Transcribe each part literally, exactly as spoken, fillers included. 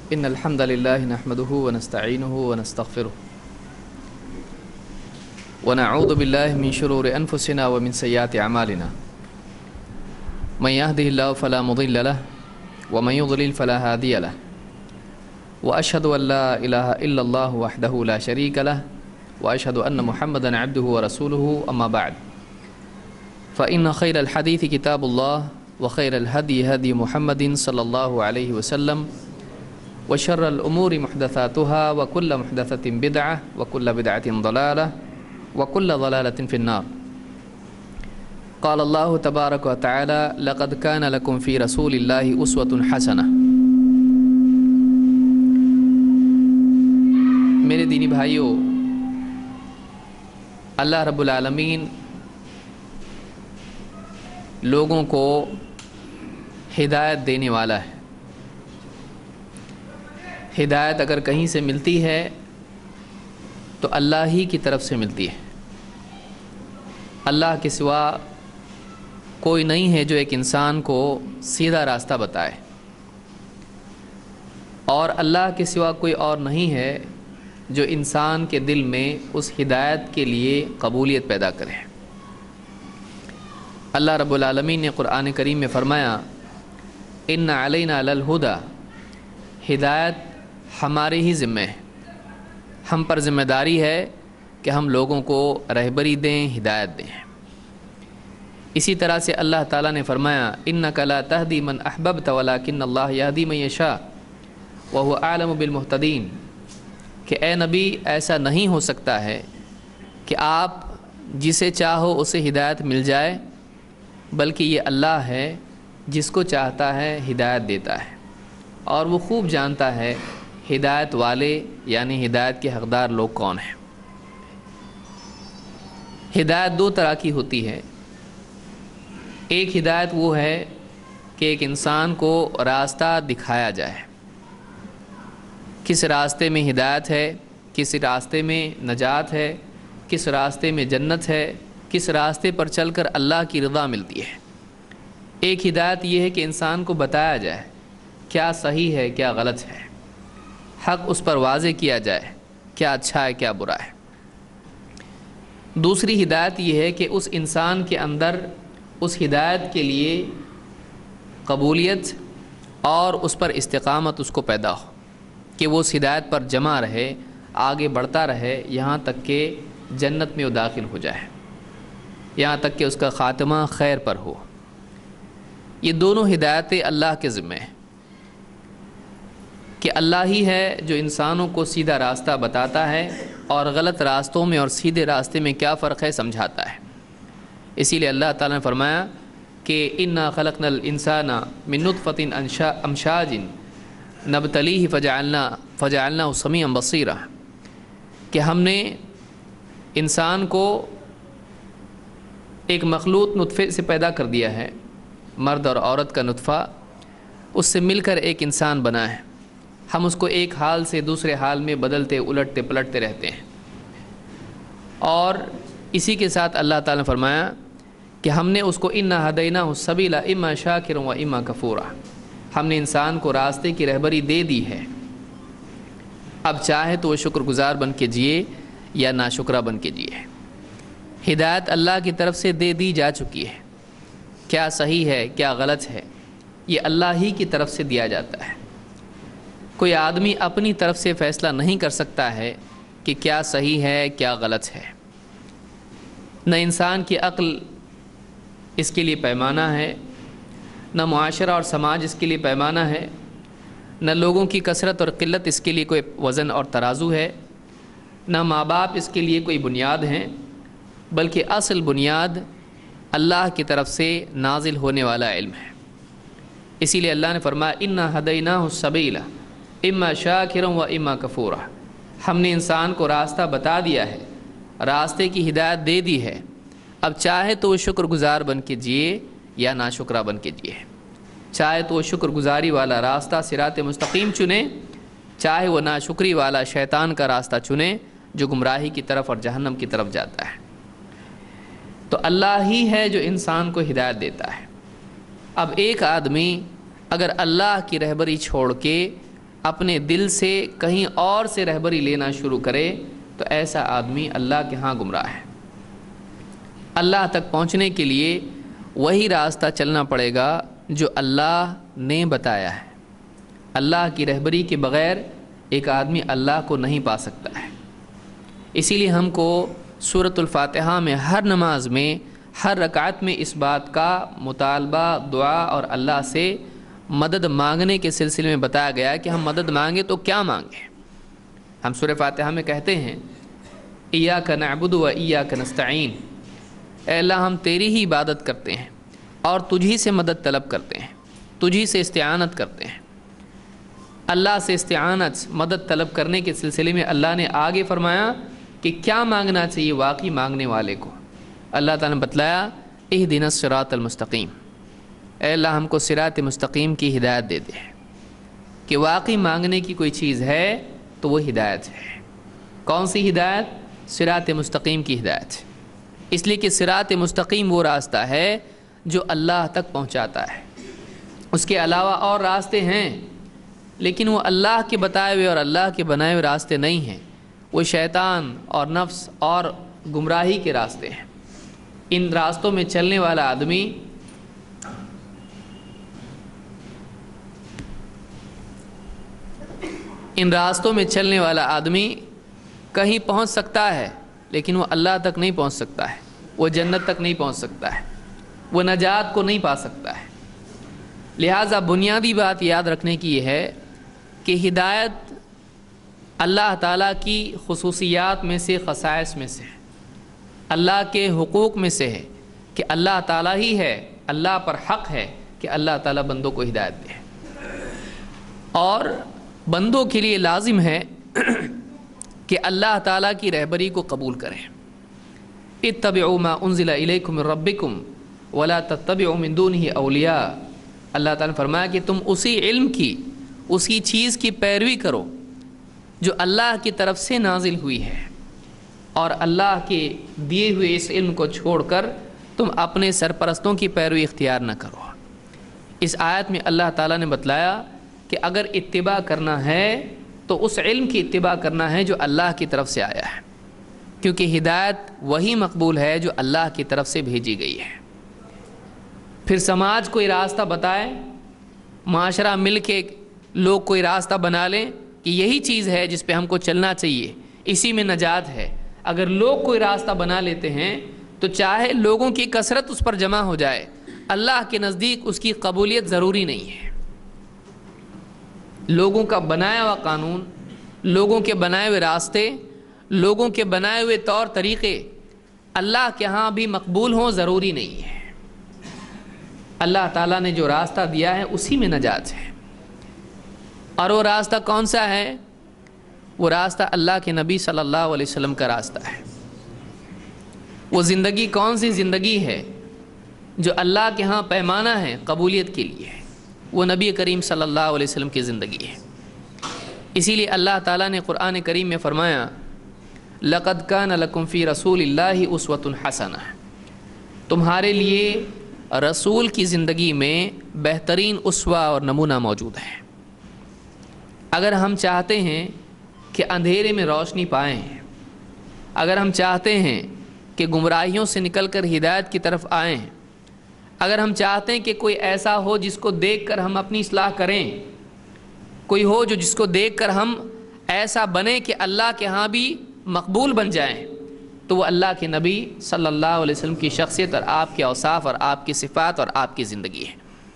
إن الحمد لله نحمده ونستعينه ونستغفره ونعوذ بالله من شرور أنفسنا ومن سيئات أعمالنا من يهده الله فلا مضل له ومن يضلل فلا هادي له وأشهد أن لا إله إلا الله وحده لا شريك له وأشهد أن محمدا عبده ورسوله أما بعد فإن خير الحديث كتاب الله وخير الهدي هدي محمد صلى الله عليه وسلم وشر الأمور محدثاتها وكل محدثة بدعة وكل بدعة ضلالة وكل ضلالة في النار. قال الله تبارك وتعالى لقد كان لكم في رسول الله أسوة حسنة. میرے دینی بھائیوں، اللہ رب العالمین لوگوں کو ہدایت دینے والا ہے۔ ہدایت اگر کہیں سے ملتی ہے تو اللہ ہی کی طرف سے ملتی ہے۔ اللہ کے سوا کوئی نہیں ہے جو ایک انسان کو سیدھا راستہ بتائے، اور اللہ کے سوا کوئی اور نہیں ہے جو انسان کے دل میں اس ہدایت کے لیے قبولیت پیدا کرے۔ اللہ رب العالمین نے قرآن کریم میں فرمایا ان علینا للہدی، ہدایت ہمارے ہی ذمہ ہے، ہم پر ذمہ داری ہے کہ ہم لوگوں کو رہبری دیں، ہدایت دیں۔ اسی طرح سے اللہ تعالیٰ نے فرمایا انک لا تہدی من احببت ولکن اللہ یہدی من یشاء وہو اعلم بالمہتدین، کہ اے نبی ایسا نہیں ہو سکتا ہے کہ آپ جسے چاہو اسے ہدایت مل جائے، بلکہ یہ اللہ ہے جس کو چاہتا ہے ہدایت دیتا ہے، اور وہ خوب جانتا ہے ہدایت والے یعنی ہدایت کے حقدار لوگ کون ہیں۔ ہدایت دو طرح کی ہوتی ہے۔ ایک ہدایت وہ ہے کہ ایک انسان کو راستہ دکھایا جائے، کس راستے میں ہدایت ہے، کس راستے میں نجات ہے، کس راستے میں جنت ہے، کس راستے پر چل کر اللہ کی رضا ملتی ہے۔ ایک ہدایت یہ ہے کہ انسان کو بتایا جائے کیا صحیح ہے کیا غلط ہے، حق اس پر واضح کیا جائے کیا اچھا ہے کیا برا ہے۔ دوسری ہدایت یہ ہے کہ اس انسان کے اندر اس ہدایت کے لیے قبولیت اور اس پر استقامت اس کو پیدا ہو، کہ وہ اس ہدایت پر جمع رہے، آگے بڑھتا رہے، یہاں تک کہ جنت میں وہ داخل ہو جائے، یہاں تک کہ اس کا خاتمہ خیر پر ہو۔ یہ دونوں ہدایتیں اللہ کے ذمہ ہیں، کہ اللہ ہی ہے جو انسانوں کو سیدھا راستہ بتاتا ہے اور غلط راستوں میں اور سیدھے راستے میں کیا فرق ہے سمجھاتا ہے۔ اسی لیے اللہ تعالیٰ نے فرمایا کہ انا خلقنا الانسان من نطفۃ امشاج نبتلیہ فجعلنا فجعلناہ سمیعا بصیرا، کہ ہم نے انسان کو ایک مخلوط نطفے سے پیدا کر دیا ہے، مرد اور عورت کا نطفہ، اس سے مل کر ایک انسان بنا ہے۔ ہم اس کو ایک حال سے دوسرے حال میں بدلتے الٹتے پلٹتے رہتے ہیں، اور اسی کے ساتھ اللہ تعالیٰ نے فرمایا کہ ہم نے اس کو انا ہدیناہ السبیل اما شاکرا و اما کفورا، ہم نے انسان کو راستے کی رہبری دے دی ہے، اب چاہے تو وہ شکر گزار بن کے جیے یا ناشکرہ بن کے جیے۔ ہدایت اللہ کی طرف سے دے دی جا چکی ہے، کیا صحیح ہے کیا غلط ہے یہ اللہ ہی کی طرف سے دیا جاتا ہے۔ کوئی آدمی اپنی طرف سے فیصلہ نہیں کر سکتا ہے کہ کیا صحیح ہے کیا غلط ہے، نہ انسان کی عقل اس کے لیے پیمانہ ہے، نہ معاشرہ اور سماج اس کے لیے پیمانہ ہے، نہ لوگوں کی کثرت اور قلت اس کے لیے کوئی وزن اور ترازو ہے، نہ ماں باپ اس کے لیے کوئی بنیاد ہیں، بلکہ اصل بنیاد اللہ کی طرف سے نازل ہونے والا علم ہے۔ اسی لیے اللہ نے فرمایا انا ہدیناہ السبیل اما شاکرا و اما کفورا، ہم نے انسان کو راستہ بتا دیا ہے، راستے کی ہدایت دے دی ہے، اب چاہے تو وہ شکر گزار بن کے جیے یا ناشکرہ بن کے جیے، چاہے تو وہ شکر گزاری والا راستہ صراط مستقیم چنے، چاہے وہ ناشکری والا شیطان کا راستہ چنے جو گمراہی کی طرف اور جہنم کی طرف جاتا ہے۔ تو اللہ ہی ہے جو انسان کو ہدایت دیتا ہے۔ اب ایک آدمی اگر اللہ کی رہبری چھوڑ کے اپنے دل سے کہیں اور سے رہبری لینا شروع کرے تو ایسا آدمی اللہ کے ہاں گمراہ ہے۔ اللہ تک پہنچنے کے لیے وہی راستہ چلنا پڑے گا جو اللہ نے بتایا ہے۔ اللہ کی رہبری کے بغیر ایک آدمی اللہ کو نہیں پا سکتا ہے۔ اسی لیے ہم کو سورۃ الفاتحہ میں ہر نماز میں ہر رکعت میں اس بات کا مطالبہ، دعا اور اللہ سے مدد مانگنے کے سلسلے میں بتایا گیا ہے کہ ہم مدد مانگیں تو کیا مانگیں۔ ہم سورہ فاتحہ میں کہتے ہیں ایاک نعبد و ایاک نستعین، اے اللہ ہم تیری ہی عبادت کرتے ہیں اور تجھی سے مدد طلب کرتے ہیں، تجھی سے استعانت کرتے ہیں۔ اللہ سے استعانت، مدد طلب کرنے کے سلسلے میں اللہ نے آگے فرمایا کہ کیا مانگنا چاہیے واقعی مانگنے والے کو۔ اللہ تعالیٰ نے بتلایا اہدنا الصراط المستقیم، اے اللہ ہم کو صراط مستقیم کی ہدایت دے دے کہ واقعی مانگنے کی کوئی چیز ہے تو وہ ہدایت ہے۔ کون سی ہدایت؟ صراط مستقیم کی ہدایت، اس لیے کہ صراط مستقیم وہ راستہ ہے جو اللہ تک پہنچاتا ہے۔ اس کے علاوہ اور راستے ہیں لیکن وہ اللہ کے بتائے ہوئے اور اللہ کے بنائے ہوئے راستے نہیں ہیں، وہ شیطان اور نفس اور گمراہی کے راستے ہیں۔ ان راستوں میں چلنے والا آدمی ان راستوں میں چلنے والا آدمی کہیں پہنچ سکتا ہے لیکن وہ اللہ تک نہیں پہنچ سکتا ہے، وہ جنت تک نہیں پہنچ سکتا ہے، وہ نجات کو نہیں پا سکتا ہے۔ لہٰذا بنیادی بات یاد رکھنے کی یہ ہے کہ ہدایت اللہ تعالیٰ کی خصوصیات میں سے، خصائص میں سے ہے، اللہ کے حقوق میں سے ہے کہ اللہ تعالیٰ ہی ہے، اللہ پر حق ہے کہ اللہ تعالیٰ بندوں کو ہدایت دے، اور بندوں کے لیے لازم ہے کہ اللہ تعالیٰ کی رہبری کو قبول کریں۔ اتبعوا ما انزل الیکم من ربکم ولا تتبعوا من دونہ اولیاء، اللہ تعالیٰ نے فرمایا کہ تم اسی علم کی، اسی چیز کی پیروی کرو جو اللہ کی طرف سے نازل ہوئی ہے، اور اللہ کے دیے ہوئے اس علم کو چھوڑ کر تم اپنے سرپرستوں کی پیروی اختیار نہ کرو۔ اس آیت میں اللہ تعالیٰ نے بتلایا کہ اگر اتباع کرنا ہے تو اس علم کی اتباع کرنا ہے جو اللہ کی طرف سے آیا ہے، کیونکہ ہدایت وہی مقبول ہے جو اللہ کی طرف سے بھیجی گئی ہے۔ پھر سماج کوئی راستہ بتائے، معاشرہ مل کے لوگ کوئی راستہ بنا لیں کہ یہی چیز ہے جس پہ ہم کو چلنا چاہیے، اسی میں نجات ہے۔ اگر لوگ کوئی راستہ بنا لیتے ہیں تو چاہے لوگوں کی کثرت اس پر جمع ہو جائے، اللہ کے نزدیک اس کی قبولیت ضروری نہیں ہے۔ لوگوں کا بنایا ہوا قانون، لوگوں کے بنائے ہوئے راستے، لوگوں کے بنائے ہوئے طور طریقے اللہ کے ہاں بھی مقبول ہوں ضروری نہیں ہے۔ اللہ تعالیٰ نے جو راستہ دیا ہے اسی میں نجات ہے، اور وہ راستہ کون سا ہے؟ وہ راستہ اللہ کے نبی صلی اللہ علیہ وسلم کا راستہ ہے۔ وہ زندگی کون سی زندگی ہے جو اللہ کے ہاں پیمانہ ہے قبولیت کے لیے؟ وہ نبی کریم صلی اللہ علیہ وسلم کی زندگی ہے۔ اسی لیے اللہ تعالیٰ نے قرآن کریم میں فرمایا لَقَدْ كَانَ لَكُمْ فِي رَسُولِ اللَّهِ أُسْوَةٌ حَسَنَةٌ، تمہارے لیے رسول کی زندگی میں بہترین اسوہ اور نمونہ موجود ہے۔ اگر ہم چاہتے ہیں کہ اندھیرے میں روشنی پائیں، اگر ہم چاہتے ہیں کہ گمراہیوں سے نکل کر ہدایت کی طرف آئیں، اگر ہم چاہتے ہیں کہ کوئی ایسا ہو جس کو دیکھ کر ہم اپنی اصلاح کریں، کوئی ہو جو جس کو دیکھ کر ہم ایسا بنیں کہ اللہ کے ہاں بھی مقبول بن جائیں، تو وہ اللہ کے نبی صلی اللہ علیہ وسلم کی شخصیت اور آپ کے اوصاف اور آپ کی صفات اور آپ کی زندگی ہے۔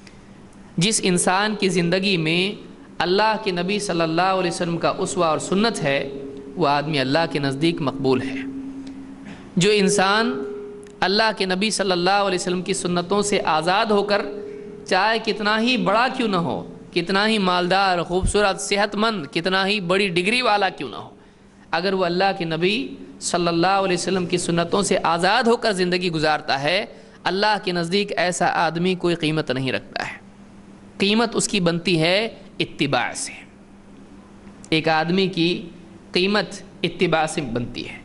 جس انسان کی زندگی میں اللہ کے نبی صلی اللہ علیہ وسلم کا اسوہ اور سنت ہے وہ آدمی اللہ کے نزدیک مقبول ہے۔ جو انسان اللہ کے نبی صلی اللہ علیہ وسلم کی سنتوں سے آزاد ہو کر چاہے کتنا ہی بڑا کیوں نہ ہو، کتنا ہی مالدار، خوبصورت، صحت مند، کتنا ہی بڑی ڈگری والا کیوں نہ ہو، اگر وہ اللہ کے نبی صلی اللہ علیہ وسلم کی سنتوں سے آزاد ہو کر زندگی گزارتا ہے، اللہ کے نزدیک ایسا آدمی کوئی قیمت نہیں رکھتا ہے۔ قیمت اس کی بنتی ہے اتباع سے۔ ایک آدمی کی قیمت اتباع سے بنتی ہے۔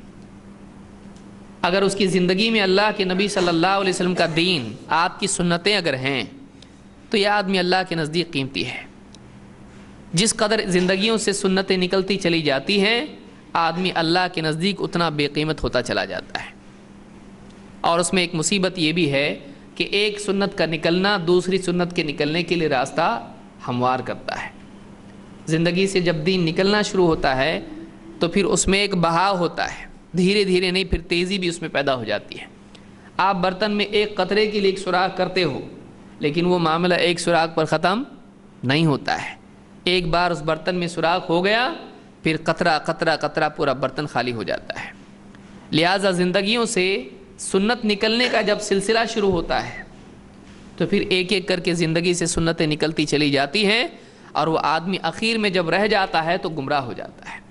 اگر اس کی زندگی میں اللہ کے نبی صلی اللہ علیہ وسلم کا دین، آپ کی سنتیں اگر ہیں تو یہ آدمی اللہ کے نزدیک قیمتی ہے۔ جس قدر زندگیوں سے سنتیں نکلتی چلی جاتی ہیں آدمی اللہ کے نزدیک اتنا بے قیمت ہوتا چلا جاتا ہے۔ اور اس میں ایک مصیبت یہ بھی ہے کہ ایک سنت کا نکلنا دوسری سنت کے نکلنے کے لیے راستہ ہموار کرتا ہے۔ زندگی سے جب دین نکلنا شروع ہوتا ہے تو پھر اس میں ایک بہاؤ ہوتا ہے، دھیرے دھیرے نہیں، پھر تیزی بھی اس میں پیدا ہو جاتی ہے۔ آپ برتن میں ایک قطرے کے لیے ایک سوراخ کرتے ہو لیکن وہ معاملہ ایک سوراخ پر ختم نہیں ہوتا ہے۔ ایک بار اس برتن میں سوراخ ہو گیا پھر قطرہ قطرہ قطرہ پورا برتن خالی ہو جاتا ہے۔ لہٰذا زندگیوں سے سنت نکلنے کا جب سلسلہ شروع ہوتا ہے تو پھر ایک ایک کر کے زندگی سے سنتیں نکلتی چلی جاتی ہیں اور وہ آدمی اخیر میں جب رہ جاتا ہے تو گمراہ ہو جاتا ہے۔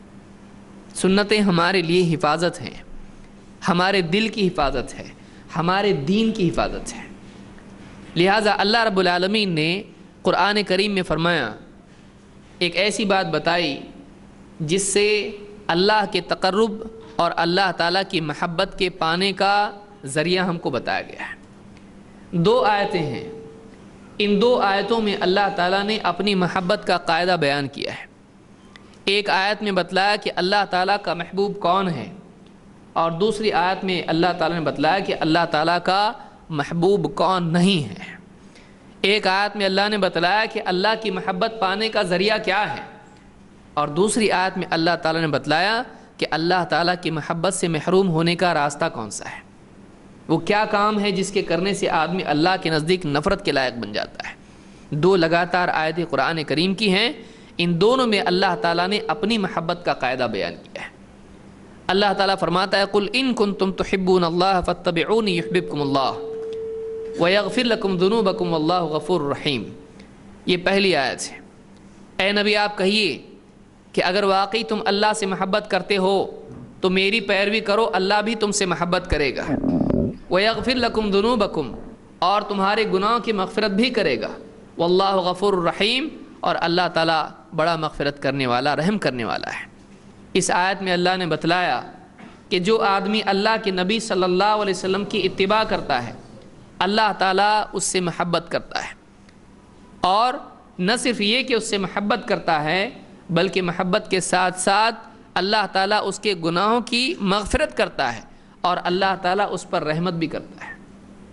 سنتیں ہمارے لیے حفاظت ہیں، ہمارے دل کی حفاظت ہے، ہمارے دین کی حفاظت ہے۔ لہٰذا اللہ رب العالمین نے قرآن کریم میں فرمایا، ایک ایسی بات بتائی جس سے اللہ کے تقرب اور اللہ تعالیٰ کی محبت کے پانے کا ذریعہ ہم کو بتایا گیا ہے۔ دو آیتیں ہیں، ان دو آیتوں میں اللہ تعالیٰ نے اپنی محبت کا قاعدہ بیان کیا ہے۔ ایک آیت میں بتلایا کہ اللہ تعالیٰ کا محبوب کون ہے، اور دوسری آیت میں اللہ تعالیٰ نے بتلایا کہ اللہ تعالیٰ کا محبوب کون نہیں ہے۔ ایک آیت میں اللہ نے بتلایا کہ اللہ کی محبت پانے کا ذریعہ کیا ہے، اور دوسری آیت میں اللہ تعالیٰ نے بتلایا کہ اللہ تعالیٰ کی محبت سے محروم ہونے کا راستہ کون سا ہے، وہ کیا کام ہے جس کے کرنے سے آدمی اللہ کے نزدیک نفرت کے لائق بن جاتا ہے۔ دو لگاتار آیتیں قرآن کریم کی ہیں، ان دونوں میں اللہ تعالیٰ نے اپنی محبت کا قاعدہ بیان کیا ہے۔ اللہ تعالیٰ فرماتا ہے قُلْ إِن كُنتُمْ تُحِبُّونَ اللَّهَ فَاتَّبِعُونِي يُحْبِبْكُمُ اللَّهُ وَيَغْفِرْ لَكُمْ ذُنُوبَكُمْ وَاللَّهُ غَفُورٌ رَحِيمٌ۔ یہ پہلی آیت ہے۔ اے نبی آپ کہیے کہ اگر واقعی تم اللہ سے محبت کرتے ہو تو میری پیروی کرو، اللہ بھی تم سے محبت کرے گا۔ وَيَغْفِرْ لَكُمْ ذُنُوبَكُمْ، اور تمہارے گناہوں کی مغفرت بھی کرے گا۔ وَاللَّهُ غَفُورٌ رَحِيمٌ، اور اللہ تعالیٰ بڑا مغفرت کرنے والا، رحم کرنے والا ہے۔ اس آیت میں اللہ نے بتلایا کہ جو آدمی اللہ کے نبی صلی اللہ علیہ وسلم کی اتباع کرتا ہے اللہ تعالیٰ اس سے محبت کرتا ہے، اور نہ صرف یہ کہ اس سے محبت کرتا ہے بلکہ محبت کے ساتھ ساتھ اللہ تعالیٰ اس کے گناہوں کی مغفرت کرتا ہے، اور اللہ تعالیٰ اس پر رحمت بھی کرتا ہے۔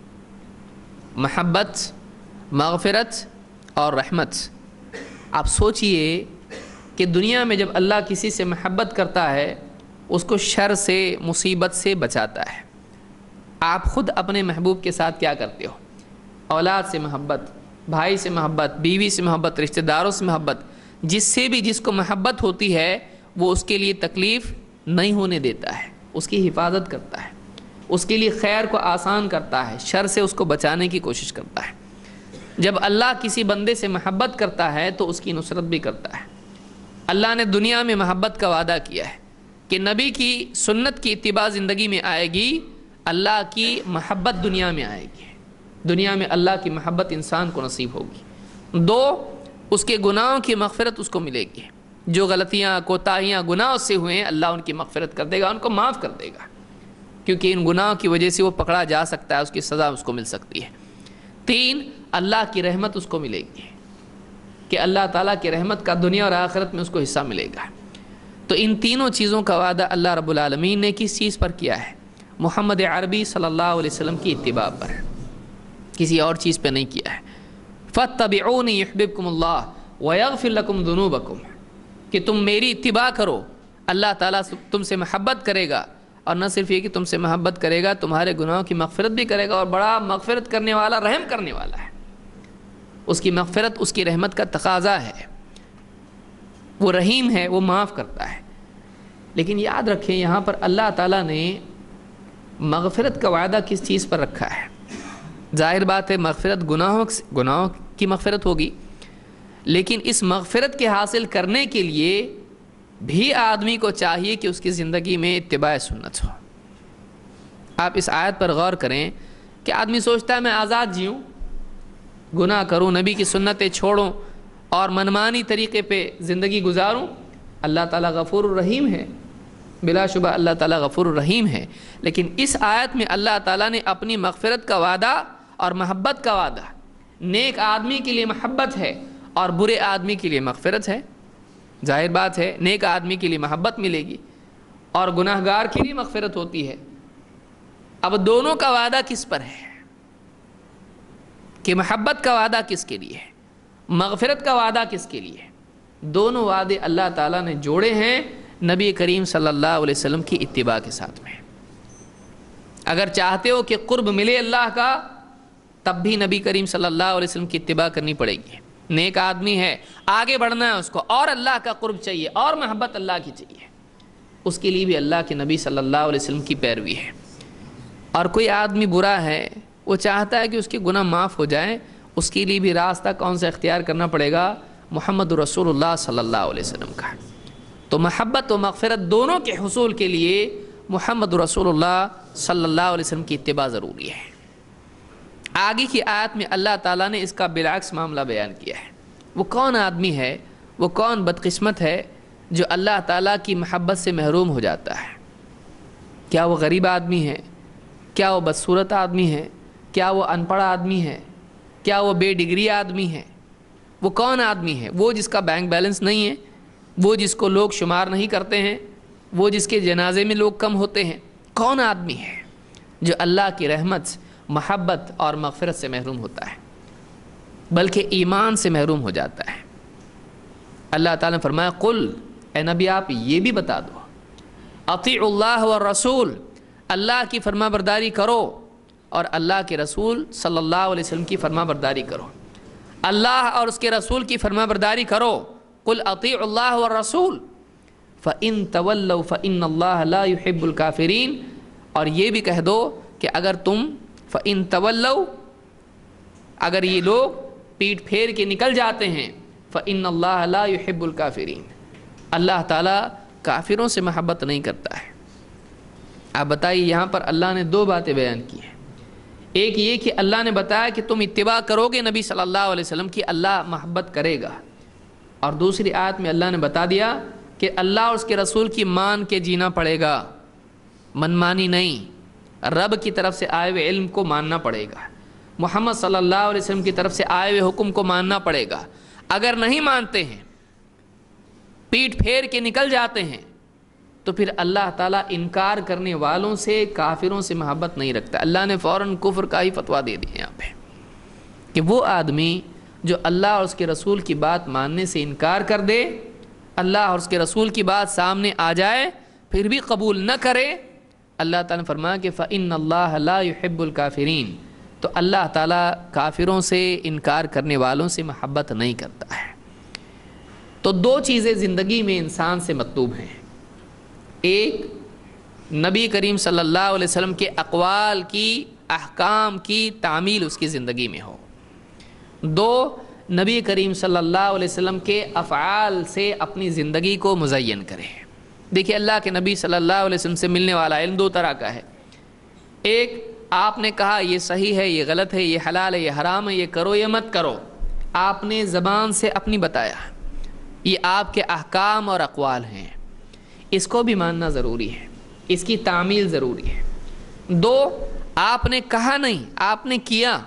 محبت، مغفرت اور رحمت۔ آپ سوچئے کہ دنیا میں جب اللہ کسی سے محبت کرتا ہے اس کو شر سے، مصیبت سے بچاتا ہے۔ آپ خود اپنے محبوب کے ساتھ کیا کرتے ہو؟ اولاد سے محبت، بھائی سے محبت، بیوی سے محبت، رشتہ داروں سے محبت، جس سے بھی جس کو محبت ہوتی ہے وہ اس کے لیے تکلیف نہیں ہونے دیتا ہے، اس کی حفاظت کرتا ہے، اس کے لیے خیر کو آسان کرتا ہے، شر سے اس کو بچانے کی کوشش کرتا ہے۔ جب اللہ کسی بندے سے محبت کرتا ہے تو اس کی نصرت بھی کرتا ہے۔ اللہ نے دنیا میں محبت کا وعدہ کیا ہے کہ نبی کی سنت کی اتباع زندگی میں آئے گی، اللہ کی محبت دنیا میں آئے گی، دنیا میں اللہ کی محبت انسان کو نصیب ہوگی۔ دو، اس کے گناہوں کی مغفرت اس کو ملے گی، جو غلطیاں، کوتاہیاں، گناہ اس سے ہوئے ہیں اللہ ان کی مغفرت کر دے گا، ان کو معاف کر دے گا، کیونکہ ان گناہوں کی وجہ سے وہ پکڑا جا سکتا ہے، اس کی سزا اس کو مل سکتی ہے۔ تین، اللہ کی رحمت اس کو ملے گی کہ اللہ تعالیٰ کی رحمت کا دنیا اور آخرت میں اس کو حصہ ملے گا۔ تو ان تینوں چیزوں کا وعدہ اللہ رب العالمین نے کس چیز پر کیا ہے؟ محمد عربی صلی اللہ علیہ وسلم کی اتباع پر، کسی اور چیز پہ نہیں کیا ہے۔ فَاتَّبِعُونِي يُحْبِبْكُمُ اللَّهُ وَيَغْفِرْ لَكُمْ ذُنُوبَكُمْ، کہ تم میری اتباع کرو، اللہ تعالیٰ تم سے محبت کرے گا، اور نہ صرف یہ کہ تم سے محبت کرے گا، تمہارے گناہوں کی مغفرت بھی کرے گا، اور بڑا مغفرت کرنے والا، رحم کرنے والا ہے۔ اس کی مغفرت اس کی رحمت کا تقاضا ہے، وہ رحیم ہے، وہ معاف کرتا ہے۔ لیکن یاد رکھیں یہاں پر اللہ تعالیٰ نے مغفرت کا وعدہ کس چیز پر رکھا ہے؟ ظاہر بات ہے مغفرت گناہوں گناہوں کی مغفرت ہوگی، لیکن اس مغفرت کے حاصل کرنے کے لیے بھی آدمی کو چاہیے کہ اس کی زندگی میں اتباع سنت ہو۔ آپ اس آیت پر غور کریں کہ آدمی سوچتا ہے میں آزاد جیوں، گناہ کروں، نبی کی سنتیں چھوڑوں اور منمانی طریقے پہ زندگی گزاروں۔ اللہ تعالیٰ غفور الرحیم ہے، بلا شبہ اللہ تعالیٰ غفور الرحیم ہے، لیکن اس آیت میں اللہ تعالیٰ نے اپنی مغفرت کا وعدہ اور محبت کا وعدہ، نیک آدمی کے لیے محبت ہے اور برے آدمی کے لیے مغفرت ہے، ظاہر بات ہے نیک آدمی کے لیے محبت ملے گی اور گناہ گار کے لیے مغفرت ہوتی ہے۔ اب دونوں کا وعدہ کس پر ہے کہ محبت کا وعدہ کس کے لیے ہے، مغفرت کا وعدہ کس کے لیے ہے؟ دونوں وعدے اللہ تعالیٰ نے جوڑے ہیں نبی کریم صلی اللہ علیہ وسلم کی اتباع کے ساتھ میں۔ اگر چاہتے ہو کہ قرب ملے اللہ کا تب بھی نبی کریم صلی اللہ علیہ وسلم کی اتباع کرنی پڑے گی۔ نیک آدمی ہے، آگے بڑھنا ہے اس کو، اور اللہ کا قرب چاہیے اور محبت اللہ کی چاہیے، اس کے لیے بھی اللہ کے نبی صلی اللہ علیہ وسلم کی پیروی ہے۔ اور کوئی آدمی برا ہے، وہ چاہتا ہے کہ اس کے گناہ معاف ہو جائیں، اس کے لیے بھی راستہ کون سا اختیار کرنا پڑے گا؟ محمد رسول اللہ صلی اللہ علیہ وسلم کا۔ تو محبت و مغفرت دونوں کے حصول کے لیے محمد رسول اللہ صلی اللہ علیہ وسلم کی اتباع ضروری ہے۔ آگے کی آیت میں اللہ تعالیٰ نے اس کا بالعکس معاملہ بیان کیا ہے۔ وہ کون آدمی ہے، وہ کون بدقسمت ہے جو اللہ تعالیٰ کی محبت سے محروم ہو جاتا ہے؟ کیا وہ غریب آدمی ہے؟ کیا وہ بدصورت آدمی ہے؟ کیا وہ ان پڑھ آدمی ہے؟ کیا وہ بے ڈگری آدمی ہے؟ وہ کون آدمی ہے؟ وہ جس کا بینک بیلنس نہیں ہے، وہ جس کو لوگ شمار نہیں کرتے ہیں، وہ جس کے جنازے میں لوگ کم ہوتے ہیں؟ کون آدمی ہے جو اللہ کی رحمت، محبت اور مغفرت سے محروم ہوتا ہے بلکہ ایمان سے محروم ہو جاتا ہے؟ اللہ تعالیٰ نے فرمایا قل، اے نبی آپ یہ بھی بتا دو، اطیعوا اللہ والرسول، اللہ کی فرما برداری کرو اور اللہ کے رسول صلی اللہ علیہ وسلم کی فرما برداری کرو۔ اللہ اور اس کے رسول کی فرما برداری کرو۔ قل اطیعوا اللہ والرسول فإن تولوا فإن اللہ لا يحب الکافرین، اور یہ بھی کہہ دو کہ اگر تم فإن تولوا، اگر یہ لوگ پیٹ پھیر کے نکل جاتے ہیں، فإن اللہ لا يحب الکافرین، اللہ تعالیٰ کافروں سے محبت نہیں کرتا ہے۔ آپ بتائیے یہاں پر اللہ نے دو باتیں بیان کی ہیں، ایک یہ کہ اللہ نے بتایا کہ تم اتباع کرو گے نبی صلی اللہ علیہ وسلم کی، اللہ محبت کرے گا، اور دوسری آیت میں اللہ نے بتا دیا کہ اللہ اور اس کے رسول کی مان کے جینا پڑے گا، منمانی نہیں، رب کی طرف سے آئے ہوئے علم کو ماننا پڑے گا، محمد صلی اللہ علیہ وسلم کی طرف سے آئے ہوئے حکم کو ماننا پڑے گا۔ اگر نہیں مانتے ہیں، پیٹ پھیر کے نکل جاتے ہیں، تو پھر اللہ تعالیٰ انکار کرنے والوں سے، کافروں سے محبت نہیں رکھتا۔ اللہ نے فوراً کفر کا ہی فتویٰ دے دیا یہاں پہ کہ وہ آدمی جو اللہ اور اس کے رسول کی بات ماننے سے انکار کر دے، اللہ اور اس کے رسول کی بات سامنے آ جائے پھر بھی قبول نہ کرے، اللہ تعالیٰ نے فرمایا کہ فإن اللہ لا يحب الکافرین، تو اللہ تعالیٰ کافروں سے، انکار کرنے والوں سے محبت نہیں کرتا ہے۔ تو دو چیزیں زندگی میں انسان سے مطلوب ہیں، ایک نبی کریم صلی اللہ علیہ وسلم کے اقوال کی، احکام کی تعمیل اس کی زندگی میں ہو، دو نبی کریم صلی اللہ علیہ وسلم کے افعال سے اپنی زندگی کو مزین کرے۔ دیکھیے اللہ کے نبی صلی اللہ علیہ وسلم سے ملنے والا علم دو طرح کا ہے، ایک آپ نے کہا یہ صحیح ہے، یہ غلط ہے، یہ حلال ہے، یہ حرام ہے، یہ کرو یہ مت کرو، آپ نے زبان سے اپنی بتایا، یہ آپ کے احکام اور اقوال ہیں، اس کو بھی ماننا ضروری ہے، اس کی تعمیل ضروری ہے۔ دو آپ نے کہا نہیں، آپ نے کیا۔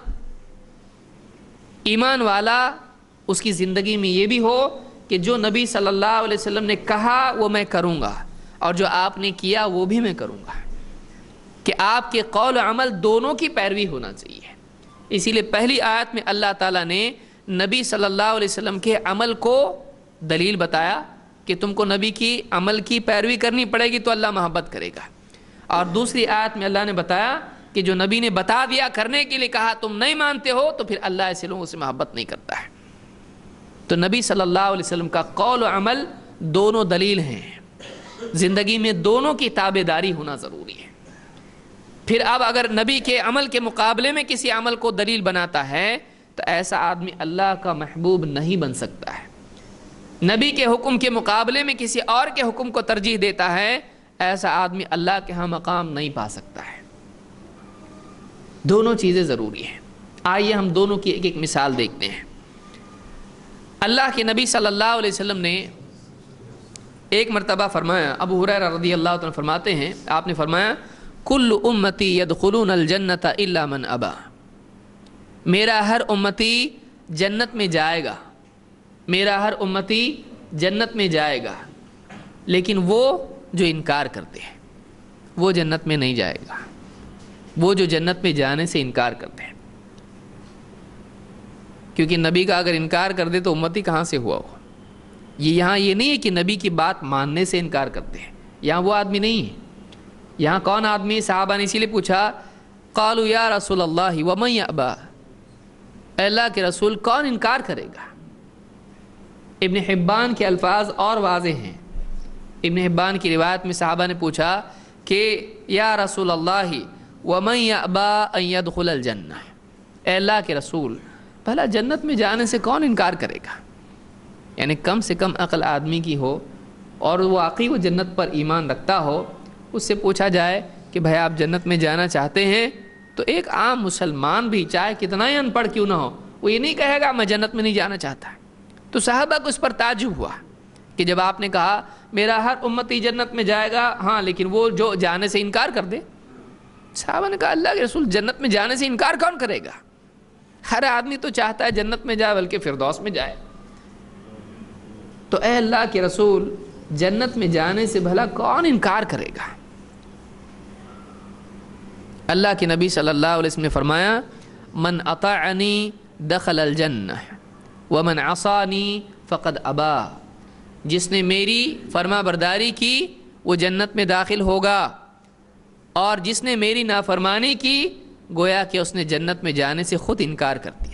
ایمان والا اس کی زندگی میں یہ بھی ہو کہ جو نبی صلی اللہ علیہ وسلم نے کہا وہ میں کروں گا، اور جو آپ نے کیا وہ بھی میں کروں گا، کہ آپ کے قول و عمل دونوں کی پیروی ہونا چاہیے۔ اسی لیے پہلی آیت میں اللہ تعالیٰ نے نبی صلی اللہ علیہ وسلم کے عمل کو دلیل بتایا کہ تم کو نبی کی عمل کی پیروی کرنی پڑے گی تو اللہ محبت کرے گا، اور دوسری آیت میں اللہ نے بتایا کہ جو نبی نے بتا دیا کرنے کے لیے کہا تم نہیں مانتے ہو تو پھر اللہ ایسے لوگوں سے محبت نہیں کرتا ہے۔ تو نبی صلی اللہ علیہ وسلم کا قول و عمل دونوں دلیل ہیں، زندگی میں دونوں کی تابع داری ہونا ضروری ہے۔ پھر اب اگر نبی کے عمل کے مقابلے میں کسی عمل کو دلیل بناتا ہے تو ایسا آدمی اللہ کا محبوب نہیں بن سکتا ہے۔ نبی کے حکم کے مقابلے میں کسی اور کے حکم کو ترجیح دیتا ہے، ایسا آدمی اللہ کے ہاں مقام نہیں پا سکتا ہے۔ دونوں چیزیں ضروری ہیں۔ آئیے ہم دونوں کی ایک ایک مثال دیکھتے ہیں۔ اللہ کے نبی صلی اللہ علیہ وسلم نے ایک مرتبہ فرمایا، ابو ہریرہ رضی اللہ عنہ فرماتے ہیں، آپ نے فرمایا کل امتی یدخلون الجنت الا من ابا، میرا ہر امتی جنت میں جائے گا میرا ہر امتی جنت میں جائے گا لیکن وہ جو انکار کرتے ہیں وہ جنت میں نہیں جائے گا، وہ جو جنت میں جانے سے انکار کرتے ہیں، کیونکہ نبی کا اگر انکار کر دے تو امتی کہاں سے ہوا ہو۔ یہ یہاں یہ نہیں ہے کہ نبی کی بات ماننے سے انکار کرتے ہیں، یہاں وہ آدمی نہیں ہے۔ یہاں کون آدمی؟ صحابہ نے اسی لیے پوچھا قالوا یا رسول اللہ ومن یأبی، اے اللہ کے رسول کون انکار کرے گا؟ ابن حبان کے الفاظ اور واضح ہیں۔ ابن حبان کی روایت میں صحابہ نے پوچھا کہ یا رسول اللہ ومن یأبی ان يدخل الجنہ، اے اللہ کے رسول بھلا جنت میں جانے سے کون انکار کرے گا؟ یعنی کم سے کم عقل آدمی کی ہو اور وہ واقعی وہ جنت پر ایمان رکھتا ہو، اس سے پوچھا جائے کہ بھائی آپ جنت میں جانا چاہتے ہیں، تو ایک عام مسلمان بھی چاہے کتنا ہی ان پڑھ کیوں نہ ہو وہ یہ نہیں کہے گا میں جنت میں نہیں جانا چاہتا۔ تو صحابہ کو اس پر تعجب ہوا کہ جب آپ نے کہا میرا ہر امتی جنت میں جائے گا، ہاں لیکن وہ جو جانے سے انکار کر دے۔ صحابہ نے کہا اللہ کے رسول جنت میں جانے سے انکار کون کرے گا؟ ہر آدمی تو چاہتا ہے جنت میں جائے بلکہ فردوس میں جائے۔ تو اے اللہ کے رسول جنت میں جانے سے بھلا کون انکار کرے گا؟ اللہ کے نبی صلی اللہ علیہ وسلم نے فرمایا من اطاعنی دخل الجنہ ومن عصانی فقد ابا، جس نے میری فرما برداری کی وہ جنت میں داخل ہوگا، اور جس نے میری نافرمانی کی گویا کہ اس نے جنت میں جانے سے خود انکار کر دیا۔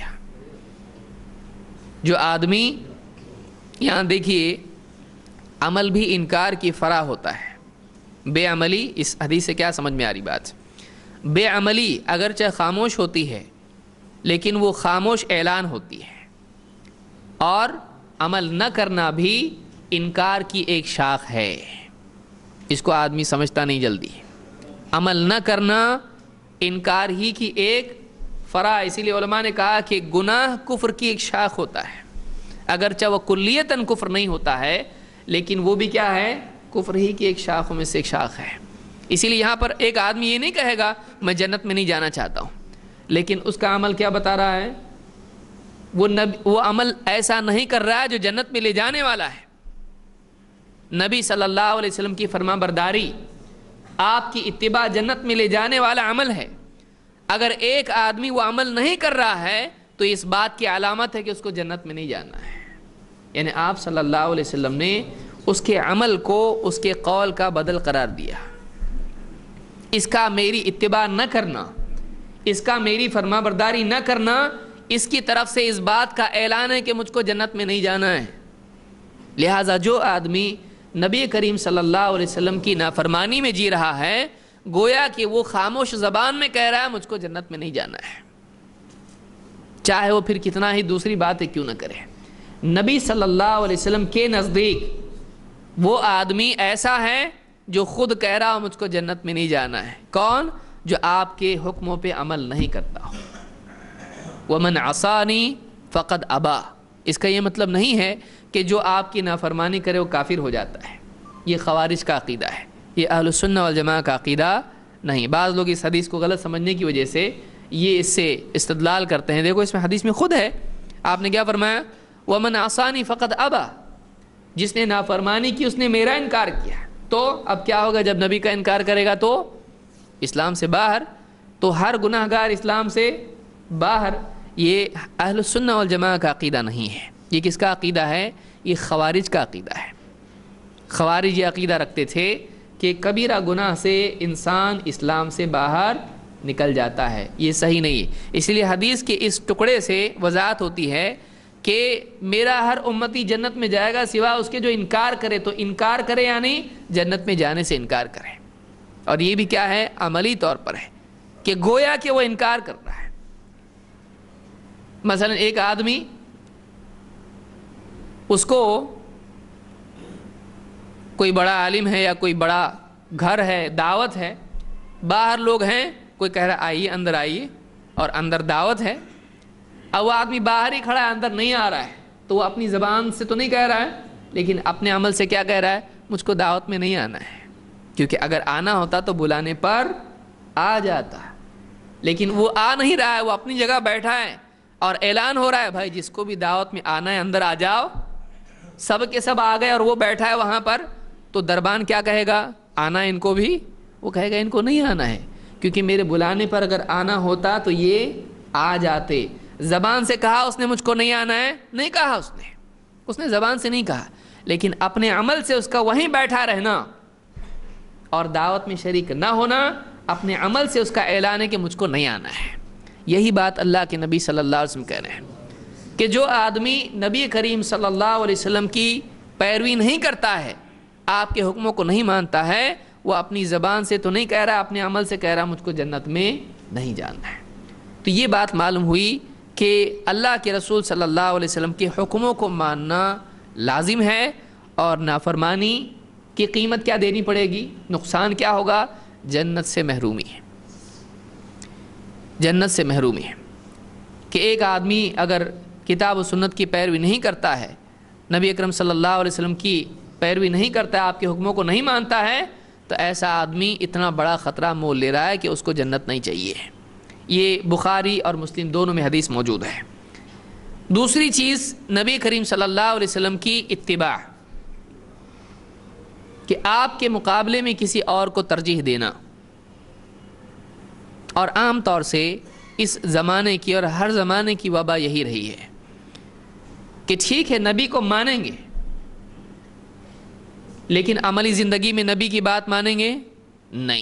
جو آدمی یہاں دیکھیے عمل بھی انکار کی فرع ہوتا ہے۔ بے عملی، اس حدیث سے کیا سمجھ میں آ رہی بات؟ بے عملی اگرچہ خاموش ہوتی ہے لیکن وہ خاموش اعلان ہوتی ہے، اور عمل نہ کرنا بھی انکار کی ایک شاخ ہے۔ اس کو آدمی سمجھتا نہیں جلدی۔ عمل نہ کرنا انکار ہی کی ایک فرع، اسی لیے علماء نے کہا کہ گناہ کفر کی ایک شاخ ہوتا ہے، اگرچہ وہ کلیتاً کفر نہیں ہوتا ہے لیکن وہ بھی کیا ہے؟ کفر ہی کی ایک شاخوں میں سے ایک شاخ ہے۔ اسی لیے یہاں پر ایک آدمی یہ نہیں کہے گا میں جنت میں نہیں جانا چاہتا ہوں، لیکن اس کا عمل کیا بتا رہا ہے؟ وہ نبی وہ عمل ایسا نہیں کر رہا ہے جو جنت میں لے جانے والا ہے۔ نبی صلی اللہ علیہ وسلم کی فرما برداری، آپ کی اتباع جنت میں لے جانے والا عمل ہے۔ اگر ایک آدمی وہ عمل نہیں کر رہا ہے تو اس بات کی علامت ہے کہ اس کو جنت میں نہیں جانا ہے۔ یعنی آپ صلی اللہ علیہ وسلم نے اس کے عمل کو اس کے قول کا بدل قرار دیا۔ اس کا میری اتباع نہ کرنا، اس کا میری فرما برداری نہ کرنا، اس کی طرف سے اس بات کا اعلان ہے کہ مجھ کو جنت میں نہیں جانا ہے۔ لہٰذا جو آدمی نبی کریم صلی اللہ علیہ وسلم کی نافرمانی میں جی رہا ہے گویا کہ وہ خاموش زبان میں کہہ رہا ہے مجھ کو جنت میں نہیں جانا ہے، چاہے وہ پھر کتنا ہی دوسری باتیں کیوں نہ کرے۔ نبی صلی اللہ علیہ وسلم کے نزدیک وہ آدمی ایسا ہے جو خود کہہ رہا ہو مجھ کو جنت میں نہیں جانا ہے۔ کون؟ جو آپ کے حکموں پہ عمل نہیں کرتا ہو۔ وَمَنْ عَصَانِي فَقَدْ أَبَى، اس کا یہ مطلب نہیں ہے کہ جو آپ کی نافرمانی کرے وہ کافر ہو جاتا ہے۔ یہ خوارج کا عقیدہ ہے، یہ اہل السنہ والجماعہ کا عقیدہ نہیں۔ بعض لوگ اس حدیث کو غلط سمجھنے کی وجہ سے یہ اس سے استدلال کرتے ہیں۔ دیکھو اس میں حدیث میں خود ہے، آپ نے کیا فرمایا؟ وَمَنْ عَصَانِي فَقَدْ أَبَى، جس نے نافرمانی کی اس نے میرا انکار کیا۔ تو اب کیا ہوگا جب نبی کا انکار کرے گا؟ تو اسلام سے باہر، تو ہر گناہ گار اسلام سے باہر۔ یہ اہل السنہ والجماعہ کا عقیدہ نہیں ہے۔ یہ کس کا عقیدہ ہے؟ یہ خوارج کا عقیدہ ہے۔ خوارج یہ عقیدہ رکھتے تھے کہ کبیرہ گناہ سے انسان اسلام سے باہر نکل جاتا ہے، یہ صحیح نہیں ہے۔ اس لیے حدیث کے اس ٹکڑے سے وضاحت ہوتی ہے کہ میرا ہر امتی جنت میں جائے گا سوائے اس کے جو انکار کرے، تو انکار کرے یعنی جنت میں جانے سے انکار کرے۔ اور یہ بھی کیا ہے؟ عملی طور پر ہے کہ گویا کہ وہ انکار کر رہا ہے۔ مثلا ایک آدمی، اس کو کوئی بڑا عالم ہے یا کوئی بڑا گھر ہے، دعوت ہے، باہر لوگ ہیں، کوئی کہہ رہا آئیے اندر آئیے، اور اندر دعوت ہے، اب وہ آدمی باہر ہی کھڑا ہے اندر نہیں آ رہا ہے، تو وہ اپنی زبان سے تو نہیں کہہ رہا ہے لیکن اپنے عمل سے کیا کہہ رہا ہے؟ مجھ کو دعوت میں نہیں آنا ہے، کیونکہ اگر آنا ہوتا تو بلانے پر آ جاتا، لیکن وہ آ نہیں رہا ہے، وہ اپنی جگہ بیٹھا ہے اور اعلان ہو رہا ہے بھائی جس کو بھی دعوت میں آنا ہے اندر آ جاؤ، سب کے سب آ گئے اور وہ بیٹھا ہے وہاں پر، تو دربان کیا کہے گا؟ آنا ہے ان کو بھی؟ وہ کہے گا ان کو نہیں آنا ہے، کیونکہ میرے بلانے پر اگر آنا ہوتا تو یہ آ جاتے۔ زبان سے کہا اس نے مجھ کو نہیں آنا ہے؟ نہیں کہا اس نے، اس نے زبان سے نہیں کہا، لیکن اپنے عمل سے اس کا وہیں بیٹھا رہنا اور دعوت میں شریک نہ ہونا، اپنے عمل سے اس کا اعلان ہے کہ مجھ کو نہیں آنا ہے۔ یہی بات اللہ کے نبی صلی اللہ علیہ وسلم کہہ رہے ہیں کہ جو آدمی نبی کریم صلی اللہ علیہ وسلم کی پیروی نہیں کرتا ہے، آپ کے حکموں کو نہیں مانتا ہے، وہ اپنی زبان سے تو نہیں کہہ رہا، اپنے عمل سے کہہ رہا مجھ کو جنت میں نہیں جانا ہے۔ تو یہ بات معلوم ہوئی کہ اللہ کے رسول صلی اللہ علیہ وسلم کے حکموں کو ماننا لازم ہے، اور نافرمانی کی قیمت کیا دینی پڑے گی؟ نقصان کیا ہوگا؟ جنت سے محرومی ہے، جنت سے محرومی ہے۔ کہ ایک آدمی اگر کتاب و سنت کی پیروی نہیں کرتا ہے، نبی اکرم صلی اللہ علیہ وسلم کی پیروی نہیں کرتا ہے، آپ کے حکموں کو نہیں مانتا ہے، تو ایسا آدمی اتنا بڑا خطرہ مول لے رہا ہے کہ اس کو جنت نہیں چاہیے۔ یہ بخاری اور مسلم دونوں میں حدیث موجود ہے۔ دوسری چیز نبی کریم صلی اللہ علیہ وسلم کی اتباع، کہ آپ کے مقابلے میں کسی اور کو ترجیح دینا، اور عام طور سے اس زمانے کی اور ہر زمانے کی وبا یہی رہی ہے کہ ٹھیک ہے نبی کو مانیں گے، لیکن عملی زندگی میں نبی کی بات مانیں گے نہیں،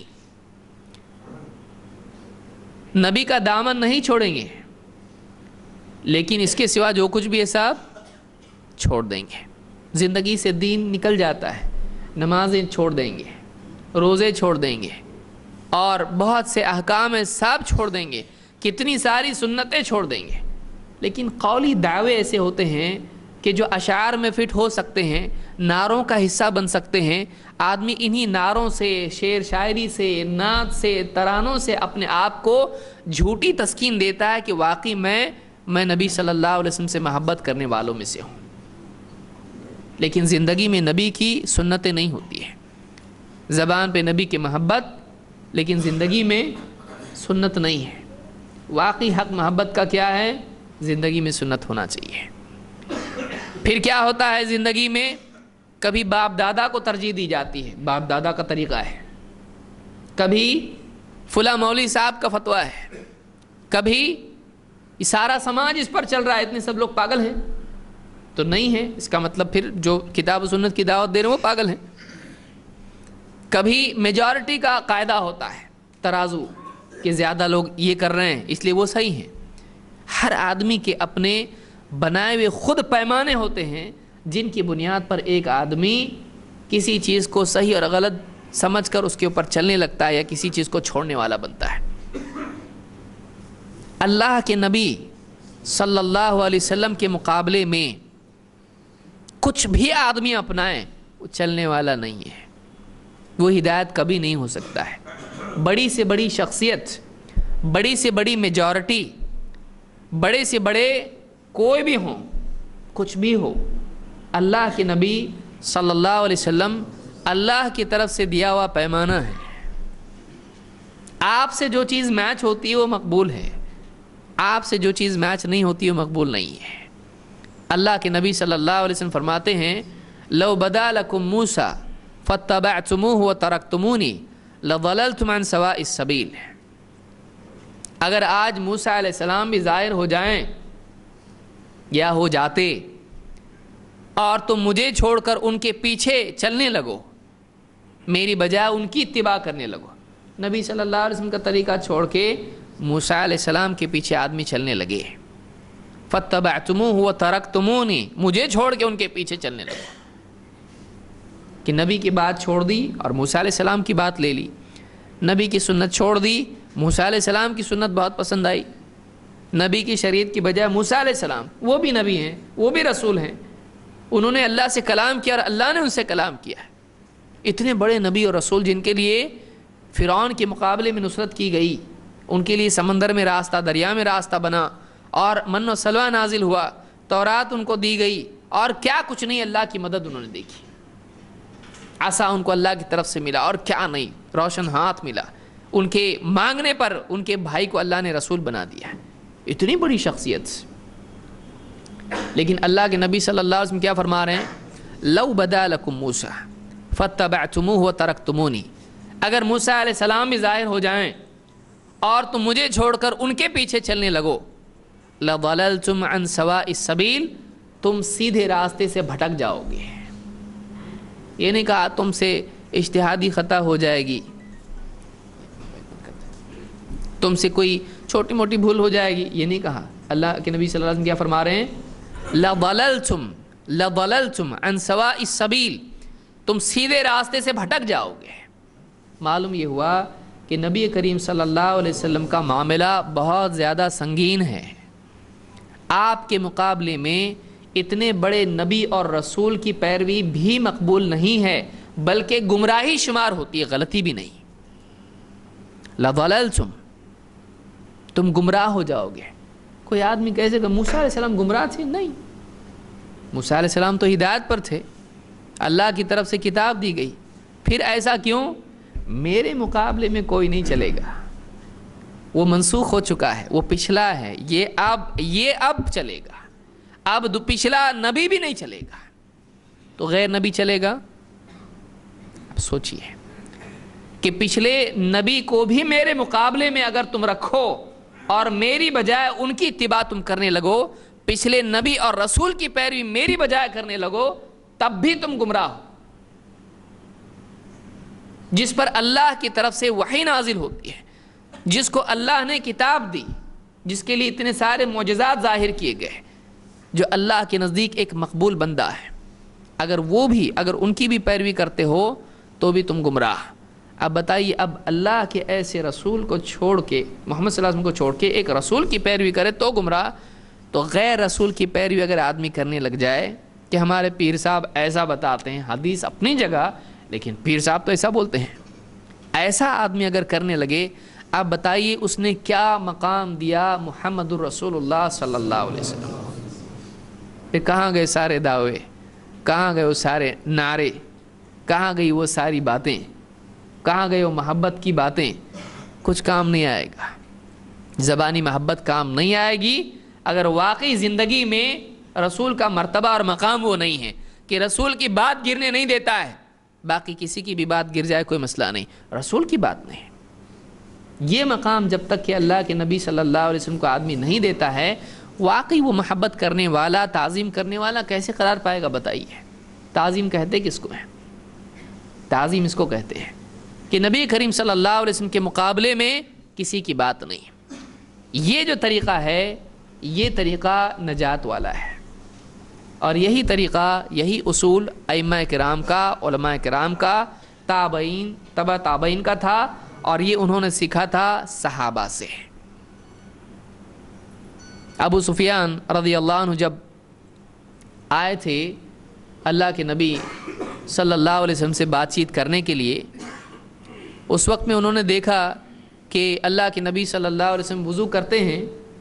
نبی کا دامن نہیں چھوڑیں گے، لیکن اس کے سوا جو کچھ بھی ہے سب چھوڑ دیں گے۔ زندگی سے دین نکل جاتا ہے، نمازیں چھوڑ دیں گے، روزے چھوڑ دیں گے، اور بہت سے احکام ہیں سب چھوڑ دیں گے، کتنی ساری سنتیں چھوڑ دیں گے، لیکن قولی دعوے ایسے ہوتے ہیں کہ جو اشعار میں فٹ ہو سکتے ہیں، نعروں کا حصہ بن سکتے ہیں۔ آدمی انہی نعروں سے، شعر شاعری سے، نعت سے، ترانوں سے اپنے آپ کو جھوٹی تسکین دیتا ہے کہ واقعی میں میں نبی صلی اللہ علیہ وسلم سے محبت کرنے والوں میں سے ہوں، لیکن زندگی میں نبی کی سنتیں نہیں ہوتی ہیں۔ زبان پہ نبی کی محبت، لیکن زندگی میں سنت نہیں ہے۔ واقعی حق محبت کا کیا ہے؟ زندگی میں سنت ہونا چاہیے۔ پھر کیا ہوتا ہے زندگی میں؟ کبھی باپ دادا کو ترجیح دی جاتی ہے، باپ دادا کا طریقہ ہے، کبھی فلاں مولوی صاحب کا فتویٰ ہے، کبھی سارا سماج اس پر چل رہا ہے، اتنے سب لوگ پاگل ہیں تو نہیں ہے، اس کا مطلب پھر جو کتاب و سنت کی دعوت دے رہے ہیں وہ پاگل ہیں۔ کبھی میجورٹی کا قاعدہ ہوتا ہے، ترازو، کہ زیادہ لوگ یہ کر رہے ہیں اس لیے وہ صحیح ہیں۔ ہر آدمی کے اپنے بنائے ہوئے خود پیمانے ہوتے ہیں، جن کی بنیاد پر ایک آدمی کسی چیز کو صحیح اور غلط سمجھ کر اس کے اوپر چلنے لگتا ہے یا کسی چیز کو چھوڑنے والا بنتا ہے۔ اللہ کے نبی صلی اللہ علیہ وسلم کے مقابلے میں کچھ بھی آدمی اپنائیں وہ چلنے والا نہیں ہے، وہ ہدایت کبھی نہیں ہو سکتا ہے۔ بڑی سے بڑی شخصیت، بڑی سے بڑی میجورٹی، بڑے سے بڑے کوئی بھی ہوں، کچھ بھی ہو، اللہ کے نبی صلی اللہ علیہ وسلم اللہ کی طرف سے دیا ہوا پیمانہ ہے۔ آپ سے جو چیز میچ ہوتی ہے وہ مقبول ہے، آپ سے جو چیز میچ نہیں ہوتی وہ مقبول نہیں ہے۔ اللہ کے نبی صلی اللہ علیہ وسلم فرماتے ہیں لو بدا لکم موسیٰ فاتبعتموہ وترکتمونی لضللتم عن سواء السبیل۔ اگر آج موسیٰ علیہ السلام بھی ظاہر ہو جائیں یا ہو جاتے اور تم مجھے چھوڑ کر ان کے پیچھے چلنے لگو، میری بجائے ان کی اتباع کرنے لگو، نبی صلی اللہ علیہ وسلم کا طریقہ چھوڑ کے موسیٰ علیہ السلام کے پیچھے آدمی چلنے لگے، فاتبعتموہ وترکتمونی، مجھے چھوڑ کے ان کے پیچھے چلنے لگو، کہ نبی کی بات چھوڑ دی اور موسیٰ علیہ السلام کی بات لے لی، نبی کی سنت چھوڑ دی، موسیٰ علیہ السلام کی سنت بہت پسند آئی، نبی کی شریعت کی بجائے موسیٰ علیہ السلام، وہ بھی نبی ہیں، وہ بھی رسول ہیں، انہوں نے اللہ سے کلام کیا اور اللہ نے ان سے کلام کیا ہے۔ اتنے بڑے نبی اور رسول جن کے لیے فرعون کے مقابلے میں نصرت کی گئی، ان کے لیے سمندر میں راستہ، دریا میں راستہ بنا، اور من و سلوہ نازل ہوا، تورات ان کو دی گئی، اور کیا کچھ نہیں، اللہ کی مدد انہوں نے دیکھی، عصا ان کو اللہ کی طرف سے ملا، اور کیا نہیں، روشن ہاتھ ملا، ان کے مانگنے پر ان کے بھائی کو اللہ نے رسول بنا دیا، اتنی بڑی شخصیت۔ لیکن اللہ کے نبی صلی اللہ علیہ وسلم کیا فرما رہے ہیں؟ لو بدا لکم موسیٰ فاتبعتموہ وترکتمونی، اگر موسیٰ علیہ السلام بھی ظاہر ہو جائیں اور تم مجھے چھوڑ کر ان کے پیچھے چلنے لگو، لضللتم عن سواء السبیل، تم سیدھے راستے سے بھٹک جاؤ گے۔ یہ نہیں کہا تم سے اجتہادی خطا ہو جائے گی، تم سے کوئی چھوٹی موٹی بھول ہو جائے گی، یہ نہیں کہا۔ اللہ کے نبی صلی اللہ علیہ وسلم کیا فرما رہے ہیں؟ لضللتم لضللتم عن سواء السبیل، تم سیدھے راستے سے بھٹک جاؤ گے۔ معلوم یہ ہوا کہ نبی کریم صلی اللہ علیہ وسلم کا معاملہ بہت زیادہ سنگین ہے۔ آپ کے مقابلے میں اتنے بڑے نبی اور رسول کی پیروی بھی مقبول نہیں ہے، بلکہ گمراہی شمار ہوتی ہے، غلطی بھی نہیں۔ لضللتم، تم گمراہ ہو جاؤ گے۔ کوئی آدمی کیسے کہ موسیٰ علیہ السلام گمراہ تھے؟ نہیں، موسیٰ علیہ السلام تو ہدایت پر تھے، اللہ کی طرف سے کتاب دی گئی، پھر ایسا کیوں؟ میرے مقابلے میں کوئی نہیں چلے گا، وہ منسوخ ہو چکا ہے، وہ پچھلا ہے، یہ اب یہ اب چلے گا، اب دو پچھلا نبی بھی نہیں چلے گا تو غیر نبی چلے گا؟ اب سوچئے کہ پچھلے نبی کو بھی میرے مقابلے میں اگر تم رکھو اور میری بجائے ان کی اتباع تم کرنے لگو، پچھلے نبی اور رسول کی پیروی میری بجائے کرنے لگو، تب بھی تم گمراہ ہو۔ جس پر اللہ کی طرف سے وحی نازل ہوتی ہے، جس کو اللہ نے کتاب دی، جس کے لیے اتنے سارے معجزات ظاہر کیے گئے، جو اللہ کے نزدیک ایک مقبول بندہ ہے، اگر وہ بھی اگر ان کی بھی پیروی کرتے ہو تو بھی تم گمراہ۔ اب بتائیے، اب اللہ کے ایسے رسول کو چھوڑ کے، محمد صلی اللہ علیہ وسلم کو چھوڑ کے ایک رسول کی پیروی کرے تو گمراہ، تو غیر رسول کی پیروی اگر آدمی کرنے لگ جائے کہ ہمارے پیر صاحب ایسا بتاتے ہیں، حدیث اپنی جگہ، لیکن پیر صاحب تو ایسا بولتے ہیں، ایسا آدمی اگر کرنے لگے، اب بتائیے اس نے کیا مقام دیا محمد الرسول اللہ صلی اللہ علیہ وسلم۔ پھر کہاں گئے سارے دعوے، کہاں گئے وہ سارے نعرے، کہاں گئی وہ ساری باتیں، کہاں گئے وہ محبت کی باتیں؟ کچھ کام نہیں آئے گا، زبانی محبت کام نہیں آئے گی اگر واقعی زندگی میں رسول کا مرتبہ اور مقام وہ نہیں ہے کہ رسول کی بات گرنے نہیں دیتا ہے، باقی کسی کی بھی بات گر جائے کوئی مسئلہ نہیں، رسول کی بات نہیں۔ یہ مقام جب تک کہ اللہ کے نبی صلی اللہ علیہ وسلم کو آدمی نہیں دیتا ہے، واقعی وہ محبت کرنے والا، تعظیم کرنے والا کیسے قرار پائے گا؟ بتائیے۔ تعظیم کہتے کس کو ہیں؟ تعظیم اس کو کہتے ہیں کہ نبی کریم صلی اللہ علیہ وسلم کے مقابلے میں کسی کی بات نہیں۔ یہ جو طریقہ ہے، یہ طریقہ نجات والا ہے، اور یہی طریقہ، یہی اصول ائمہ کرام کا، علماء کرام کا، تابعین، تبع تابعین کا تھا، اور یہ انہوں نے سیکھا تھا صحابہ سے۔ ابو سفیان رضی اللہ عنہ جب آئے تھے اللہ کے نبی صلی اللہ علیہ وسلم سے بات چیت کرنے کے لیے، اس وقت میں انہوں نے دیکھا کہ اللہ کے نبی صلی اللہ علیہ وسلم وضو کرتے ہیں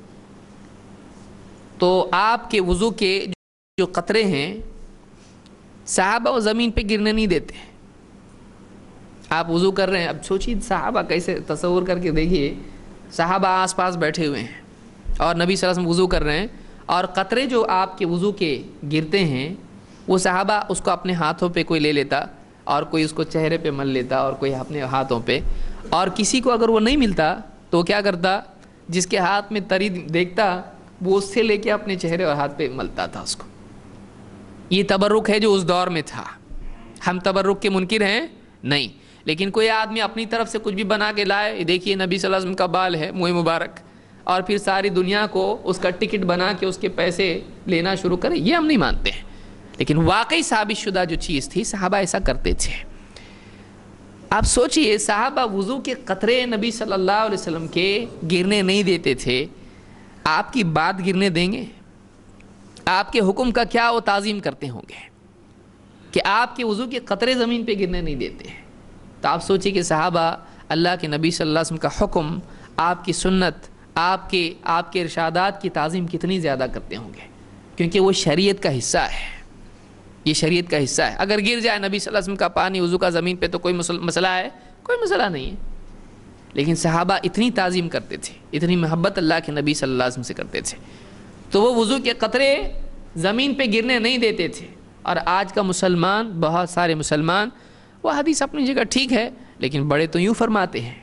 تو آپ کے وضو کے جو قطرے ہیں صحابہ وہ زمین پہ گرنے نہیں دیتے۔ آپ وضو کر رہے ہیں، اب سوچیے صحابہ کیسے، تصور کر کے دیکھیے، صحابہ آس پاس بیٹھے ہوئے ہیں اور نبی صلی اللہ علیہ وسلم وضو کر رہے ہیں، اور قطرے جو آپ کے وضو کے گرتے ہیں وہ صحابہ اس کو اپنے ہاتھوں پہ کوئی لے لیتا، اور کوئی اس کو چہرے پہ مل لیتا، اور کوئی اپنے ہاتھوں پہ، اور کسی کو اگر وہ نہیں ملتا تو کیا کرتا؟ جس کے ہاتھ میں تری دیکھتا وہ اس سے لے کے اپنے چہرے اور ہاتھ پہ ملتا تھا اس کو۔ یہ تبرک ہے جو اس دور میں تھا۔ ہم تبرک کے منکر ہیں نہیں، لیکن کوئی آدمی اپنی طرف سے کچھ بھی بنا کے لائے، دیکھیے نبی صلی اللہ علیہ وسلم کا بال ہے منہ مبارک، اور پھر ساری دنیا کو اس کا ٹکٹ بنا کے اس کے پیسے لینا شروع کرے، یہ ہم نہیں مانتے ہیں۔ لیکن واقعی ثابت شدہ جو چیز تھی، صحابہ ایسا کرتے تھے۔ آپ سوچئے، صحابہ وضو کے قطرے نبی صلی اللہ علیہ وسلم کے گرنے نہیں دیتے تھے، آپ کی بات گرنے دیں گے؟ آپ کے حکم کا کیا وہ تعظیم کرتے ہوں گے کہ آپ کے وضو کے قطرے زمین پہ گرنے نہیں دیتے ہیں؟ تو آپ سوچئے کہ صحابہ اللہ کے نبی صلی اللہ علیہ وسلم کا حکم، آپ کی سنت، آپ کے آپ کے ارشادات کی تعظیم کتنی زیادہ کرتے ہوں گے، کیونکہ وہ شریعت کا حصہ ہے، یہ شریعت کا حصہ ہے۔ اگر گر جائے نبی صلی اللہ علیہ وسلم کا پانی وضو کا زمین پہ تو کوئی مسئلہ ہے؟ کوئی مسئلہ نہیں ہے۔ لیکن صحابہ اتنی تعظیم کرتے تھے، اتنی محبت اللہ کے نبی صلی اللہ علیہ وسلم سے کرتے تھے، تو وہ وضو کے قطرے زمین پہ گرنے نہیں دیتے تھے، اور آج کا مسلمان، بہت سارے مسلمان، وہ حدیث اپنی جگہ ٹھیک ہے لیکن بڑے تو یوں فرماتے ہیں،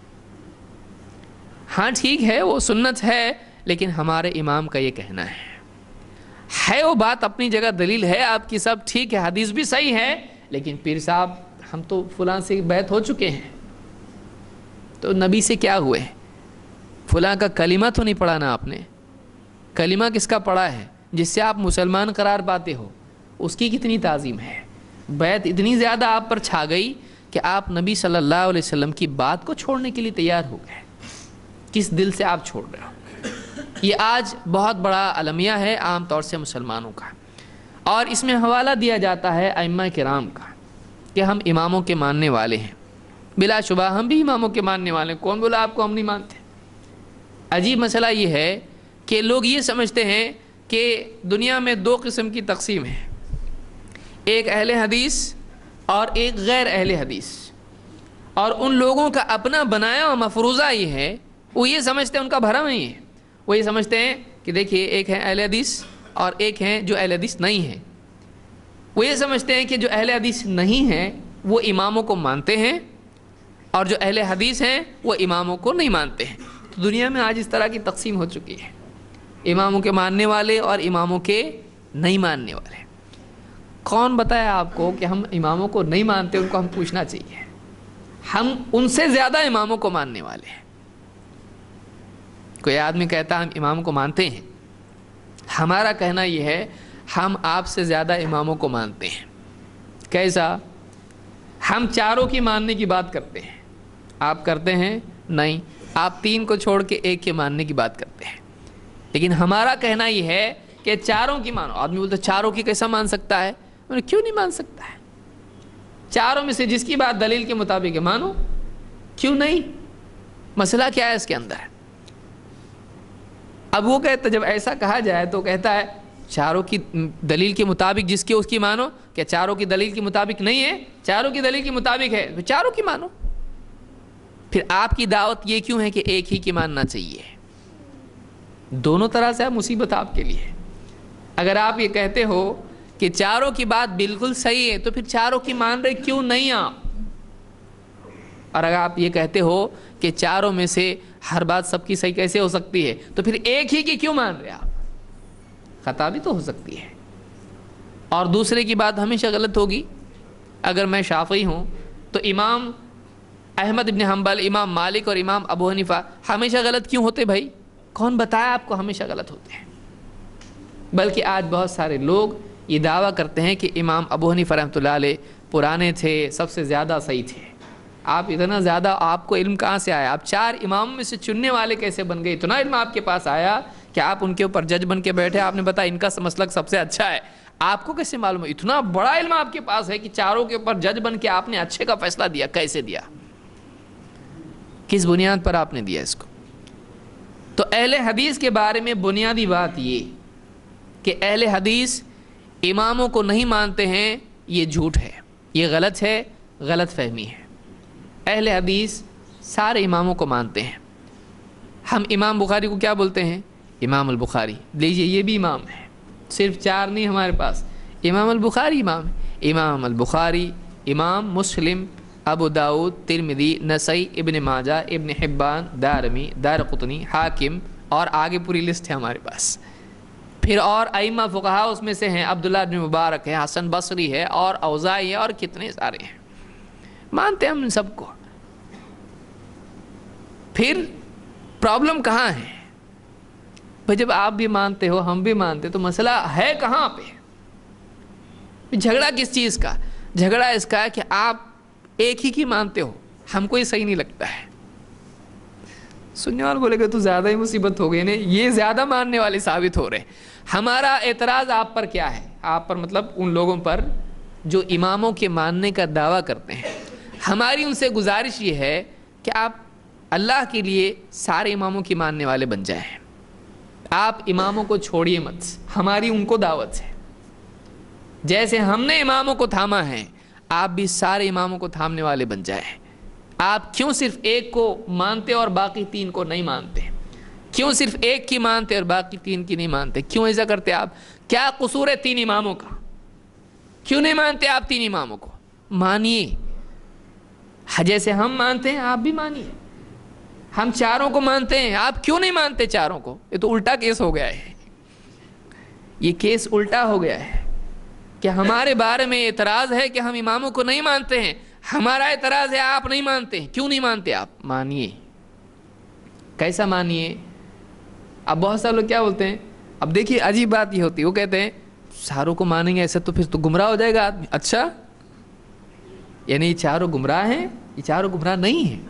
ہاں ٹھیک ہے وہ سنت ہے لیکن ہمارے امام کا یہ کہنا ہے ہے وہ بات اپنی جگہ دلیل ہے آپ کی، سب ٹھیک ہے، حدیث بھی صحیح ہے، لیکن پیر صاحب ہم تو فلاں سے بیعت ہو چکے ہیں، تو نبی سے کیا ہوئے؟ فلاں کا کلمہ تو نہیں پڑھا نا آپ نے؟ کلمہ کس کا پڑھا ہے؟ جس سے آپ مسلمان قرار پاتے ہو، اس کی کتنی تعظیم ہے؟ بیعت اتنی زیادہ آپ پر چھا گئی کہ آپ نبی صلی اللہ علیہ وسلم کی بات کو چھوڑنے کے لیے تیار ہو گئے۔ کس دل سے آپ چھوڑ رہے ہو؟ یہ آج بہت بڑا المیہ ہے عام طور سے مسلمانوں کا، اور اس میں حوالہ دیا جاتا ہے ائمہ کرام کا کہ ہم اماموں کے ماننے والے ہیں۔ بلا شبہ ہم بھی اماموں کے ماننے والے ہیں، کون بولا آپ کو ہم نہیں مانتے؟ عجیب مسئلہ یہ ہے کہ لوگ یہ سمجھتے ہیں کہ دنیا میں دو قسم کی تقسیم ہے، ایک اہل حدیث اور ایک غیر اہل حدیث، اور ان لوگوں کا اپنا بنایا ہوا مفروضہ یہ ہے، وہ یہ سمجھتے ہیں، ان کا بھرم نہیں ہے، وہ یہ سمجھتے ہیں کہ دیکھیے ایک ہے اہل حدیث اور ایک ہیں جو اہل حدیث نہیں ہیں۔ وہ یہ سمجھتے ہیں کہ جو اہل حدیث نہیں ہیں وہ اماموں کو مانتے ہیں، اور جو اہل حدیث ہیں وہ اماموں کو نہیں مانتے ہیں۔ تو دنیا میں آج اس طرح کی تقسیم ہو چکی ہے، اماموں کے ماننے والے اور اماموں کے نہیں ماننے والے۔ کون بتایا آپ کو کہ ہم اماموں کو نہیں مانتے؟ ان کو ہم پوچھنا چاہیے، ہم ان سے زیادہ اماموں کو ماننے والے ہیں۔ کوئی آدمی کہتا ہے ہم اماموں کو مانتے ہیں، ہمارا کہنا یہ ہے ہم آپ سے زیادہ اماموں کو مانتے ہیں۔ کیسا؟ ہم چاروں کی ماننے کی بات کرتے ہیں، آپ کرتے ہیں نہیں، آپ تین کو چھوڑ کے ایک کے ماننے کی بات کرتے ہیں، لیکن ہمارا کہنا یہ ہے کہ چاروں کی مانو۔ آدمی بولتا ہے چاروں کی کیسا مان سکتا ہے؟ کیوں نہیں مان سکتا ہے؟ چاروں میں سے جس کی بات دلیل کے مطابق ہے مانو، کیوں نہیں؟ مسئلہ کیا ہے اس کے اندر؟ اب وہ کہتا جب ایسا کہا جائے تو کہتا ہے چاروں کی دلیل کے مطابق جس کی اس کی مانو، کیا چاروں کی دلیل کے مطابق نہیں ہے؟ چاروں کی دلیل کے مطابق ہے تو چاروں کی مانو۔ پھر آپ کی دعوت یہ کیوں ہے کہ ایک ہی کی ماننا چاہیے؟ دونوں طرح سے مصیبت آپ کے لیے۔ اگر آپ یہ کہتے ہو کہ چاروں کی بات بالکل صحیح ہے تو پھر چاروں کی مان رہے کیوں نہیں آپ؟ اور اگر آپ یہ کہتے ہو کہ چاروں میں سے ہر بات سب کی صحیح کیسے ہو سکتی ہے تو پھر ایک ہی کی کیوں مان رہے آپ؟ خطا بھی تو ہو سکتی ہے، اور دوسرے کی بات ہمیشہ غلط ہوگی۔ اگر میں شافعی ہوں تو امام احمد ابن حنبل، امام مالک اور امام ابو حنیفہ ہمیشہ غلط کیوں ہوتے بھائی؟ کون بتایا آپ کو ہمیشہ غلط ہوتے ہیں؟ بلکہ آج بہت سارے لوگ یہ دعویٰ کرتے ہیں کہ امام ابو حنیفہ رحمۃ اللہ علیہ پرانے تھے، سب سے زیادہ صحیح تھے۔ آپ اتنا زیادہ، آپ کو علم کہاں سے آیا؟ آپ چار اماموں میں سے چننے والے کیسے بن گئے؟ اتنا علم آپ کے پاس آیا کہ آپ ان کے اوپر جج بن کے بیٹھے، آپ نے بتایا ان کا مسلک سب سے اچھا ہے۔ آپ کو کیسے معلوم ہے؟ اتنا بڑا علم آپ کے پاس ہے کہ چاروں کے اوپر جج بن کے آپ نے اچھے کا فیصلہ دیا، کیسے دیا؟ کس بنیاد پر آپ نے دیا اس کو؟ تو اہل حدیث کے بارے میں بنیادی بات یہ کہ اہل حدیث اماموں کو نہیں مانتے ہیں، یہ جھوٹ ہے، یہ غلط ہے، غلط فہمی ہے۔ اہل حدیث سارے اماموں کو مانتے ہیں۔ ہم امام بخاری کو کیا بولتے ہیں؟ امام البخاری۔ لیجئے یہ بھی امام ہے، صرف چار نہیں ہمارے پاس، امام البخاری امام ہے۔ امام البخاری، امام مسلم، ابو داؤد، ترمذی، نسائی، ابن ماجہ، ابن حبان، دارمی، دارقطنی، حاکم، اور آگے پوری لسٹ ہے ہمارے پاس۔ پھر اور ائمہ فقہا اس میں سے ہیں، عبداللہ بن مبارک ہے، حسن بصری ہے، اور اوزاعی ہے، اور کتنے سارے ہیں، مانتے ہیں ہم ان سب کو۔ پھر پرابلم کہاں ہے بھائی؟ جب آپ بھی مانتے ہو ہم بھی مانتے تو مسئلہ ہے کہاں پہ؟ جھگڑا کس چیز کا؟ جھگڑا اس کا ہے کہ آپ ایک ہی کی مانتے ہو، ہم کو یہ صحیح نہیں لگتا ہے۔ سننے والے بولے گا تو زیادہ ہی مصیبت ہو گئی، نہیں یہ زیادہ ماننے والے ثابت ہو رہے ہیں۔ ہمارا اعتراض آپ پر کیا ہے؟ آپ پر مطلب ان لوگوں پر جو اماموں کے ماننے کا دعویٰ کرتے ہیں۔ ہماری ان سے گزارش یہ ہے کہ آپ اللہ کے لیے سارے اماموں کی ماننے والے بن جائیں، آپ اماموں کو چھوڑیے مت، ہماری ان کو دعوت ہے۔ جیسے ہم نے اماموں کو تھاما ہے آپ بھی سارے اماموں کو تھامنے والے بن جائیں۔ آپ کیوں صرف ایک کو مانتے اور باقی تین کو نہیں مانتے؟ کیوں صرف ایک کی مانتے اور باقی تین کی نہیں مانتے؟ کیوں ایسا کرتے آپ؟ کیا قصور ہے تین اماموں کا؟ کیوں نہیں مانتے آپ تین اماموں کو؟ مانیے، جیسے ہم مانتے ہیں آپ بھی مانیے. ہم چاروں کو مانتے ہیں، آپ کیوں نہیں مانتے چاروں کو؟ یہ تو الٹا کیس ہو گیا ہے. یہ کیس الٹا ہو گیا ہے کہ ہمارے بارے میں اعتراض ہے کہ ہم اماموں کو نہیں مانتے ہیں، ہمارا اعتراض ہے آپ نہیں مانتے ہیں. کیوں نہیں مانتے آپ؟ مانیے. کیسا مانیے؟ اب بہت سارے لوگ کیا بولتے ہیں، اب دیکھیے عجیب بات یہ ہوتی ہے، وہ کہتے ہیں چاروں کو مانیں گے ایسے تو پھر تو گمراہ ہو جائے گا آدمی. اچھا، یعنی یہ چاروں گمراہ ہیں؟ یہ چاروں گمراہ نہیں ہیں،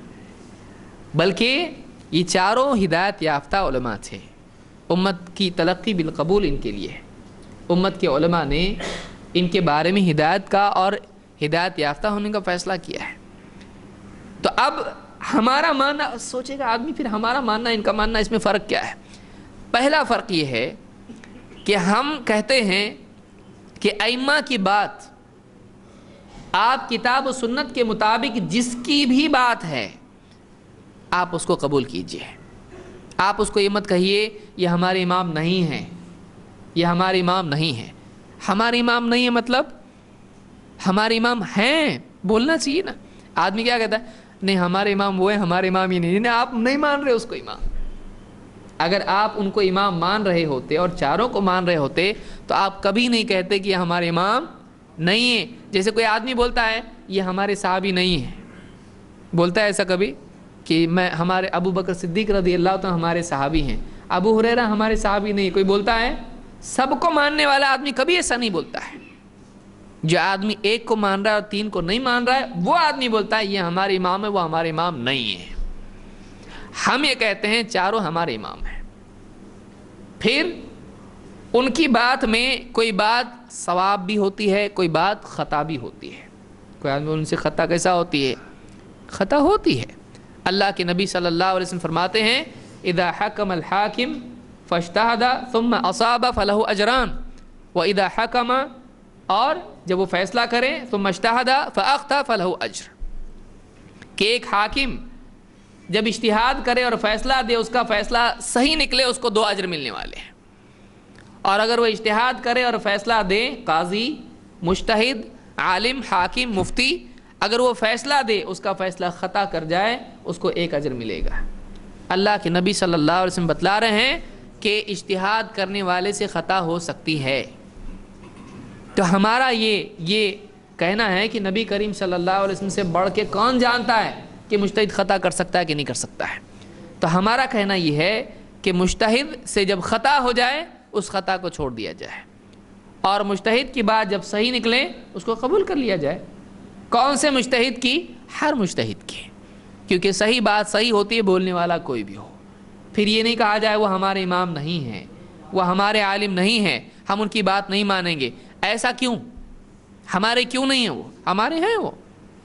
بلکہ یہ چاروں ہدایت یافتہ علماء تھے. امت کی تلقی بالقبول ان کے لیے، امت کے علماء نے ان کے بارے میں ہدایت کا اور ہدایت یافتہ ہونے کا فیصلہ کیا ہے. تو اب ہمارا ماننا، سوچے گا آدمی پھر ہمارا ماننا ان کا ماننا اس میں فرق کیا ہے؟ پہلا فرق یہ ہے کہ ہم کہتے ہیں کہ ائمہ کی بات آپ کتاب و سنت کے مطابق جس کی بھی بات ہے آپ اس کو قبول کیجئے. آپ اس کو یہ مت کہیے یہ ہمارے امام نہیں ہیں، یہ ہمارے امام نہیں ہیں. ہمارے امام نہیں ہیں مطلب ہمارے امام ہیں بولنا چاہیے نا. آدمی کیا کہتا ہے، نہیں ہمارے امام وہ ہیں، ہمارے امام ہی نہیں. نہیں، آپ نہیں مان رہے اس کو امام. اگر آپ ان کو امام مان رہے ہوتے اور چاروں کو مان رہے ہوتے تو آپ کبھی نہیں کہتے کہ یہ ہمارے امام نہیں ہیں. جیسے کوئی آدمی بولتا ہے یہ ہمارے صحابی نہیں ہیں، بولتا ہے ایسا کبھی کہ میں ہمارے ابو بکر صدیق رضی اللہ عنہ ہمارے صحابی ہیں، ابو ہریرہ ہمارے صحابی نہیں. کوئی بولتا ہے؟ سب کو ماننے والا آدمی کبھی ایسا نہیں بولتا ہے. جو آدمی ایک کو مان رہا ہے اور تین کو نہیں مان رہا ہے وہ آدمی بولتا ہے یہ ہمارے امام ہے، وہ ہمارے امام نہیں ہے. ہم یہ کہتے ہیں چاروں ہمارے امام ہیں. پھر ان کی بات میں کوئی بات ثواب بھی ہوتی ہے، کوئی بات خطا بھی ہوتی ہے. کوئی آدمی ان سے خطا کیسا ہوتی ہے؟ خطا ہوتی ہے. اللہ کے نبی صلی اللہ علیہ وسلم فرماتے ہیں اذا حکم الحاکم فاجتہد ثم اصاب فلہ اجران واذا حکم، اور جب وہ فیصلہ کرے ثم اجتہد فاخطأ فلہ اجر. کہ ایک حاکم جب اجتہاد کرے اور فیصلہ دے، اس کا فیصلہ صحیح نکلے، اس کو دو اجر ملنے والے ہیں. اور اگر وہ اجتہاد کرے اور فیصلہ دے، قاضی، مجتہد، عالم، حاکم، مفتی، اگر وہ فیصلہ دے اس کا فیصلہ خطا کر جائے اس کو ایک اجر ملے گا. اللہ کے نبی صلی اللہ علیہ وسلم بتلا رہے ہیں کہ اجتہاد کرنے والے سے خطا ہو سکتی ہے. تو ہمارا یہ یہ کہنا ہے کہ نبی کریم صلی اللہ علیہ وسلم سے بڑھ کے کون جانتا ہے کہ مجتہد خطا کر سکتا ہے کہ نہیں کر سکتا ہے. تو ہمارا کہنا یہ ہے کہ مجتہد سے جب خطا ہو جائے اس خطا کو چھوڑ دیا جائے، اور مجتہد کی بات جب صحیح نکلے اس کو قبول کر لیا جائے. کون سے مجتہد کی؟ ہر مجتہد کی، کیونکہ صحیح بات صحیح ہوتی ہے بولنے والا کوئی بھی ہو. پھر یہ نہیں کہا جائے وہ ہمارے امام نہیں ہیں، وہ ہمارے عالم نہیں ہیں، ہم ان کی بات نہیں مانیں گے. ایسا کیوں؟ ہمارے کیوں نہیں ہیں؟ وہ ہمارے ہیں، وہ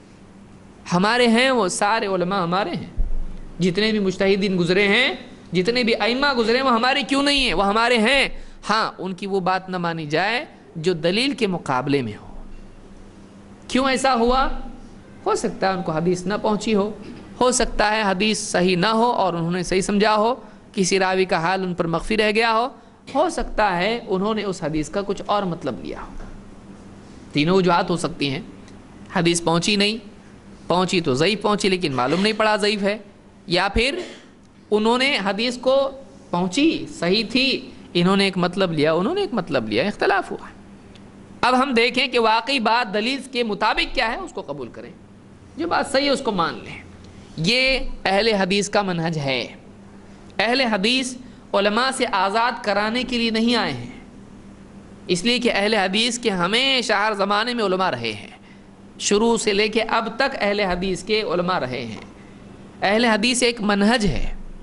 ہمارے ہیں، وہ سارے علماء ہمارے ہیں. جتنے بھی مجتہدین گزرے ہیں، جتنے بھی ائمہ گزرے ہیں، وہ ہمارے کیوں نہیں ہیں؟ وہ ہمارے ہیں. ہاں، ان کی وہ بات نہ مانی جائے جو دلیل کے مقابلے میں ہو. کیوں ایسا ہوا؟ ہو سکتا ہے ان کو حدیث نہ پہنچی ہو، ہو سکتا ہے حدیث صحیح نہ ہو اور انہوں نے صحیح سمجھا ہو، کسی راوی کا حال ان پر مخفی رہ گیا ہو، ہو سکتا ہے انہوں نے اس حدیث کا کچھ اور مطلب لیا ہو. تینوں وجوہات ہو سکتی ہیں. حدیث پہنچی نہیں، پہنچی تو ضعیف پہنچی لیکن معلوم نہیں پڑا ضعیف ہے، یا پھر انہوں نے حدیث کو پہنچی صحیح تھی، انہوں نے ایک مطلب لیا، انہوں نے ایک مطلب لیا، اختلاف ہوا. اب ہم دیکھیں کہ واقعی بات دلیل کے مطابق کیا ہے، اس کو قبول کریں. جو بات صحیح ہے اس کو مان لیں. یہ اہل حدیث کا منہج ہے. اہل حدیث علماء سے آزاد کرانے کے لیے نہیں آئے ہیں، اس لیے کہ اہل حدیث کے ہمیشہ ہر زمانے میں علماء رہے ہیں. شروع سے لے کے اب تک اہل حدیث کے علماء رہے ہیں. اہل حدیث ایک منہج ہے.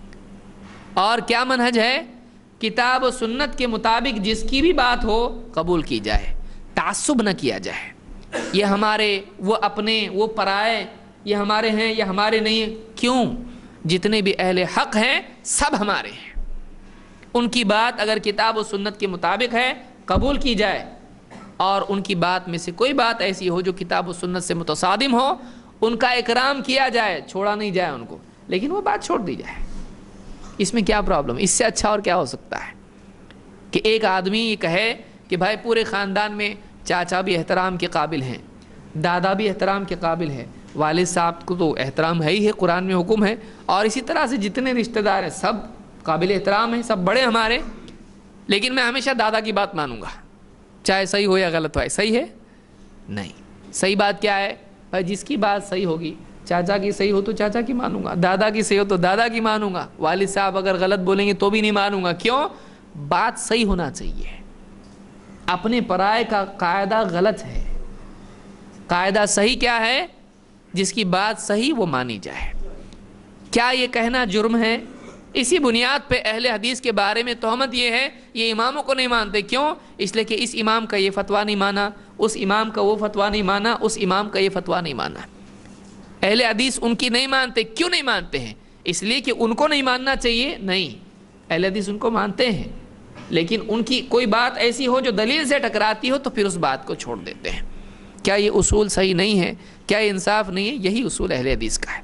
اور کیا منہج ہے؟ کتاب و سنت کے مطابق جس کی بھی بات ہو قبول کی جائے، تعصب نہ کیا جائے. یہ ہمارے، وہ اپنے، وہ پرائے، یہ ہمارے ہیں، یہ ہمارے نہیں. کیوں؟ جتنے بھی اہل حق ہیں سب ہمارے ہیں. ان کی بات اگر کتاب و سنت کے مطابق ہے قبول کی جائے، اور ان کی بات میں سے کوئی بات ایسی ہو جو کتاب و سنت سے متصادم ہو ان کا اکرام کیا جائے، چھوڑا نہیں جائے ان کو، لیکن وہ بات چھوڑ دی جائے. اس میں کیا پرابلم؟ اس سے اچھا اور کیا ہو سکتا ہے کہ ایک آدمی یہ کہے کہ بھائی پورے خاندان میں چاچا بھی احترام کے قابل ہیں، دادا بھی احترام کے قابل ہے، والد صاحب کو تو احترام ہے ہی ہے، قرآن میں حکم ہے، اور اسی طرح سے جتنے رشتہ دار ہیں سب قابل احترام ہیں، سب بڑے ہمارے. لیکن میں ہمیشہ دادا کی بات مانوں گا، چاہے صحیح ہو یا غلط ہو. صحیح ہے؟ نہیں. صحیح بات کیا ہے بھائی؟ جس کی بات صحیح ہوگی، چاچا کی صحیح ہو تو چاچا کی مانوں گا، دادا کی صحیح ہو تو دادا کی مانوں گا، والد صاحب اگر غلط بولیں گے تو بھی نہیں مانوں گا. کیوں؟ بات صحیح ہونا چاہیے. اپنے پرائے کا قاعدہ غلط ہے. قاعدہ صحیح کیا ہے؟ جس کی بات صحیح وہ مانی جائے. کیا یہ کہنا جرم ہے؟ اسی بنیاد پہ اہل حدیث کے بارے میں تہمت یہ ہے یہ اماموں کو نہیں مانتے. کیوں؟ اس لیے کہ اس امام کا یہ فتویٰ نہیں مانا، اس امام کا وہ فتویٰ نہیں مانا، اس امام کا یہ فتویٰ نہیں مانا. اہل حدیث ان کی نہیں مانتے. کیوں نہیں مانتے ہیں؟ اس لیے کہ ان کو نہیں ماننا چاہیے؟ نہیں، اہل حدیث ان کو مانتے ہیں، لیکن ان کی کوئی بات ایسی ہو جو دلیل سے ٹکراتی ہو تو پھر اس بات کو چھوڑ دیتے ہیں. کیا یہ اصول صحیح نہیں ہے؟ کیا یہ انصاف نہیں ہے؟ یہی اصول اہل حدیث کا ہے.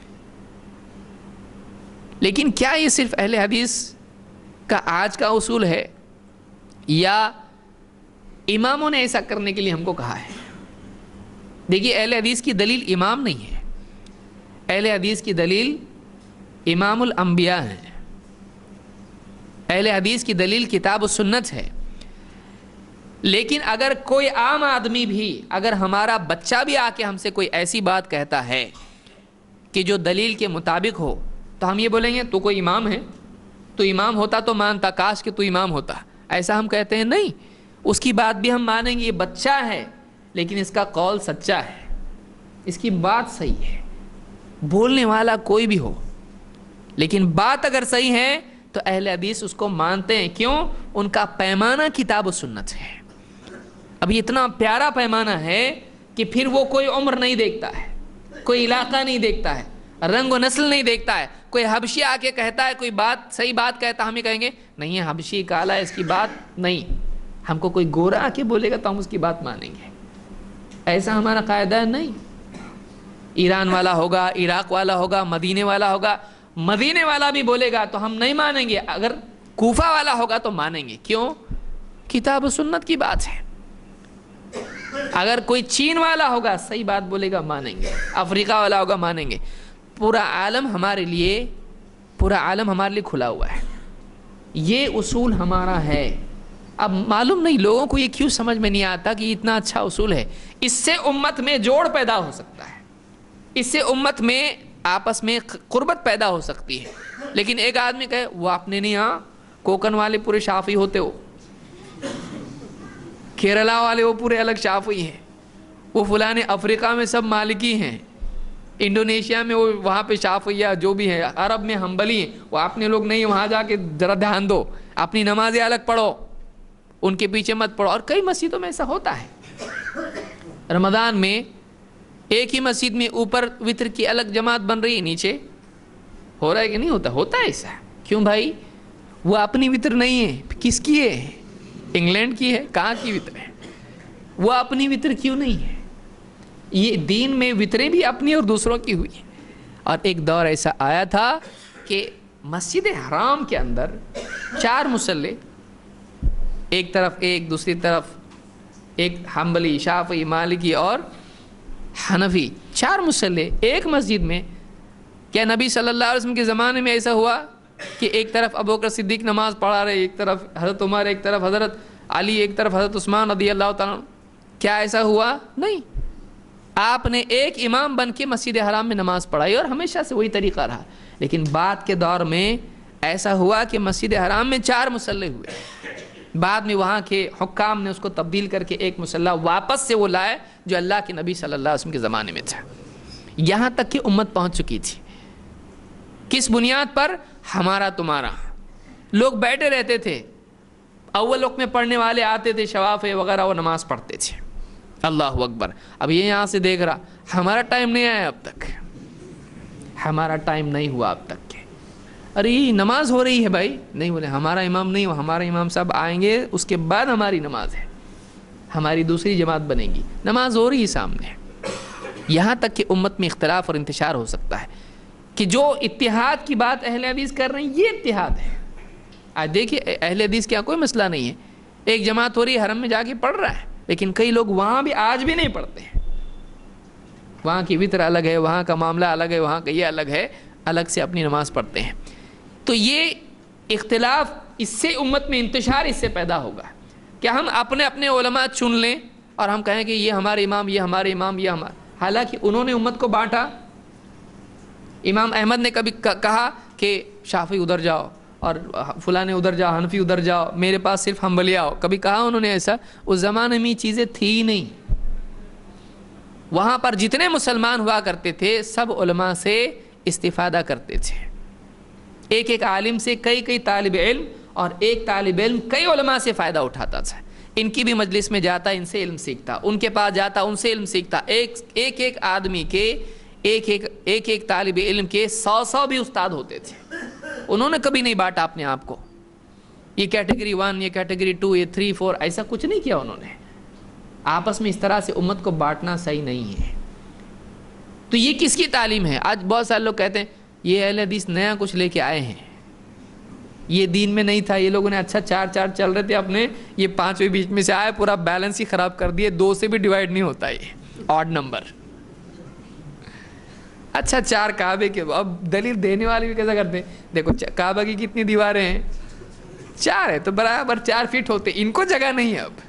لیکن کیا یہ صرف اہل حدیث کا آج کا اصول ہے یا اماموں نے ایسا کرنے کے لیے ہم کو کہا ہے؟ دیکھیے، اہل حدیث کی دلیل امام نہیں ہے، اہل حدیث کی دلیل امام الانبیاء ہے. اہل حدیث کی دلیل کتاب و سنت ہے. لیکن اگر کوئی عام آدمی بھی، اگر ہمارا بچہ بھی آ کے ہم سے کوئی ایسی بات کہتا ہے کہ جو دلیل کے مطابق ہو تو ہم یہ بولیں گے تو کوئی امام ہے، تو امام ہوتا تو مانتا، کاش کہ تو امام ہوتا. ایسا ہم کہتے ہیں نہیں. اس کی بات بھی ہم مانیں گے، یہ بچہ ہے لیکن اس کا قول سچا ہے، اس کی بات صحیح ہے. بولنے والا کوئی بھی ہو لیکن بات اگر صحیح ہے تو اہل حدیث اس کو مانتے ہیں. کیوں؟ ان کا پیمانہ کتاب و سنت ہے. اب یہ اتنا پیارا پیمانہ ہے کہ پھر وہ کوئی عمر نہیں دیکھتا ہے، کوئی علاقہ نہیں دیکھتا ہے، رنگ و نسل نہیں دیکھتا ہے. کوئی حبشی آ کے کہتا ہے کوئی بات صحیح بات کہتا، ہم یہ کہیں گے نہیں ہے حبشی کالا ہے، اس کی بات نہیں. ہم کو کوئی گورا آ کے بولے گا تو ہم اس کی بات مانیں گے. ایسا ہمارا قاعدہ نہیں. ایران والا ہوگا، عراق والا ہوگا، مدینے والا ہوگا، مدینے والا بھی بولے گا تو ہم نہیں مانیں گے. اگر کوفہ والا ہوگا تو مانیں گے. کیوں؟ کتاب و سنت کی بات ہے. اگر کوئی چین والا ہوگا صحیح بات بولے گا مانیں گے، افریقہ والا ہوگا مانیں گے. پورا عالم ہمارے لیے پورا عالم ہمارے لیے کھلا ہوا ہے. یہ اصول ہمارا ہے. اب معلوم نہیں لوگوں کو یہ کیوں سمجھ میں نہیں آتا کہ اتنا اچھا اصول ہے. اس سے امت میں جوڑ پیدا ہو سکتا ہے، اس سے امت میں آپس میں قربت پیدا ہو سکتی ہے. لیکن ایک آدمی کہے وہ آپ نے نہیں، ہاں کوکن والے پورے شافعی ہوتے ہو، کیرلا والے وہ پورے الگ شافعی ہیں، وہ فلاں افریقہ میں سب مالکی ہیں، انڈونیشیا میں وہ وہاں پہ شافعیہ جو بھی ہیں، عرب میں حنبلی ہیں. وہ آپ نے لوگ نہیں، وہاں جا کے ذرا دھیان دو، اپنی نمازیں الگ پڑھو، ان کے پیچھے مت پڑھو. اور کئی مسجدوں میں ایسا ہوتا ہے. رمضان میں ایک ہی مسجد میں اوپر وتر کی الگ جماعت بن رہی ہے، نیچے ہو رہا ہے کہ نہیں ہوتا؟ ہوتا ہے ایسا. کیوں بھائی؟ وہ اپنی وتر نہیں ہے. کس کی ہے؟ انگلینڈ کی ہے؟ کہاں کی وتر ہے؟ وہ اپنی وتر کیوں نہیں ہے؟ یہ دین میں وتریں بھی اپنی اور دوسروں کی ہوئی ہیں. اور ایک دور ایسا آیا تھا کہ مسجد حرام کے اندر چار مصلے، ایک طرف ایک، دوسری طرف ایک، حنبلی، شافعی، مالکی اور حنفی، چار مصلے ایک مسجد میں. کیا نبی صلی اللہ علیہ وسلم کے زمانے میں ایسا ہوا کہ ایک طرف ابوبکر صدیق نماز پڑھا رہے، ایک طرف حضرت عمر، ایک طرف حضرت علی، ایک طرف حضرت عثمان رضی اللہ تعالیٰ عنہ؟ کیا ایسا ہوا؟ نہیں. آپ نے ایک امام بن کے مسجد حرام میں نماز پڑھائی اور ہمیشہ سے وہی طریقہ رہا. لیکن بعد کے دور میں ایسا ہوا کہ مسجد حرام میں چار مصلے ہوئے. بعد میں وہاں کے حکام نے اس کو تبدیل کر کے ایک مصلی واپس سے وہ لائے جو اللہ کے نبی صلی اللہ علیہ وسلم کے زمانے میں تھا. یہاں تک کہ امت پہنچ چکی تھی. کس بنیاد پر؟ ہمارا تمہارا. لوگ بیٹھے رہتے تھے، اول وقت میں پڑھنے والے آتے تھے، شوافع وغیرہ، وہ نماز پڑھتے تھے. اللہ اکبر. اب یہ یہاں سے دیکھ رہا ہمارا ٹائم نہیں آیا، اب تک ہمارا ٹائم نہیں ہوا اب تک. ارے نماز ہو رہی ہے بھائی. نہیں بولے ہمارا امام نہیں ہو، ہمارا امام صاحب آئیں گے اس کے بعد ہماری نماز ہے، ہماری دوسری جماعت بنے گی. نماز ہو رہی ہے سامنے. یہاں تک کہ امت میں اختلاف اور انتشار ہو سکتا ہے کہ جو اتحاد کی بات اہل حدیث کر رہے ہیں یہ اتحاد ہے. آج دیکھیے اہل حدیث کیا کوئی مسئلہ نہیں ہے، ایک جماعت ہو رہی ہے، حرم میں جا کے پڑھ رہا ہے، لیکن کئی لوگ وہاں بھی آج بھی نہیں پڑھتے ہیں. وہاں کی وطر الگ ہے, وہاں کا معاملہ الگ ہے, وہاں کا یہ الگ ہے, الگ سے اپنی نماز پڑھتے ہیں. تو یہ اختلاف اس سے امت میں انتشار اس سے پیدا ہوگا کہ ہم اپنے اپنے علماء چن لیں اور ہم کہیں کہ یہ ہمارے امام, یہ ہمارے امام, یہ ہمارے, حالانکہ انہوں نے امت کو بانٹا. امام احمد نے کبھی کہا کہ شافعی ادھر جاؤ اور فلاں ادھر جاؤ, حنفی ادھر جاؤ, میرے پاس صرف حنبلی آؤ, کبھی کہا انہوں نے ایسا؟ اس زمانے میں یہ چیزیں تھی ہی نہیں. وہاں پر جتنے مسلمان ہوا کرتے تھے سب علماء سے استفادہ کرتے تھے. ایک ایک عالم سے کئی کئی طالب علم, اور ایک طالب علم کئی علماء سے فائدہ اٹھاتا تھا. ان کی بھی مجلس میں جاتا, ان سے علم سیکھتا, ان کے پاس جاتا, ان سے علم سیکھتا. ایک ایک ایک آدمی کے ایک ایک ایک ایک طالب علم کے سو سو بھی استاد ہوتے تھے. انہوں نے کبھی نہیں بانٹا اپنے آپ کو, یہ کیٹیگری ون, یہ کیٹیگری ٹو, یہ تھری فور, ایسا کچھ نہیں کیا انہوں نے. آپس میں اس طرح سے امت کو بانٹنا صحیح نہیں ہے. تو یہ کس کی تعلیم ہے؟ آج بہت سارے لوگ کہتے ہیں یہ اہل حدیث نیا کچھ لے کے آئے ہیں, یہ دین میں نہیں تھا, یہ لوگوں نے اچھا چار چار چل رہے تھے اپنے, یہ پانچویں بیچ میں سے آئے, پورا بیلنس ہی خراب کر دیے. دو سے بھی ڈیوائیڈ نہیں ہوتا یہ آڈ نمبر. اچھا چار کعبے کے, اب دلیل دینے والے بھی کیسا کرتے ہیں, دیکھو کعبہ کی کتنی دیواریں ہیں؟ چار ہے, تو برابر چار فٹ ہوتے, ان کو جگہ نہیں ہے. اب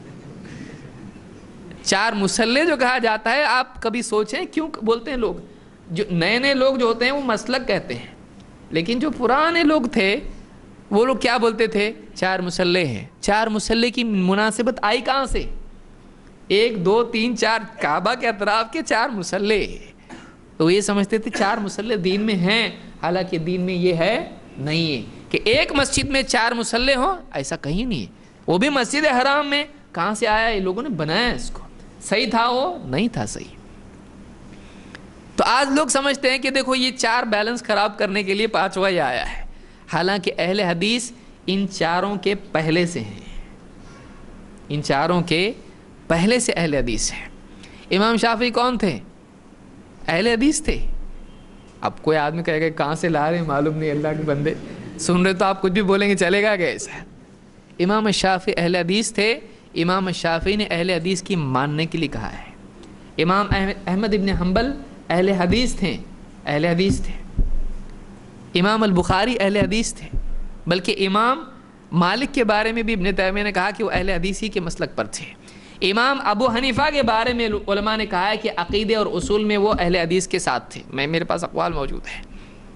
چار مسلح جو کہا جاتا ہے, آپ کبھی سوچیں کیوں بولتے ہیں لوگ؟ جو نئے نئے لوگ جو ہوتے ہیں وہ مسلک کہتے ہیں, لیکن جو پرانے لوگ تھے وہ لوگ کیا بولتے تھے؟ چار مسلح ہیں. چار مسلح کی مناسبت آئی کہاں سے؟ ایک دو تین چار, کعبہ کے اطراف کے چار مسلح. تو یہ سمجھتے تھے چار مسلح دین میں ہیں, حالانکہ دین میں یہ ہے نہیں ہے کہ ایک مسجد میں چار مسلح ہوں, ایسا کہیں نہیں ہے. وہ بھی مسجد حرام میں. کہاں سے آیا؟ یہ لوگوں نے بنایا اس کو. صحیح تھا وہ؟ نہیں تھا صحیح. تو آج لوگ سمجھتے ہیں کہ دیکھو یہ چار بیلنس خراب کرنے کے لیے پانچواں یہ آیا ہے, حالانکہ اہل حدیث ان چاروں کے پہلے سے ہیں, ان چاروں کے پہلے سے اہل حدیث ہیں. امام شافعی کون تھے؟ اہل حدیث تھے. اب کوئی آدمی کہے گا کہاں سے لا رہے ہیں, معلوم نہیں, اللہ کے بندے سن رہے تو آپ کچھ بھی بولیں گے چلے گا کیسا؟ امام شافعی اہل حدیث تھے. امام شافعی نے اہل حدیث کی ماننے کے لیے کہا ہے. امام احمد ابن حنبل اہل حدیث تھے, اہل حدیث تھے. امام البخاری اہل حدیث تھے. بلکہ امام مالک کے بارے میں بھی ابن تیمیہ نے کہا کہ وہ اہل حدیثی کے مسلک پر تھے. امام ابو حنیفہ کے بارے میں علماء نے کہا ہے کہ عقیدے اور اصول میں وہ اہل حدیث کے ساتھ تھے. میں میرے پاس اقوال موجود ہیں.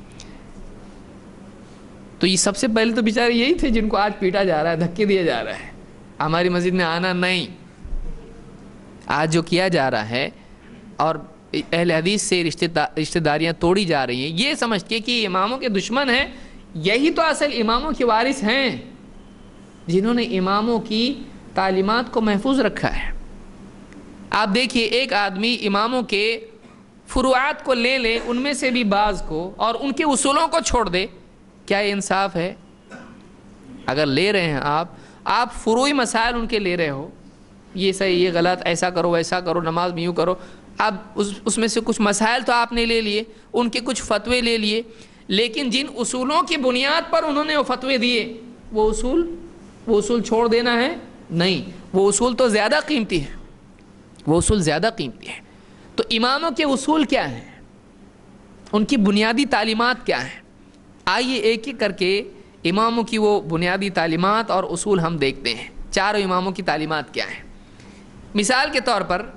تو یہ سب سے پہلے تو بیچارے یہی تھے جن کو آج پیٹا جا رہا ہے, دھکے دیا جا رہا ہے, ہماری مسجد میں آنا نہیں. آج جو کیا جا رہا ہے اور اہل حدیث سے رشتہ داریاں توڑی جا رہی ہیں, یہ سمجھ کے کہ اماموں کے دشمن ہیں. یہی تو اصل اماموں کے وارث ہیں, جنہوں نے اماموں کی تعلیمات کو محفوظ رکھا ہے. آپ دیکھیے ایک آدمی اماموں کے فروعات کو لے لے, ان میں سے بھی بعض کو, اور ان کے اصولوں کو چھوڑ دے, کیا یہ انصاف ہے؟ اگر لے رہے ہیں آپ آپ فروعی مسائل ان کے لے رہے ہو, یہ صحیح, یہ غلط, ایسا کرو ویسا کرو, نماز میں یوں کرو, اب اس اس میں سے کچھ مسائل تو آپ نے لے لیے, ان کے کچھ فتوے لے لیے, لیکن جن اصولوں کی بنیاد پر انہوں نے وہ فتوے دیے, وہ اصول وہ اصول چھوڑ دینا ہے؟ نہیں, وہ اصول تو زیادہ قیمتی ہے, وہ اصول زیادہ قیمتی ہے. تو اماموں کے اصول کیا ہیں, ان کی بنیادی تعلیمات کیا ہیں؟ آئیے ایک ایک کر کے اماموں کی وہ بنیادی تعلیمات اور اصول ہم دیکھتے ہیں. چاروں اماموں کی تعلیمات کیا ہیں؟ مثال کے طور پر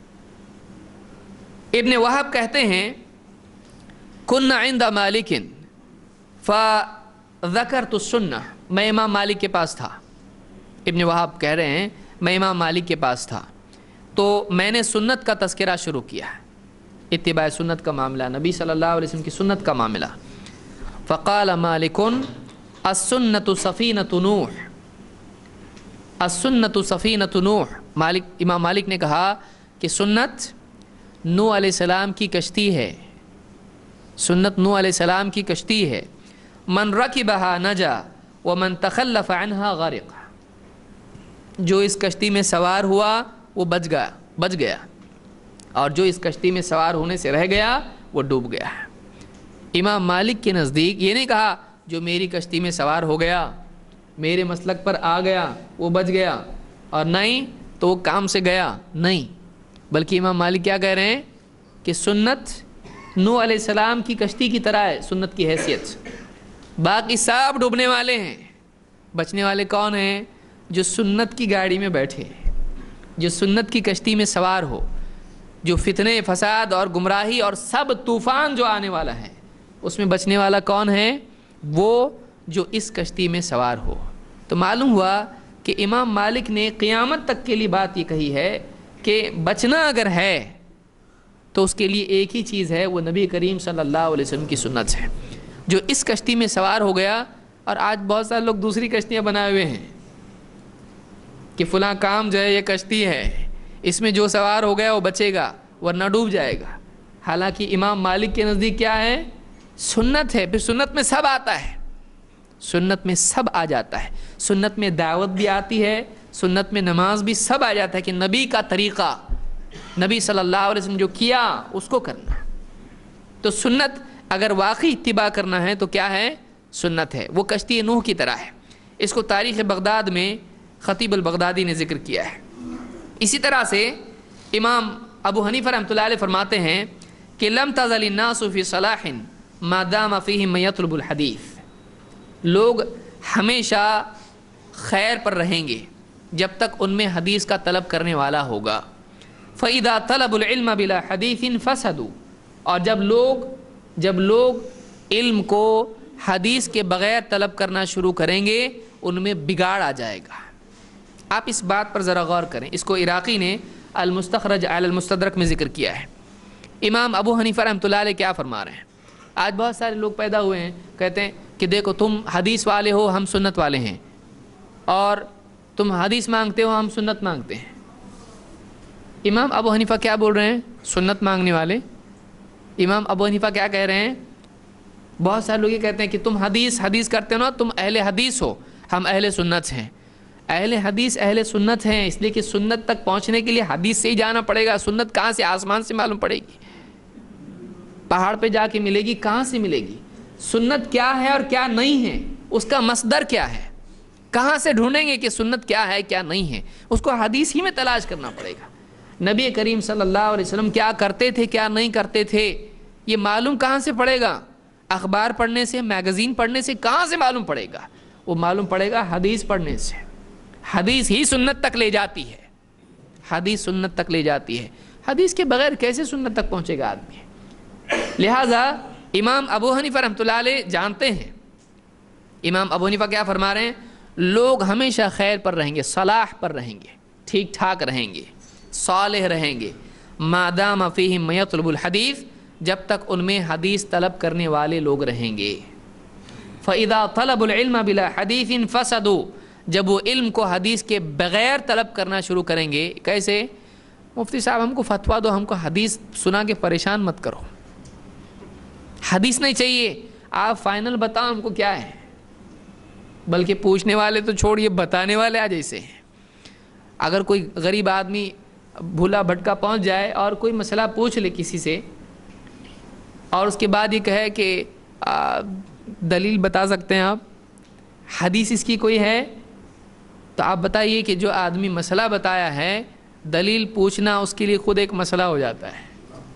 ابن وہب کہتے ہیں کنا عند مالک فذکرت السنہ, میں امام مالک کے پاس تھا. ابن وہب کہہ رہے ہیں میں امام مالک کے پاس تھا تو میں نے سنت کا تذکرہ شروع کیا, اتباع سنت کا معاملہ, نبی صلی اللہ علیہ وسلم کی سنت کا معاملہ. فقال مالک السنۃ سفینۃ نوح, السنۃ سفینۃ نوح. مالک امام مالک نے کہا کہ سنت نوح علیہ السلام کی کشتی ہے, سنت نوح علیہ السلام کی کشتی ہے. من رکبہا نجا ومن تخلف عنہا غرق, جو اس کشتی میں سوار ہوا وہ بچ گیا بچ گیا اور جو اس کشتی میں سوار ہونے سے رہ گیا وہ ڈوب گیا. امام مالک کے نزدیک یہ نہیں کہا جو میری کشتی میں سوار ہو گیا, میرے مسلک پر آ گیا وہ بچ گیا, اور نہیں تو وہ کام سے گیا نہیں، بلکہ امام مالک کیا کہہ رہے ہیں کہ سنت نوح علیہ السلام کی کشتی کی طرح ہے سنت کی حیثیت، باقی سب ڈوبنے والے ہیں، بچنے والے کون ہیں؟ جو سنت کی گاڑی میں بیٹھے، جو سنت کی کشتی میں سوار ہو، جو فتنے فساد اور گمراہی اور سب طوفان جو آنے والا ہے اس میں بچنے والا کون ہے؟ وہ جو اس کشتی میں سوار ہو۔ تو معلوم ہوا کہ امام مالک نے قیامت تک کے لیے بات یہ کہی ہے کہ بچنا اگر ہے تو اس کے لیے ایک ہی چیز ہے، وہ نبی کریم صلی اللہ علیہ وسلم کی سنت ہے۔ جو اس کشتی میں سوار ہو گیا، اور آج بہت سارے لوگ دوسری کشتیاں بنائے ہوئے ہیں کہ فلاں کام جو ہے یہ کشتی ہے، اس میں جو سوار ہو گیا وہ بچے گا ورنہ ڈوب جائے گا۔ حالانکہ امام مالک کے نزدیک کیا ہے؟ سنت ہے۔ پھر سنت میں سب آتا ہے، سنت میں سب آ جاتا ہے، سنت میں دعوت بھی آتی ہے، سنت میں نماز بھی، سب آ جاتا ہے کہ نبی کا طریقہ، نبی صلی اللہ علیہ وسلم جو کیا اس کو کرنا۔ تو سنت اگر واقعی اتباع کرنا ہے تو کیا ہے؟ سنت ہے۔ وہ کشتی نوح کی طرح ہے۔ اس کو تاریخ بغداد میں خطیب البغدادی نے ذکر کیا ہے۔ اسی طرح سے امام ابو حنیفہ رحمۃ اللہ علیہ فرماتے ہیں کہ لم تزل الناس فی صلاح ما دام فیہم من یطلب الحدیث، لوگ ہمیشہ خیر پر رہیں گے جب تک ان میں حدیث کا طلب کرنے والا ہوگا۔ فَإِذَا طَلَبُ الْعِلْمَ بِلَا حَدِيثٍ فَسَدُوا، اور جب لوگ جب لوگ علم کو حدیث کے بغیر طلب کرنا شروع کریں گے ان میں بگاڑ آ جائے گا۔ آپ اس بات پر ذرا غور کریں، اس کو عراقی نے المستخرج علی المستدرک میں ذکر کیا ہے۔ امام ابو حنیفہ رحمۃ اللہ علیہ کیا فرما رہے ہیں؟ آج بہت سارے لوگ پیدا ہوئے ہیں کہتے ہیں کہ دیکھو تم حدیث والے ہو، ہم سنت والے ہیں، اور تم حدیث مانگتے ہو، ہم سنت مانگتے ہیں۔ امام ابو حنیفہ کیا بول رہے ہیں؟ سنت مانگنے والے امام ابو حنیفہ کیا کہہ رہے ہیں؟ بہت سارے لوگ یہ کہتے ہیں کہ تم حدیث حدیث کرتے ہو نا، تم اہل حدیث ہو، ہم اہل سنت ہیں۔ اہل حدیث اہل سنت ہیں اس لیے کہ سنت تک پہنچنے کے لیے حدیث سے ہی جانا پڑے گا۔ سنت کہاں سے؟ آسمان سے معلوم پڑے گی، پہاڑ پہ جا کے ملے گی، کہاں سے ملے گی؟ سنت کیا ہے اور کیا نہیں ہے، اس کا مصدر کیا ہے، کہاں سے ڈھونڈیں گے کہ سنت کیا ہے کیا نہیں ہے؟ اس کو حدیث ہی میں تلاش کرنا پڑے گا۔ نبی کریم صلی اللہ علیہ وسلم کیا کرتے تھے کیا نہیں کرتے تھے، یہ معلوم کہاں سے پڑے گا؟ اخبار پڑھنے سے، میگزین پڑھنے سے کہاں سے معلوم پڑے گا؟ وہ معلوم پڑے گا حدیث پڑھنے سے۔ حدیث ہی سنت تک لے جاتی ہے، حدیث سنت تک لے جاتی ہے۔ حدیث کے بغیر کیسے سنت تک پہنچے گا آدمی؟ لہٰذا امام ابو حنیفہ رحمۃ اللہ علیہ جانتے ہیں، امام ابو حنیفہ کیا فرما رہے ہیں؟ لوگ ہمیشہ خیر پر رہیں گے، صلاح پر رہیں گے، ٹھیک ٹھاک رہیں گے، صالح رہیں گے، ما دام فیہم من یطلب الحدیث، جب تک ان میں حدیث طلب کرنے والے لوگ رہیں گے۔ فَإِذَا طَلَبُ الْعِلْمَ بِلَا حَدِيثٍ فَسَدُوا، جب وہ علم کو حدیث کے بغیر طلب کرنا شروع کریں گے۔ کیسے؟ مفتی صاحب ہم کو فتویٰ دو، ہم کو حدیث سنا کے پریشان مت کرو، حدیث نہیں چاہیے، آپ فائنل بتاؤ ہم کو کیا ہے۔ بلکہ پوچھنے والے تو چھوڑیے، بتانے والے آج ایسے ہیں۔ اگر کوئی غریب آدمی بھولا بھٹکا پہنچ جائے اور کوئی مسئلہ پوچھ لے کسی سے، اور اس کے بعد یہ کہے کہ دلیل بتا سکتے ہیں آپ، حدیث اس کی کوئی ہے، تو آپ بتائیے کہ جو آدمی مسئلہ بتایا ہے، دلیل پوچھنا اس کے لیے خود ایک مسئلہ ہو جاتا ہے۔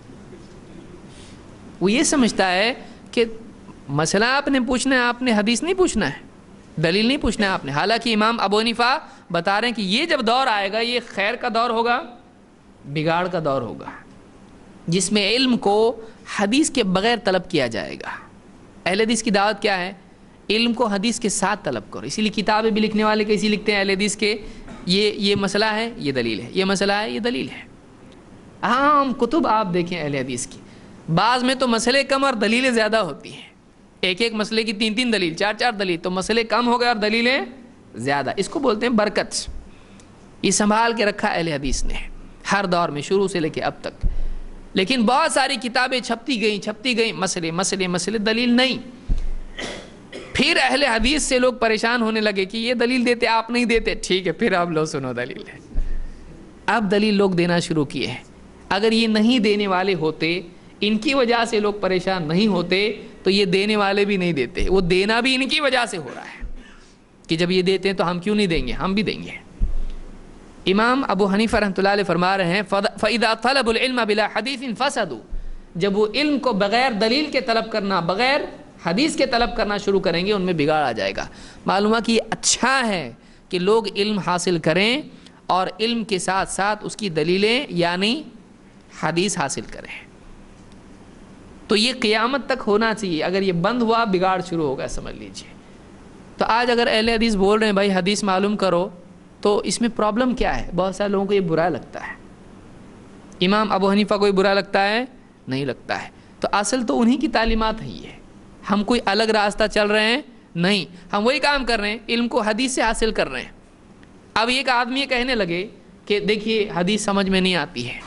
وہ یہ سمجھتا ہے کہ مسئلہ آپ نے پوچھنا ہے، آپ نے حدیث نہیں پوچھنا ہے، دلیل نہیں پوچھنا ہے آپ نے۔ حالانکہ امام ابو حنیفہ بتا رہے ہیں کہ یہ جب دور آئے گا یہ خیر کا دور ہوگا، بگاڑ کا دور ہوگا، جس میں علم کو حدیث کے بغیر طلب کیا جائے گا۔ اہل حدیث کی دعوت کیا ہے؟ علم کو حدیث کے ساتھ طلب کرو۔ اسی لیے کتابیں بھی لکھنے والے کیسی لکھتے ہیں اہل حدیث کے، یہ یہ مسئلہ ہے، یہ دلیل ہے، یہ مسئلہ ہے، یہ دلیل ہے۔ عام کتب آپ دیکھیں اہل حدیث کی، بعض میں تو مسئلے کم اور دلیلیں زیادہ ہوتی ہیں، ایک ایک مسئلے کی تین تین دلیل، چار چار دلیل، تو مسئلے کم ہو گئے اور دلیلیں زیادہ۔ اس کو بولتے ہیں برکت۔ یہ سنبھال کے رکھا اہل حدیث نے ہر دور میں، شروع سے لے کے اب تک۔ لیکن بہت ساری کتابیں چھپتی گئیں چھپتی گئیں، مسئلے مسئلے مسئلے، دلیل نہیں۔ پھر اہل حدیث سے لوگ پریشان ہونے لگے کہ یہ دلیل دیتے آپ نہیں دیتے، ٹھیک ہے پھر آپ لو سنو دلیل ہے۔ اب دلیل لوگ دینا شروع کیے ہیں۔ اگر یہ نہیں دینے والے ہوتے، ان کی وجہ سے لوگ پریشان نہیں ہوتے، تو یہ دینے والے بھی نہیں دیتے۔ وہ دینا بھی ان کی وجہ سے ہو رہا ہے کہ جب یہ دیتے ہیں تو ہم کیوں نہیں دیں گے، ہم بھی دیں گے۔ امام ابو حنیفہ رحمۃ اللہ علیہ فرما رہے ہیں فَإِذَا طَلَبُ الْعِلْمَ بِلَا حَدِيثٍ فَسَدُوا، جب وہ علم کو بغیر دلیل کے طلب کرنا، بغیر حدیث کے طلب کرنا شروع کریں گے، ان میں بگاڑ آ جائے گا۔ معلوم ہے کہ یہ اچھا ہے کہ لوگ علم حاصل کریں اور علم کے ساتھ ساتھ اس کی دلیلیں یعنی حدیث حاصل کریں، تو یہ قیامت تک ہونا چاہیے۔ اگر یہ بند ہوا بگاڑ شروع ہوگا، سمجھ لیجئے۔ تو آج اگر اہل حدیث بول رہے ہیں بھائی حدیث معلوم کرو، تو اس میں پرابلم کیا ہے؟ بہت سارے لوگوں کو یہ برا لگتا ہے۔ امام ابو حنیفہ کو یہ برا لگتا ہے؟ نہیں لگتا ہے۔ تو اصل تو انہی کی تعلیمات ہے یہ، ہم کوئی الگ راستہ چل رہے ہیں نہیں، ہم وہی کام کر رہے ہیں، علم کو حدیث سے حاصل کر رہے ہیں۔ اب ایک آدمی یہ کہنے لگے کہ دیکھیے حدیث سمجھ میں نہیں آتی ہے،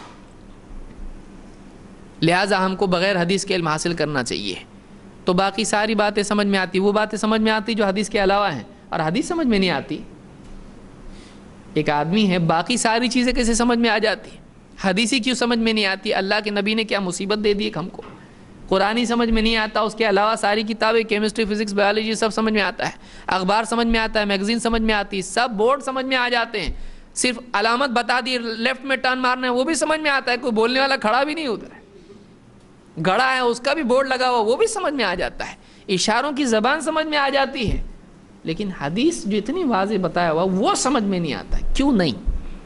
لہٰذا ہم کو بغیر حدیث کے علم حاصل کرنا چاہیے، تو باقی ساری باتیں سمجھ میں آتی، وہ باتیں سمجھ میں آتی جو حدیث کے علاوہ ہیں، اور حدیث سمجھ میں نہیں آتی۔ ایک آدمی ہے، باقی ساری چیزیں کیسے سمجھ میں آ جاتی، حدیثی کیوں سمجھ میں نہیں آتی؟ اللہ کے نبی نے کیا مصیبت دے دی ہم کو، قرآنی سمجھ میں نہیں آتا، اس کے علاوہ ساری کتابیں کیمسٹری، فزکس، بایولوجی سب سمجھ میں آتا ہے، اخبار سمجھ میں آتا ہے، میگزین سمجھ میں آتی، سب بورڈ سمجھ میں آ جاتے ہیں، صرف علامت بتا دی لیفٹ میں ٹرن مارنا ہے وہ بھی سمجھ میں آتا ہے، کوئی بولنے والا کھڑا بھی نہیں ادھر ہے، گھڑا ہے اس کا بھی بورڈ لگا ہوا وہ بھی سمجھ میں آ جاتا ہے، اشاروں کی زبان سمجھ میں آ جاتی ہے، لیکن حدیث جو اتنی واضح بتایا ہوا وہ سمجھ میں نہیں آتا، کیوں نہیں؟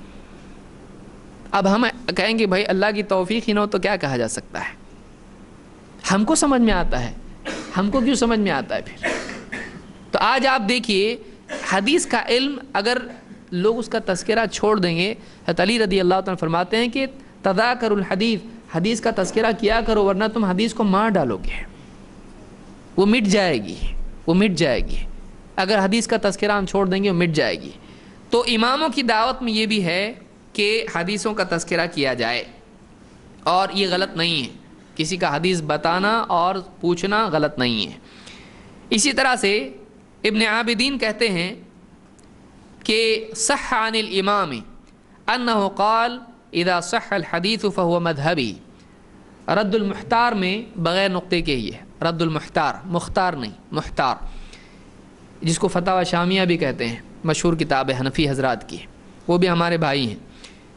اب ہم کہیں گے بھائی اللہ کی توفیق ہی نہ ہو تو کیا کہا جا سکتا ہے؟ ہم کو سمجھ میں آتا ہے، ہم کو کیوں سمجھ میں آتا ہے پھر؟ تو آج آپ دیکھیے حدیث کا علم اگر لوگ اس کا تذکرہ چھوڑ دیں گے، حضرت علی رضی اللہ تعالیٰ فرماتے ہیں کہ تذاکروا الحدیث، حدیث کا تذکرہ کیا کرو ورنہ تم حدیث کو مار ڈالو گے، وہ مٹ جائے گی، وہ مٹ جائے گی، اگر حدیث کا تذکرہ ہم چھوڑ دیں گے وہ مٹ جائے گی۔ تو اماموں کی دعوت میں یہ بھی ہے کہ حدیثوں کا تذکرہ کیا جائے، اور یہ غلط نہیں ہے، کسی کا حدیث بتانا اور پوچھنا غلط نہیں ہے۔ اسی طرح سے ابن عابدین کہتے ہیں کہ صح عن الامام انہ قال اذا صح الحدیث فهو مذہبی، رد المحتار میں بغیر نقطے کے ہی ہے، رد المحتار، مختار نہیں محتار، جس کو فتاوی شامیہ بھی کہتے ہیں، مشہور کتاب ہے حنفی حضرات کی، وہ بھی ہمارے بھائی ہیں۔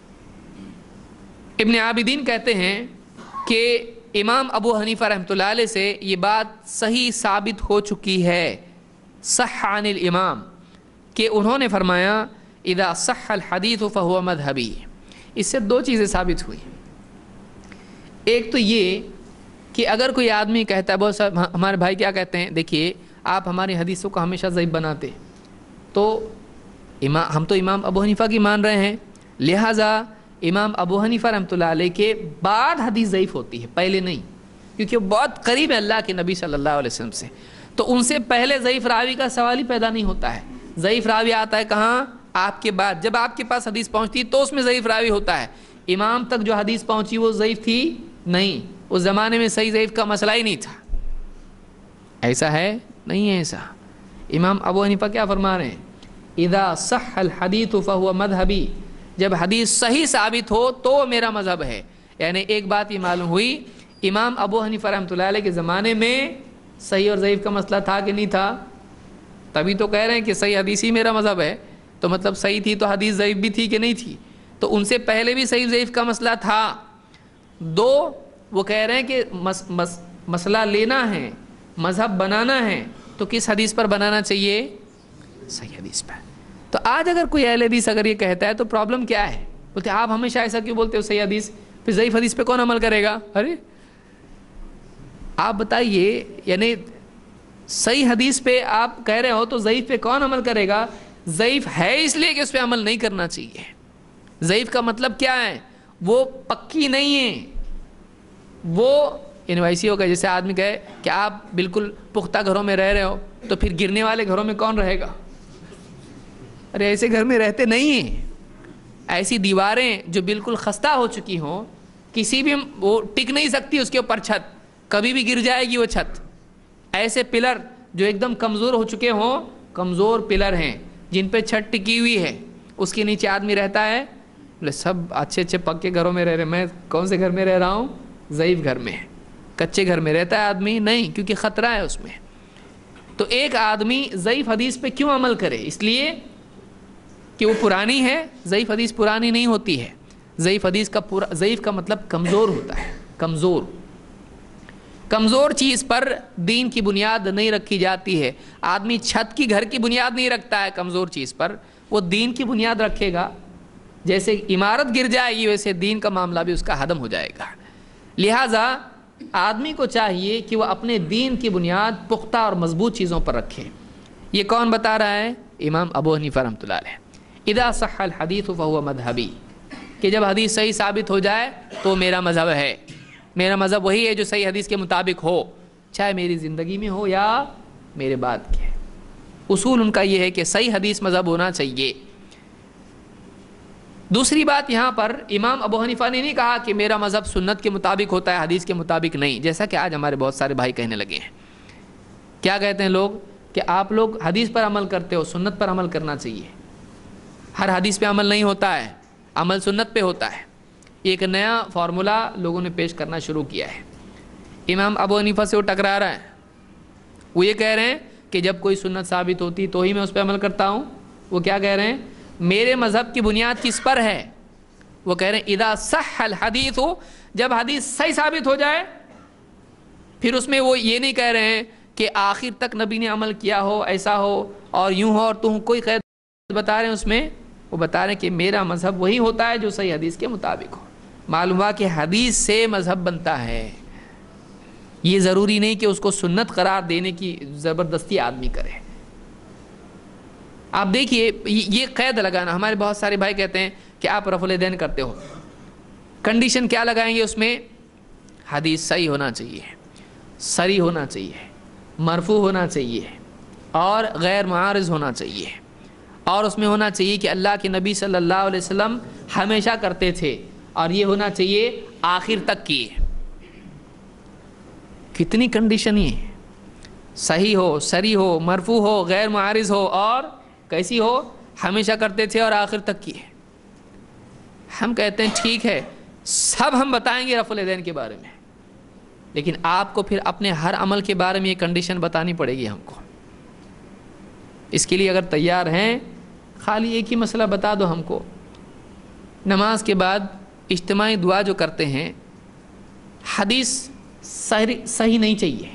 ابن عابدین کہتے ہیں کہ امام ابو حنیفہ رحمۃ اللہ علیہ سے یہ بات صحیح ثابت ہو چکی ہے، صح عن الامام، کہ انہوں نے فرمایا اذا صح الحدیث فهو مذہبی۔ اس سے دو چیزیں ثابت ہوئی، ایک تو یہ کہ اگر کوئی آدمی کہتا ہے، بہت سارے ہمارے بھائی کیا کہتے ہیں، دیکھیے آپ ہماری حدیثوں کو ہمیشہ ضعیف بناتے، تو امام ہم تو امام ابو حنیفہ کی مان رہے ہیں، لہٰذا امام ابو حنیفہ رحمۃ اللہ علیہ کے بعد حدیث ضعیف ہوتی ہے، پہلے نہیں، کیونکہ وہ بہت قریب ہے اللہ کے نبی صلی اللہ علیہ وسلم سے، تو ان سے پہلے ضعیف راوی کا سوال ہی پیدا نہیں ہوتا ہے۔ ضعیف راوی آتا ہے کہاں؟ آپ کے بعد، جب آپ کے پاس حدیث پہنچتی تو اس میں ضعیف راوی ہوتا ہے، امام تک جو حدیث پہنچی وہ ضعیف تھی نہیں، اس زمانے میں صحیح ضعیف کا مسئلہ ہی نہیں تھا۔ ایسا ہے؟ نہیں ہے ایسا۔ امام ابو حنیفہ کیا فرما رہے ہیں؟ اذا صح الحدیث فهو مذہبی، جب حدیث صحیح ثابت ہو تو وہ میرا مذہب ہے۔ یعنی ایک بات یہ معلوم ہوئی، امام ابو حنیفہ رحمۃ اللہ علیہ کے زمانے میں صحیح اور ضعیف کا مسئلہ تھا کہ نہیں تھا؟ تبھی تو کہہ رہے ہیں کہ صحیح حدیث ہی میرا مذہب ہے، تو مطلب صحیح تھی تو حدیث ضعیف بھی تھی کہ نہیں تھی؟ تو ان سے پہلے بھی صحیح ضعیف کا مسئلہ تھا۔ دو، وہ کہہ رہے ہیں کہ مس مس مسئلہ لینا ہے، مذہب بنانا ہے، تو کس حدیث پر بنانا چاہیے؟ صحیح حدیث پر۔ تو آج اگر کوئی اہل حدیث اگر یہ کہتا ہے تو پرابلم کیا ہے؟ بولتے آپ ہمیشہ ایسا کیوں بولتے ہو صحیح حدیث، پھر ضعیف حدیث پہ کون عمل کرے گا؟ ارے آپ بتائیے، یعنی صحیح حدیث پہ آپ کہہ رہے ہو تو ضعیف پہ کون عمل کرے گا؟ ضعیف ہے اس لیے کہ اس پہ عمل نہیں کرنا چاہیے۔ ضعیف کا مطلب کیا ہے؟ وہ پکی نہیں ہے، وہ ان ویسی ہوگا جیسے آدمی کہے کہ آپ بالکل پختہ گھروں میں رہ رہے ہو تو پھر گرنے والے گھروں میں کون رہے گا؟ ارے ایسے گھر میں رہتے نہیں ہیں، ایسی دیواریں جو بالکل خستہ ہو چکی ہوں، کسی بھی وہ ٹک نہیں سکتی اس کے اوپر چھت، کبھی بھی گر جائے گی وہ چھت، ایسے پلر جو ایک دم کمزور ہو چکے ہوں، کمزور پلر ہیں جن پہ چھت ٹکی ہوئی ہے، اس کے نیچے آدمی رہتا ہے، بولے سب اچھے اچھے پکے گھروں میں رہ رہے، میں کون سے گھر میں رہ رہا ہوں؟ ضعیف گھر میں، کچے گھر میں رہتا ہے آدمی نہیں، کیونکہ خطرہ ہے اس میں۔ تو ایک آدمی ضعیف حدیث پہ کیوں عمل کرے؟ اس لیے کہ وہ پرانی ہے. ضعیف حدیث پرانی نہیں ہوتی ہے. ضعیف حدیث کا پورا ضعیف کا مطلب کمزور ہوتا ہے. کمزور کمزور چیز پر دین کی بنیاد نہیں رکھی جاتی ہے. آدمی چھت کی گھر کی بنیاد نہیں رکھتا ہے کمزور چیز پر, وہ دین کی بنیاد رکھے گا. جیسے عمارت گر جائے گی ویسے دین کا معاملہ بھی اس کا ہدم ہو جائے گا. لہٰذا آدمی کو چاہیے کہ وہ اپنے دین کی بنیاد پختہ اور مضبوط چیزوں پر رکھے. یہ کون بتا رہا ہے؟ امام ابو حنیفہ رحمۃ اللہ علیہ. اذا صح الحدیث فهو مذہبی, کہ جب حدیث صحیح ثابت ہو جائے تو میرا مذہب ہے. میرا مذہب وہی ہے جو صحیح حدیث کے مطابق ہو, چاہے میری زندگی میں ہو یا میرے بعد کے. اصول ان کا یہ ہے کہ صحیح حدیث مذہب ہونا چاہیے. دوسری بات یہاں پر امام ابو حنیفہ نے نہیں کہا کہ میرا مذہب سنت کے مطابق ہوتا ہے حدیث کے مطابق نہیں, جیسا کہ آج ہمارے بہت سارے بھائی کہنے لگے ہیں. کیا کہتے ہیں لوگ کہ آپ لوگ حدیث پر عمل کرتے ہو, سنت پر عمل کرنا چاہیے. ہر حدیث پہ عمل نہیں ہوتا ہے, عمل سنت پہ ہوتا ہے. ایک نیا فارمولہ لوگوں نے پیش کرنا شروع کیا ہے. امام ابو حنیفہ سے وہ ٹکرا رہا ہے. وہ یہ کہہ رہے ہیں کہ جب کوئی سنت ثابت ہوتی تو ہی میں اس پہ عمل کرتا ہوں. وہ کیا کہہ رہے ہیں؟ میرے مذہب کی بنیاد کس پر ہے؟ وہ کہہ رہے ہیں اذا صح الحدیث, ہو جب حدیث صحیح ثابت ہو جائے. پھر اس میں وہ یہ نہیں کہہ رہے ہیں کہ آخر تک نبی نے عمل کیا ہو, ایسا ہو اور یوں ہو اور تم کوئی قید بتا رہے ہیں اس میں. وہ بتا رہے ہیں کہ میرا مذہب وہی ہوتا ہے جو صحیح حدیث کے مطابق ہو. معلوم ہوا کہ حدیث سے مذہب بنتا ہے. یہ ضروری نہیں کہ اس کو سنت قرار دینے کی زبردستی آدمی کرے. آپ دیکھیے یہ قید لگانا, ہمارے بہت سارے بھائی کہتے ہیں کہ آپ رفع الیدین کرتے ہو, کنڈیشن کیا لگائیں گے اس میں؟ حدیث صحیح ہونا چاہیے, صریح ہونا چاہیے, مرفوع ہونا چاہیے اور غیر معارض ہونا چاہیے, اور اس میں ہونا چاہیے کہ اللہ کے نبی صلی اللہ علیہ وسلم ہمیشہ کرتے تھے, اور یہ ہونا چاہیے آخر تک کیے. کتنی کنڈیشن یہ, صحیح ہو, صریح ہو, مرفوع ہو, غیر معارض ہو اور کیسی ہو؟ ہمیشہ کرتے تھے اور آخر تک کیے. ہم کہتے ہیں ٹھیک ہے سب ہم بتائیں گے رفع الیدین کے بارے میں, لیکن آپ کو پھر اپنے ہر عمل کے بارے میں یہ کنڈیشن بتانی پڑے گی ہم کو. اس کے لیے اگر تیار ہیں خالی ایک ہی مسئلہ بتا دو ہم کو. نماز کے بعد اجتماعی دعا جو کرتے ہیں, حدیث صحیح صحیح نہیں چاہیے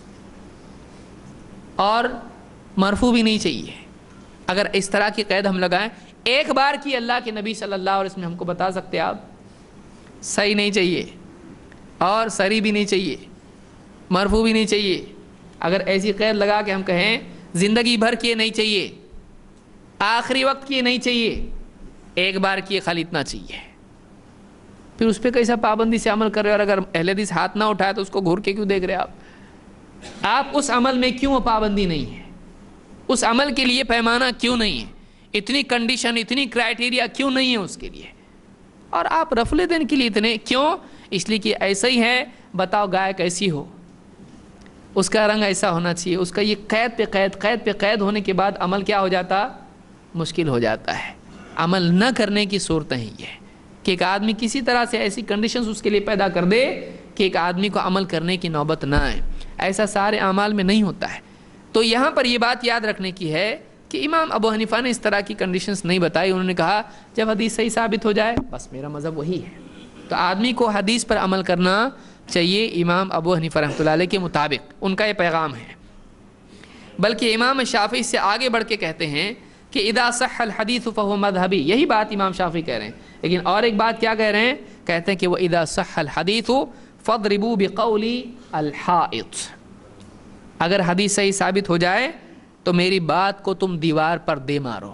اور مرفوع بھی نہیں چاہیے. اگر اس طرح کی قید ہم لگائیں, ایک بار کی اللہ کے نبی صلی اللہ علیہ وسلم ہم کو بتا سکتے آپ صحیح نہیں چاہیے اور صریح بھی نہیں چاہیے, مرفوع بھی نہیں چاہیے. اگر ایسی قید لگا کے ہم کہیں زندگی بھر کیے نہیں چاہیے, آخری وقت کیے نہیں چاہیے, ایک بار کیے خالی اتنا چاہیے, پھر اس پہ کیسا پابندی سے عمل کر رہے ہیں؟ اور اگر اہل حدیث ہاتھ نہ اٹھائے تو اس کو گھور کے کیوں دیکھ رہے آپ؟ آپ اس عمل میں کیوں پابندی نہیں ہے؟ اس عمل کے لیے پیمانہ کیوں نہیں ہے؟ اتنی کنڈیشن, اتنی کرائٹیریا کیوں نہیں ہے اس کے لیے؟ اور آپ رفع الیدین کے لیے اتنے کیوں؟ اس لیے کہ ایسا ہی ہے, بتاؤ گائے کیسی ہو, اس کا رنگ ایسا ہونا چاہیے. اس کا یہ قید پہ قید قید پہ قید ہونے کے بعد عمل کیا ہو جاتا؟ مشکل ہو جاتا ہے. عمل نہ کرنے کی صورتیں ہی یہ کہ ایک آدمی کسی طرح سے ایسی کنڈیشنز اس کے لیے پیدا کر دے کہ ایک آدمی کو عمل کرنے کی نوبت نہ آئے. ایسا سارے اعمال میں نہیں ہوتا ہے. تو یہاں پر یہ بات یاد رکھنے کی ہے کہ امام ابو حنیفہ نے اس طرح کی کنڈیشنز نہیں بتائی. انہوں نے کہا جب حدیث صحیح ثابت ہو جائے بس میرا مذہب وہی ہے. تو آدمی کو حدیث پر عمل کرنا چاہیے امام ابو حنیفہ رحمۃ اللہ علیہ کے مطابق. ان کا یہ پیغام ہے. بلکہ امام شافعی سے آگے بڑھ کے کہتے ہیں کہ اذا صح الحدیث فهو مذہبی. یہی بات امام شافعی کہہ رہے ہیں, لیکن اور ایک بات کیا کہہ رہے ہیں؟ کہتے ہیں کہ وہ اذا صح الحدیث فاضربوا بقول الحائط. اگر حدیث صحیح ثابت ہو جائے تو میری بات کو تم دیوار پر دے مارو.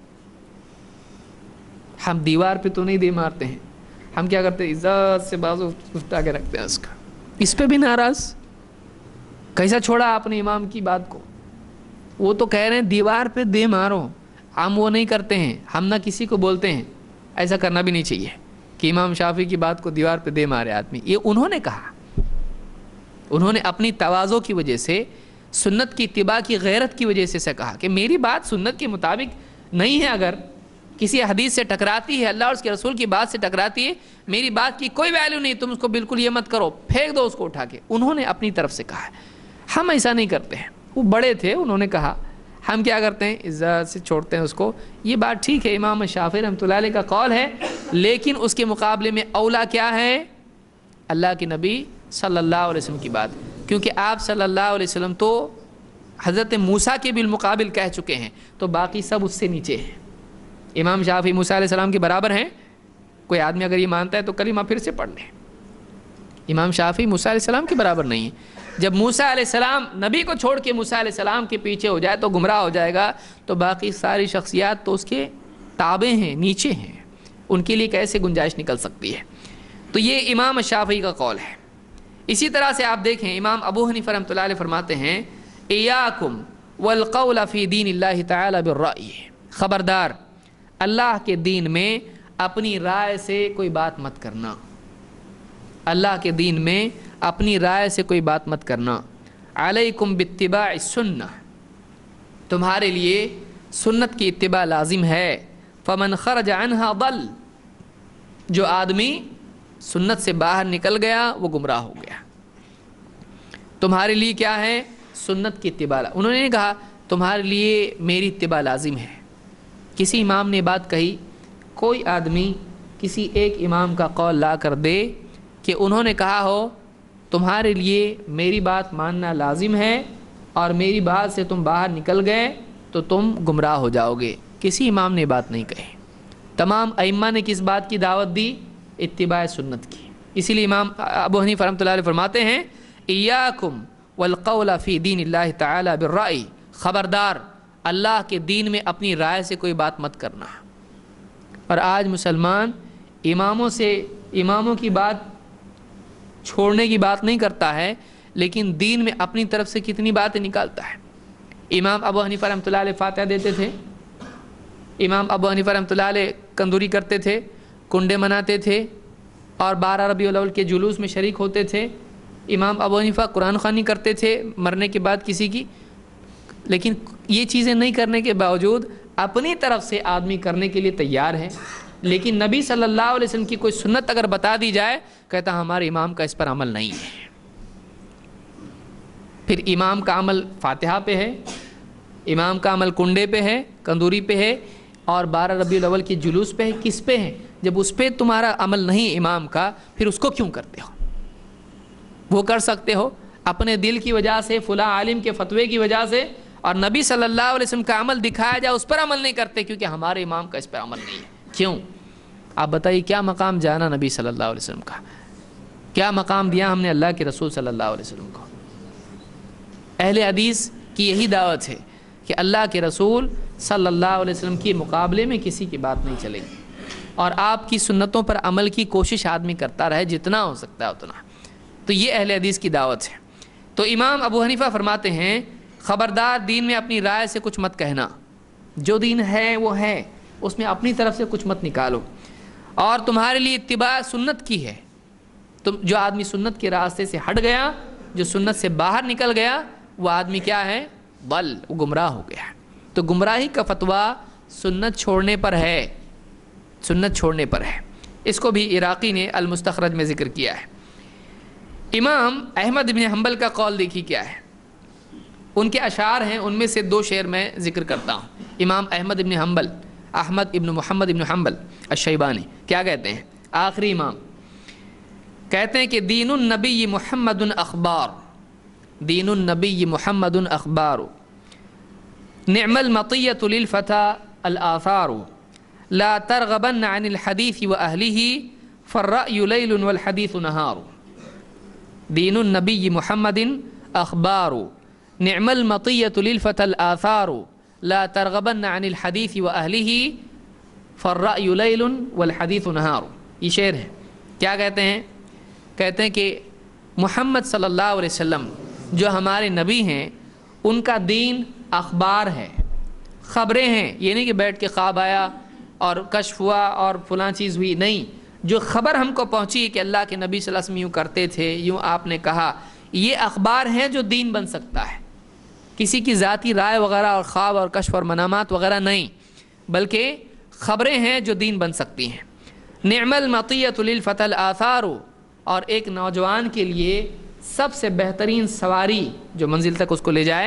ہم دیوار پہ تو نہیں دے مارتے ہیں, ہم کیا کرتے ہیں عزت سے بازو اٹھا کے رکھتے ہیں اس کا. اس پہ بھی ناراض, کیسا چھوڑا آپ نے امام کی بات کو؟ وہ تو کہہ رہے ہیں دیوار پہ دے مارو, ہم وہ نہیں کرتے ہیں. ہم نہ کسی کو بولتے ہیں, ایسا کرنا بھی نہیں چاہیے کہ امام شافعی کی بات کو دیوار پہ دے مارے آدمی. یہ انہوں نے کہا, انہوں نے اپنی تواضع کی وجہ سے, سنت کی اتباع کی غیرت کی وجہ سے سے کہا کہ میری بات سنت کے مطابق نہیں ہے, اگر کسی حدیث سے ٹکراتی ہے, اللہ اور اس کے رسول کی بات سے ٹکراتی ہے, میری بات کی کوئی ویلیو نہیں, تم اس کو بالکل یہ مت کرو, پھینک دو اس کو اٹھا کے. انہوں نے اپنی طرف سے کہا. ہم ایسا نہیں کرتے ہیں. وہ بڑے تھے, انہوں نے کہا. ہم کیا کرتے ہیں؟ عزت سے چھوڑتے ہیں اس کو۔ یہ بات ٹھیک ہے، امام شافعی رحمۃ اللہ علیہ کا قول ہے، لیکن اس کے مقابلے میں اولا کیا ہے؟ اللہ کے نبی صلی اللہ علیہ وسلم کی بات، کیونکہ آپ صلی اللہ علیہ وسلم تو حضرت موسیٰ کے بالمقابل کہہ چکے ہیں، تو باقی سب اس سے نیچے ہیں۔ امام شافعی موسیٰ علیہ السلام کے برابر ہیں؟ کوئی آدمی اگر یہ مانتا ہے تو کلمہ پھر سے پڑھ لیں۔ امام شافعی موسیٰ علیہ السلام کے برابر نہیں ہے۔ جب موسیٰ علیہ السلام نبی کو چھوڑ کے موسیٰ علیہ السلام کے پیچھے ہو جائے تو گمراہ ہو جائے گا، تو باقی ساری شخصیات تو اس کے تابع ہیں، نیچے ہیں، ان کے لیے کیسے گنجائش نکل سکتی ہے؟ تو یہ امام شافعی کا قول ہے۔ اسی طرح سے آپ دیکھیں امام ابو حنیفہ رحمۃ اللہ علیہ فرماتے ہیں ایاکم والقول فی دین اللہ تعالی بالرأی، خبردار اللہ کے دین میں اپنی رائے سے کوئی بات مت کرنا، اللہ کے دین میں اپنی رائے سے کوئی بات مت کرنا۔ علیکم باتباع السنہ، تمہارے لیے سنت کی اتباع لازم ہے۔ فمن خرج عنہا ضل، جو آدمی سنت سے باہر نکل گیا وہ گمراہ ہو گیا۔ تمہارے لیے کیا ہے؟ سنت کی اتباع۔ انہوں نے کہا تمہارے لیے میری اتباع لازم ہے۔ کسی امام نے بات کہی، کوئی آدمی کسی ایک امام کا قول لا کر دے کہ انہوں نے کہا ہو تمہارے لیے میری بات ماننا لازم ہے اور میری بات سے تم باہر نکل گئے تو تم گمراہ ہو جاؤ گے، کسی امام نے بات نہیں کہی۔ تمام ائمہ نے کس بات کی دعوت دی؟ اتباع سنت کی۔ اسی لیے امام ابو حنیفہ رحمۃ اللہ علیہ فرماتے ہیں ایاکم والقول فی دین اللہ تعالی بالرأی، خبردار اللہ کے دین میں اپنی رائے سے کوئی بات مت کرنا۔ اور آج مسلمان اماموں سے اماموں کی بات چھوڑنے کی بات نہیں کرتا ہے، لیکن دین میں اپنی طرف سے کتنی باتیں نکالتا ہے۔ امام ابو حنیفہ رحمۃ اللہ علیہ فاتحہ دیتے تھے، امام ابو حنیفہ رحمۃ اللہ علیہ کندوری کرتے تھے، کنڈے مناتے تھے اور بارہ ربیع الاول کے جلوس میں شریک ہوتے تھے۔ امام ابو حنیفہ قرآن خوانی کرتے تھے مرنے کے بعد کسی کی، لیکن یہ چیزیں نہیں کرنے کے باوجود اپنی طرف سے آدمی کرنے کے لیے تیار ہے۔ لیکن نبی صلی اللہ علیہ وسلم کی کوئی سنت اگر بتا دی جائے، کہتا ہمارے امام کا اس پر عمل نہیں ہے۔ پھر امام کا عمل فاتحہ پہ ہے، امام کا عمل کنڈے پہ ہے، کندوری پہ ہے، اور بارہ ربیع الاول کے جلوس پہ ہے، کس پہ ہے؟ جب اس پہ تمہارا عمل نہیں امام کا، پھر اس کو کیوں کرتے ہو؟ وہ کر سکتے ہو اپنے دل کی وجہ سے، فلاں عالم کے فتوے کی وجہ سے، اور نبی صلی اللہ علیہ وسلم کا عمل دکھایا جائے اس پر عمل نہیں کرتے کیونکہ ہمارے امام کا اس پر عمل نہیں ہے۔ کیوں؟ آپ بتائیے کیا مقام جانا نبی صلی اللہ علیہ وسلم کا؟ کیا مقام دیا ہم نے اللہ کے رسول صلی اللہ علیہ وسلم کو؟ اہل حدیث کی یہی دعوت ہے کہ اللہ کے رسول صلی اللہ علیہ وسلم کے مقابلے میں کسی کی بات نہیں چلے گی، اور آپ کی سنتوں پر عمل کی کوشش آدمی کرتا رہے جتنا ہو سکتا ہے اتنا۔ تو یہ اہل حدیث کی دعوت ہے۔ تو امام ابو حنیفہ فرماتے ہیں خبردار دین میں اپنی رائے سے کچھ مت کہنا، جو دین ہے وہ ہے، اس میں اپنی طرف سے کچھ مت نکالو، اور تمہارے لیے اتباع سنت کی ہے۔ تم جو آدمی سنت کے راستے سے ہٹ گیا، جو سنت سے باہر نکل گیا، وہ آدمی کیا ہے؟ ضل، وہ گمراہ ہو گیا۔ تو گمراہی کا فتویٰ سنت چھوڑنے پر ہے، سنت چھوڑنے پر ہے۔ اس کو بھی عراقی نے المستخرج میں ذکر کیا ہے۔ امام احمد بن حنبل کا قول دیکھی کیا ہے، ان کے اشعار ہیں، ان میں سے دو شعر میں ذکر کرتا ہوں۔ امام احمد بن حنبل، احمد ابن محمد ابن حنبل الشیبانی کیا کہتے ہیں؟ آخری امام کہتے ہیں کہ دین النبی محمد اخبار، دین النبی محمد اخبار، نعم المطیۃ للفتى الآثار، لا ترغبن عن الحدیث وأہلہ فالرأی لیل والحدیث نہار۔ دین النبی محمد اخبار، نعم المطیۃ للفتى الآثار، لا ترغبن عن الحدیث وأہلہ فالرأی لیل والحدیث نہار۔ یہ شعر ہے۔ کیا کہتے ہیں؟ کہتے ہیں کہ محمد صلی اللہ علیہ وسلم جو ہمارے نبی ہیں، ان کا دین اخبار ہے، خبریں ہیں۔ یہ نہیں کہ بیٹھ کے خواب آیا اور کشف ہوا اور فلاں چیز ہوئی، نہیں، جو خبر ہم کو پہنچی کہ اللہ کے نبی صلی اللہ علیہ وسلم یوں کرتے تھے، یوں آپ نے کہا، یہ اخبار ہیں جو دین بن سکتا ہے۔ کسی کی ذاتی رائے وغیرہ اور خواب اور کشف اور منامات وغیرہ نہیں، بلکہ خبریں ہیں جو دین بن سکتی ہیں۔ نعم المطیۃ للفتى الآثار، اور ایک نوجوان کے لیے سب سے بہترین سواری جو منزل تک اس کو لے جائے،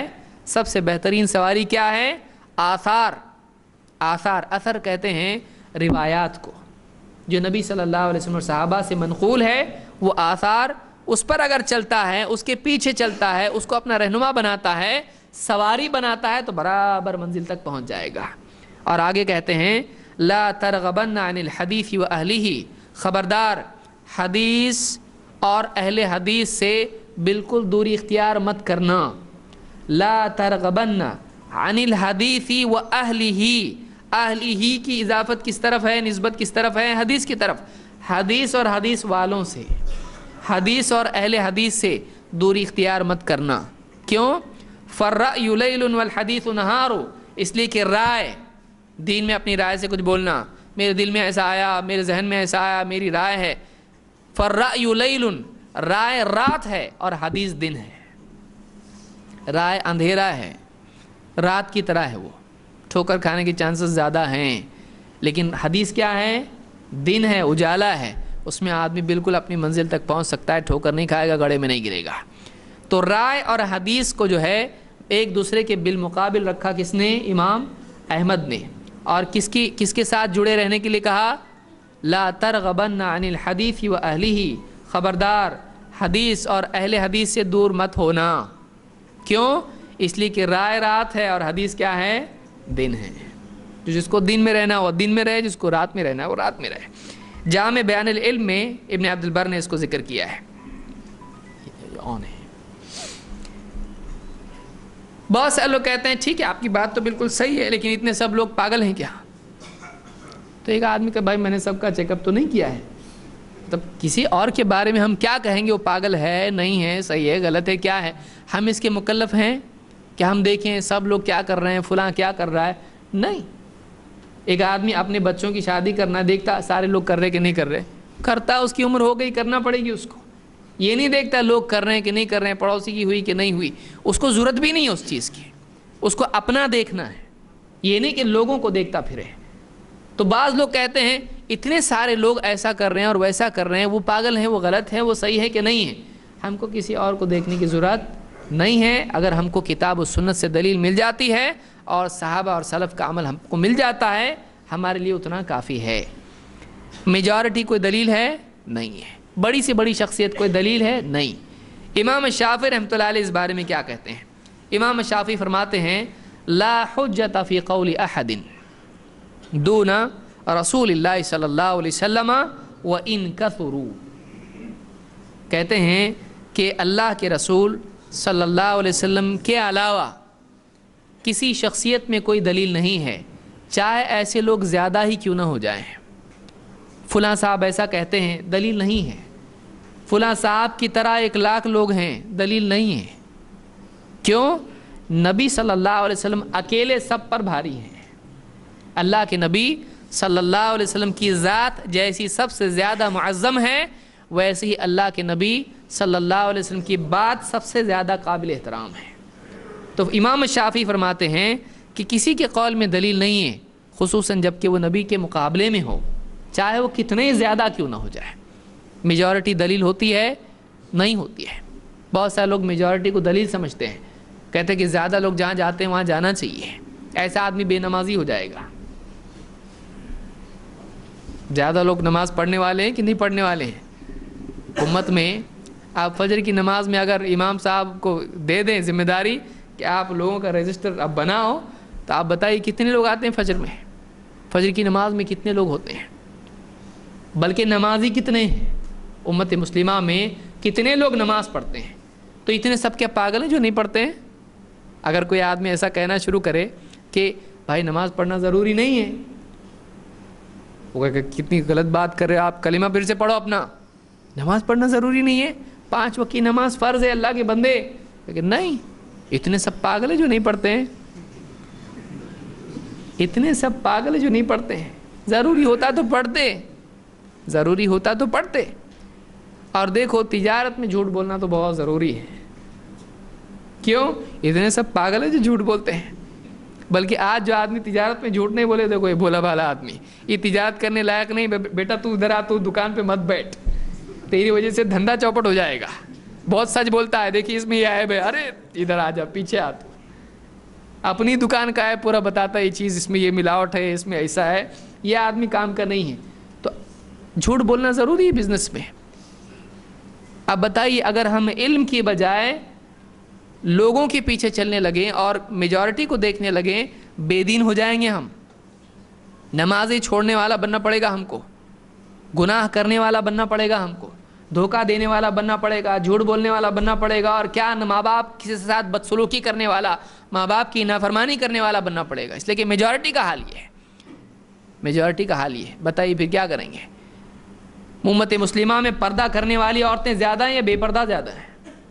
سب سے بہترین سواری کیا ہے؟ آثار. آثار اثر کہتے ہیں روایات کو جو نبی صلی اللہ علیہ وسلم اور صحابہ سے منقول ہے، وہ آثار اس پر اگر چلتا ہے، اس کے پیچھے چلتا ہے، اس کو اپنا رہنما بناتا ہے، سواری بناتا ہے، تو برابر منزل تک پہنچ جائے گا. اور آگے کہتے ہیں لا ترغبن عن الحدیث و اہلہ، خبردار حدیث اور اہل حدیث سے بالکل دوری اختیار مت کرنا. لا ترغبن عن الحدیث و اہلہ، اہلہ کی اضافت کس طرف ہے، نسبت کس طرف ہے؟ حدیث کی طرف. حدیث اور حدیث والوں سے، حدیث اور اہل حدیث سے دوری اختیار مت کرنا. کیوں؟ فالرأی لیل والحدیث نہار، اس لیے کہ رائے، دین میں اپنی رائے سے کچھ بولنا، میرے دل میں ایسا آیا، میرے ذہن میں ایسا آیا، میری رائے ہے. فالرأی لیل، رائے رات ہے اور حدیث دن ہے. رائے اندھیرا ہے، رات کی طرح ہے، وہ ٹھوکر کھانے کے چانسز زیادہ ہیں. لیکن حدیث کیا ہے؟ دن ہے، اجالا ہے، اس میں آدمی بالکل اپنی منزل تک پہنچ سکتا ہے، ٹھوکر نہیں کھائے گا، گڑھے میں نہیں گرے گا. تو رائے اور حدیث کو جو ہے ایک دوسرے کے بالمقابل رکھا کس نے؟ امام احمد نے. اور کس کی کس کے ساتھ جڑے رہنے کے لیے کہا؟ لا ترغبن عن الحدیث و اہلہ، خبردار حدیث اور اہل حدیث سے دور مت ہونا. کیوں؟ اس لیے کہ رائے رات ہے اور حدیث کیا ہے؟ دن ہے. جو جس کو دن میں رہنا وہ دن میں رہے، جس کو رات میں رہنا وہ رات میں رہے. جامع بیان العلم میں ابن عبد البر نے اس کو ذکر کیا ہے. بہت سے لوگ کہتے ہیں ٹھیک ہے آپ کی بات تو بالکل صحیح ہے، لیکن اتنے سب لوگ پاگل ہیں کیا؟ تو ایک آدمی کہ بھائی میں نے سب کا چیک اپ تو نہیں کیا ہے، تب کسی اور کے بارے میں ہم کیا کہیں گے وہ پاگل ہے نہیں ہے، صحیح ہے غلط ہے کیا ہے؟ ہم اس کے مکلف ہیں کہ ہم دیکھیں سب لوگ کیا کر رہے ہیں، فلاں کیا کر رہا ہے؟ نہیں. ایک آدمی اپنے بچوں کی شادی کرنا دیکھتا سارے لوگ کر رہے کہ نہیں کر رہے، کرتا، اس کی عمر ہو گئی، کرنا پڑے گی اس کو. یہ نہیں دیکھتا لوگ کر رہے ہیں کہ نہیں کر رہے ہیں، پڑوسی کی ہوئی کہ نہیں ہوئی، اس کو ضرورت بھی نہیں ہے اس چیز کی، اس کو اپنا دیکھنا ہے، یہ نہیں کہ لوگوں کو دیکھتا پھرے. تو بعض لوگ کہتے ہیں اتنے سارے لوگ ایسا کر رہے ہیں اور ویسا کر رہے ہیں، وہ پاگل ہیں، وہ غلط ہیں، وہ صحیح ہے کہ نہیں ہے. ہم کو کسی اور کو دیکھنے کی ضرورت نہیں ہے. اگر ہم کو کتاب و سنت سے دلیل مل جاتی ہے اور صحابہ اور سلف کا عمل ہم کو مل جاتا ہے، ہمارے لیے اتنا کافی ہے. میجارٹی کوئی دلیل ہے نہیں ہے، بڑی سے بڑی شخصیت کوئی دلیل ہے نہیں. امام شافعی رحمۃ اللہ علیہ اس بارے میں کیا کہتے ہیں؟ امام شافعی فرماتے ہیں لا حجت فی قول احد دون رسول اللہ صلی اللہ علیہ وسلم وان کثروا. کہتے ہیں کہ اللہ کے رسول صلی اللہ علیہ وسلم کے علاوہ کسی شخصیت میں کوئی دلیل نہیں ہے، چاہے ایسے لوگ زیادہ ہی کیوں نہ ہو جائیں. فلاں صاحب ایسا کہتے ہیں، دلیل نہیں ہے. فلاں صاحب کی طرح ایک لاکھ لوگ ہیں، دلیل نہیں ہے. کیوں؟ نبی صلی اللہ علیہ وسلم اکیلے سب پر بھاری ہیں. اللہ کے نبی صلی اللہ علیہ وسلم کی ذات جیسی سب سے زیادہ معظم ہے، ویسے ہی اللہ کے نبی صلی اللہ علیہ وسلم کی بات سب سے زیادہ قابل احترام ہے. تو امام شافعی فرماتے ہیں کہ کسی کے قول میں دلیل نہیں ہے، خصوصاً جب کہ وہ نبی کے مقابلے میں ہو، چاہے وہ کتنے زیادہ کیوں نہ ہو جائے. میجورٹی دلیل ہوتی ہے؟ نہیں ہوتی ہے. بہت سارے لوگ میجورٹی کو دلیل سمجھتے ہیں، کہتے ہیں کہ زیادہ لوگ جہاں جاتے ہیں وہاں جانا چاہیے، ایسا آدمی بے نمازی ہو جائے گا. زیادہ لوگ نماز پڑھنے والے ہیں کہ نہیں پڑھنے والے ہیں امت میں؟ آپ فجر کی نماز میں اگر امام صاحب کو دے دیں ذمہ داری کہ آپ لوگوں کا رجسٹر اب بناؤ، تو آپ بتائیے کتنے لوگ آتے ہیں فجر میں؟ فجر کی نماز میں کتنے لوگ ہوتے ہیں؟ بلکہ نمازی کتنے ہیں امت مسلمہ میں؟ کتنے لوگ نماز پڑھتے ہیں؟ تو اتنے سب کیا پاگل ہیں جو نہیں پڑھتے ہیں؟ اگر کوئی آدمی ایسا کہنا شروع کرے کہ بھائی نماز پڑھنا ضروری نہیں ہے، وہ کہ کتنی غلط بات کر رہے آپ، کلمہ پھر سے پڑھو اپنا. نماز پڑھنا ضروری نہیں ہے، پانچ وقت کی نماز فرض ہے اللہ کے بندے. لیکن نہیں، اتنے سب پاگل ہیں جو نہیں پڑھتے ہیں، اتنے سب پاگل ہیں جو نہیں پڑھتے ہیں. ضروری ہوتا تو پڑھتے، ضروری ہوتا تو پڑھتے. اور دیکھو تجارت میں جھوٹ بولنا تو بہت ضروری ہے. کیوں؟ اتنے سب پاگل ہیں جو جھوٹ بولتے ہیں. بلکہ آج جو آدمی تجارت میں جھوٹ نہیں بولے، دیکھو یہ بھولا بھالا آدمی، یہ تجارت کرنے لائق نہیں. بیٹا تو ادھر آ، تو دکان پہ مت بیٹھ، تیری وجہ سے دھندا چوپٹ ہو جائے گا. بہت سچ بولتا ہے، دیکھیے اس میں یہ ہے بھائی، ارے ادھر آ جا، پیچھے آ تو. اپنی دکان کا ہے پورا بتاتا ہے یہ چیز اس میں یہ ملاوٹ ہے، اس میں ایسا ہے. یہ آدمی کام کا نہیں ہے. تو جھوٹ بولنا ضروری ہے بزنس میں. اب بتائیے اگر ہم علم کی بجائے لوگوں کے پیچھے چلنے لگیں اور میجورٹی کو دیکھنے لگیں، بے دین ہو جائیں گے ہم. نمازیں چھوڑنے والا بننا پڑے گا ہم کو، گناہ کرنے والا بننا پڑے گا ہم کو، دھوکہ دینے والا بننا پڑے گا، جھوٹ بولنے والا بننا پڑے گا، اور کیا ماں باپ کے ساتھ بدسلوکی کرنے والا، ماں باپ کی نافرمانی کرنے والا بننا پڑے گا. اس لیے کہ میجورٹی کا حال یہ ہے. میجورٹی کا حال یہ ہے. بتائیے پھر کیا کریں گے؟ امت مسلمہ میں پردہ کرنے والی عورتیں زیادہ ہیں یا بے پردہ زیادہ ہیں؟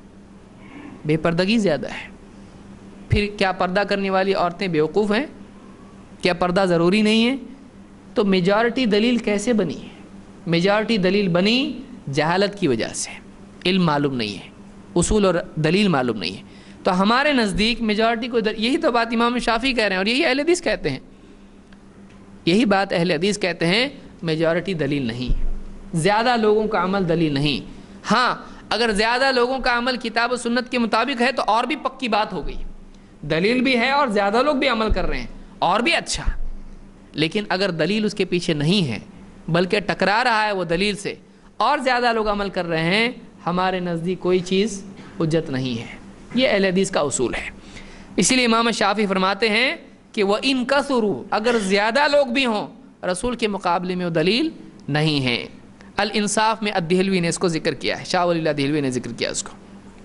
بے پردگی زیادہ ہے. پھر کیا پردہ کرنے والی عورتیں بیوقوف ہیں؟ کیا پردہ ضروری نہیں ہے؟ تو میجورٹی دلیل کیسے بنی؟ میجورٹی دلیل بنی جہالت کی وجہ سے. علم معلوم نہیں ہے، اصول اور دلیل معلوم نہیں ہے. تو ہمارے نزدیک میجورٹی کو دل... یہی تو بات امام شافعی کہہ رہے ہیں اور یہی اہل حدیث کہتے ہیں. یہی بات اہل حدیث کہتے ہیں، میجورٹی دلیل نہیں، زیادہ لوگوں کا عمل دلیل نہیں. ہاں اگر زیادہ لوگوں کا عمل کتاب و سنت کے مطابق ہے تو اور بھی پکی بات ہو گئی، دلیل بھی ہے اور زیادہ لوگ بھی عمل کر رہے ہیں اور بھی اچھا. لیکن اگر دلیل اس کے پیچھے نہیں ہے بلکہ ٹکرا رہا ہے وہ دلیل سے اور زیادہ لوگ عمل کر رہے ہیں، ہمارے نزدیک کوئی چیز حجت نہیں ہے. یہ اہل حدیث کا اصول ہے. اسی لیے امام شافعی فرماتے ہیں کہ وہ ان کثروا، اگر زیادہ لوگ بھی ہوں رسول کے مقابلے میں وہ دلیل نہیں ہے. الانصاف میں الدہلوی نے اس کو ذکر کیا ہے، شاہ ولی اللہ دہلوی نے ذکر کیا اس کو.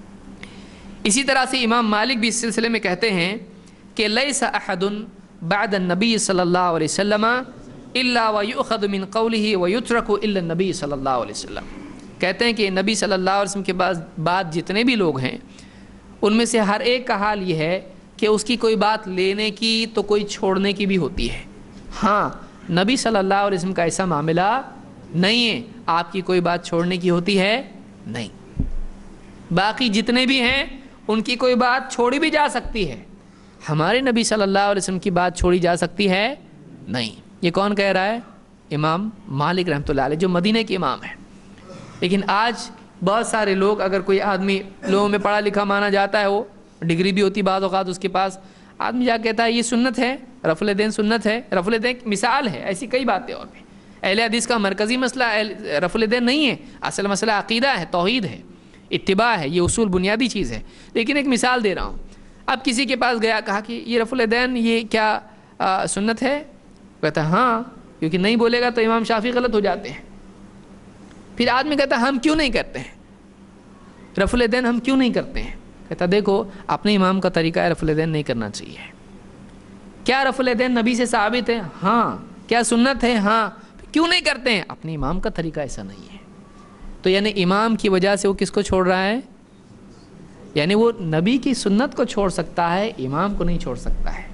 اسی طرح سے امام مالک بھی اس سلسلے میں کہتے ہیں کہ لیس احد بعد النبی صلی اللہ علیہ وسلم الا ویؤخذ من قوله ویترک الا النبی صلی اللہ علیہ وسلم. کہتے ہیں کہ نبی صلی اللہ علیہ وسلم کے بعد جتنے بھی لوگ ہیں ان میں سے ہر ایک کا حال یہ ہے کہ اس کی کوئی بات لینے کی تو کوئی چھوڑنے کی بھی ہوتی ہے. ہاں نبی صلی اللہ علیہ وسلم کا ایسا معاملہ نہیں ہے، آپ کی کوئی بات چھوڑنے کی ہوتی ہے نہیں. باقی جتنے بھی ہیں ان کی کوئی بات چھوڑی بھی جا سکتی ہے، ہمارے نبی صلی اللہ علیہ وسلم کی بات چھوڑی جا سکتی ہے نہیں. یہ کون کہہ رہا ہے؟ امام مالک رحمۃ اللہ علیہ جو مدینہ کے امام ہیں. لیکن آج بہت سارے لوگ، اگر کوئی آدمی لوگوں میں پڑھا لکھا مانا جاتا ہے، وہ ڈگری بھی ہوتی بعض اوقات اس کے پاس، آدمی جا کہتا ہے یہ سنت ہے، رفع الیدین سنت ہے. رفع الیدین مثال ہے، ایسی کئی باتیں اور بھی. اہل حدیث کا مرکزی مسئلہ رفع الیدین نہیں ہے، اصل مسئلہ عقیدہ ہے، توحید ہے، اتباع ہے. یہ اصول بنیادی چیز ہے. لیکن ایک مثال دے رہا ہوں. اب کسی کے پاس گیا، کہا کہ یہ رفع الیدین یہ کیا آ, سنت ہے؟ کہتا ہے ہاں، کیونکہ نہیں بولے گا تو امام شافعی غلط ہو جاتے ہیں. پھر آدمی کہتا ہے ہم کیوں نہیں کرتے ہیں رفع الیدین، ہم کیوں نہیں کرتے ہیں؟ کہتا دیکھو اپنے امام کا طریقہ ہے، رفع الیدین نہیں کرنا چاہیے. کیا رفع الیدین نبی سے ثابت ہے؟ ہاں. کیا سنت ہے؟ ہاں. کیوں نہیں کرتے ہیں؟ اپنے امام کا طریقہ ایسا نہیں ہے. تو یعنی امام کی وجہ سے وہ کس کو چھوڑ رہا ہے؟ یعنی وہ نبی کی سنت کو چھوڑ سکتا ہے، امام کو نہیں چھوڑ سکتا ہے.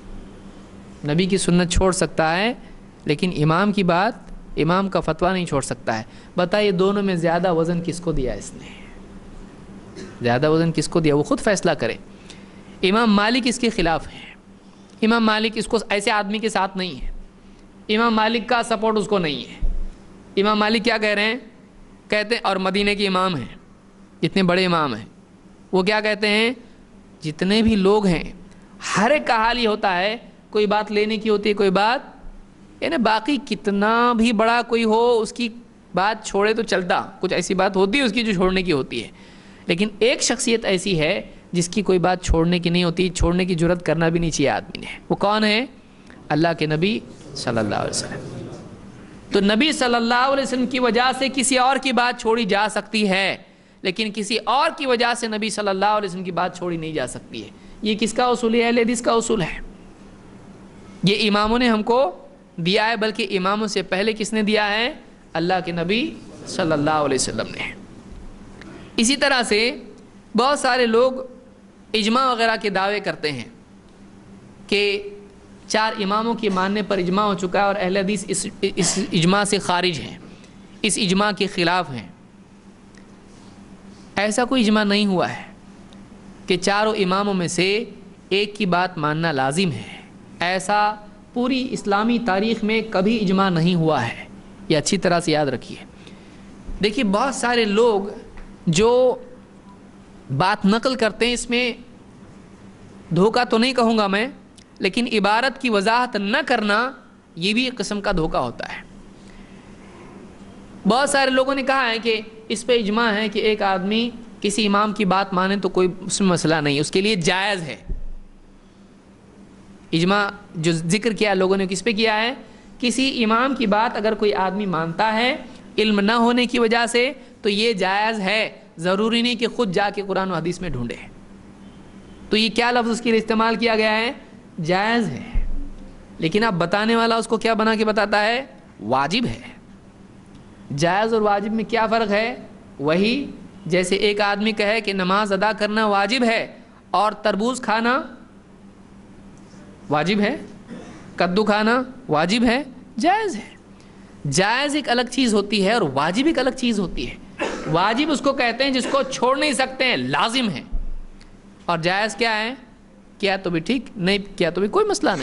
نبی کی سنت چھوڑ سکتا ہے لیکن امام کی بات، امام کا فتویٰ نہیں چھوڑ سکتا ہے. بتائیے دونوں میں زیادہ وزن کس کو دیا اس نے؟ زیادہ وزن کس کو دیا؟ وہ خود فیصلہ کرے. امام مالک اس کے خلاف ہے. امام مالک اس کو ایسے آدمی کے ساتھ نہیں ہے. امام مالک کا سپورٹ اس کو نہیں ہے. امام مالک کیا کہہ رہے ہیں؟ کہتے ہیں، اور مدینہ کے امام ہیں، جتنے بڑے امام ہیں، وہ کیا کہتے ہیں؟ جتنے بھی لوگ ہیں ہر ایک کا حال یہ ہوتا ہے، کوئی بات لینے کی ہوتی ہے، کوئی بات، یعنی باقی کتنا بھی بڑا کوئی ہو اس کی بات چھوڑے تو چلتا، کچھ ایسی بات ہوتی ہے اس کی جو چھوڑنے کی ہوتی ہے. لیکن ایک شخصیت ایسی ہے جس کی کوئی بات چھوڑنے کی نہیں ہوتی، چھوڑنے کی جرت کرنا بھی نہیں چاہیے آدمی نے. وہ کون ہے؟ اللہ کے نبی صلی اللہ علیہ وسلم. تو نبی صلی اللہ علیہ وسلم کی وجہ سے کسی اور کی بات چھوڑی جا سکتی ہے، لیکن کسی اور کی وجہ سے نبی صلی اللہ علیہ وسلم کی بات چھوڑی نہیں جا سکتی ہے. یہ کس کا اصول ہے؟ اہل حدیث کا اصول ہے. یہ اماموں نے ہم کو دیا ہے، بلکہ اماموں سے پہلے کس نے دیا ہے؟ اللہ کے نبی صلی اللہ علیہ وسلم نے. اسی طرح سے بہت سارے لوگ اجماع وغیرہ کے دعوے کرتے ہیں کہ چار اماموں کے ماننے پر اجماع ہو چکا ہے اور اہل حدیث اس اس اجماع سے خارج ہیں، اس اجماع کے خلاف ہیں. ایسا کوئی اجماع نہیں ہوا ہے کہ چاروں اماموں میں سے ایک کی بات ماننا لازم ہے. ایسا پوری اسلامی تاریخ میں کبھی اجماع نہیں ہوا ہے. یہ اچھی طرح سے یاد رکھیے. دیکھیے بہت سارے لوگ جو بات نقل کرتے ہیں اس میں دھوکہ تو نہیں کہوں گا میں، لیکن عبارت کی وضاحت نہ کرنا یہ بھی ایک قسم کا دھوکہ ہوتا ہے۔ بہت سارے لوگوں نے کہا ہے کہ اس پہ اجماع ہے کہ ایک آدمی کسی امام کی بات مانے تو کوئی اس میں مسئلہ نہیں، اس کے لیے جائز ہے۔ اجماع جو ذکر کیا لوگوں نے کس پہ کیا ہے؟ کسی امام کی بات اگر کوئی آدمی مانتا ہے علم نہ ہونے کی وجہ سے تو یہ جائز ہے، ضروری نہیں کہ خود جا کے قرآن و حدیث میں ڈھونڈے۔ تو یہ کیا لفظ اس کے لیے استعمال کیا گیا ہے؟ جائز ہے، لیکن اب بتانے والا اس کو کیا بنا کے بتاتا ہے؟ واجب ہے۔ جائز اور واجب میں کیا فرق ہے؟ وہی جیسے ایک آدمی کہے کہ نماز ادا کرنا واجب ہے اور تربوز کھانا واجب ہے، کدو کھانا واجب ہے، جائز ہے۔ جائز ایک الگ چیز ہوتی ہے اور واجب ایک الگ چیز ہوتی ہے۔ واجب اس کو کہتے ہیں جس کو چھوڑ نہیں سکتے ہیں، لازم ہے، اور جائز کیا ہے؟ کیا تو بھی ٹھیک، نہیں کیا تو بھی کوئی مسئلہ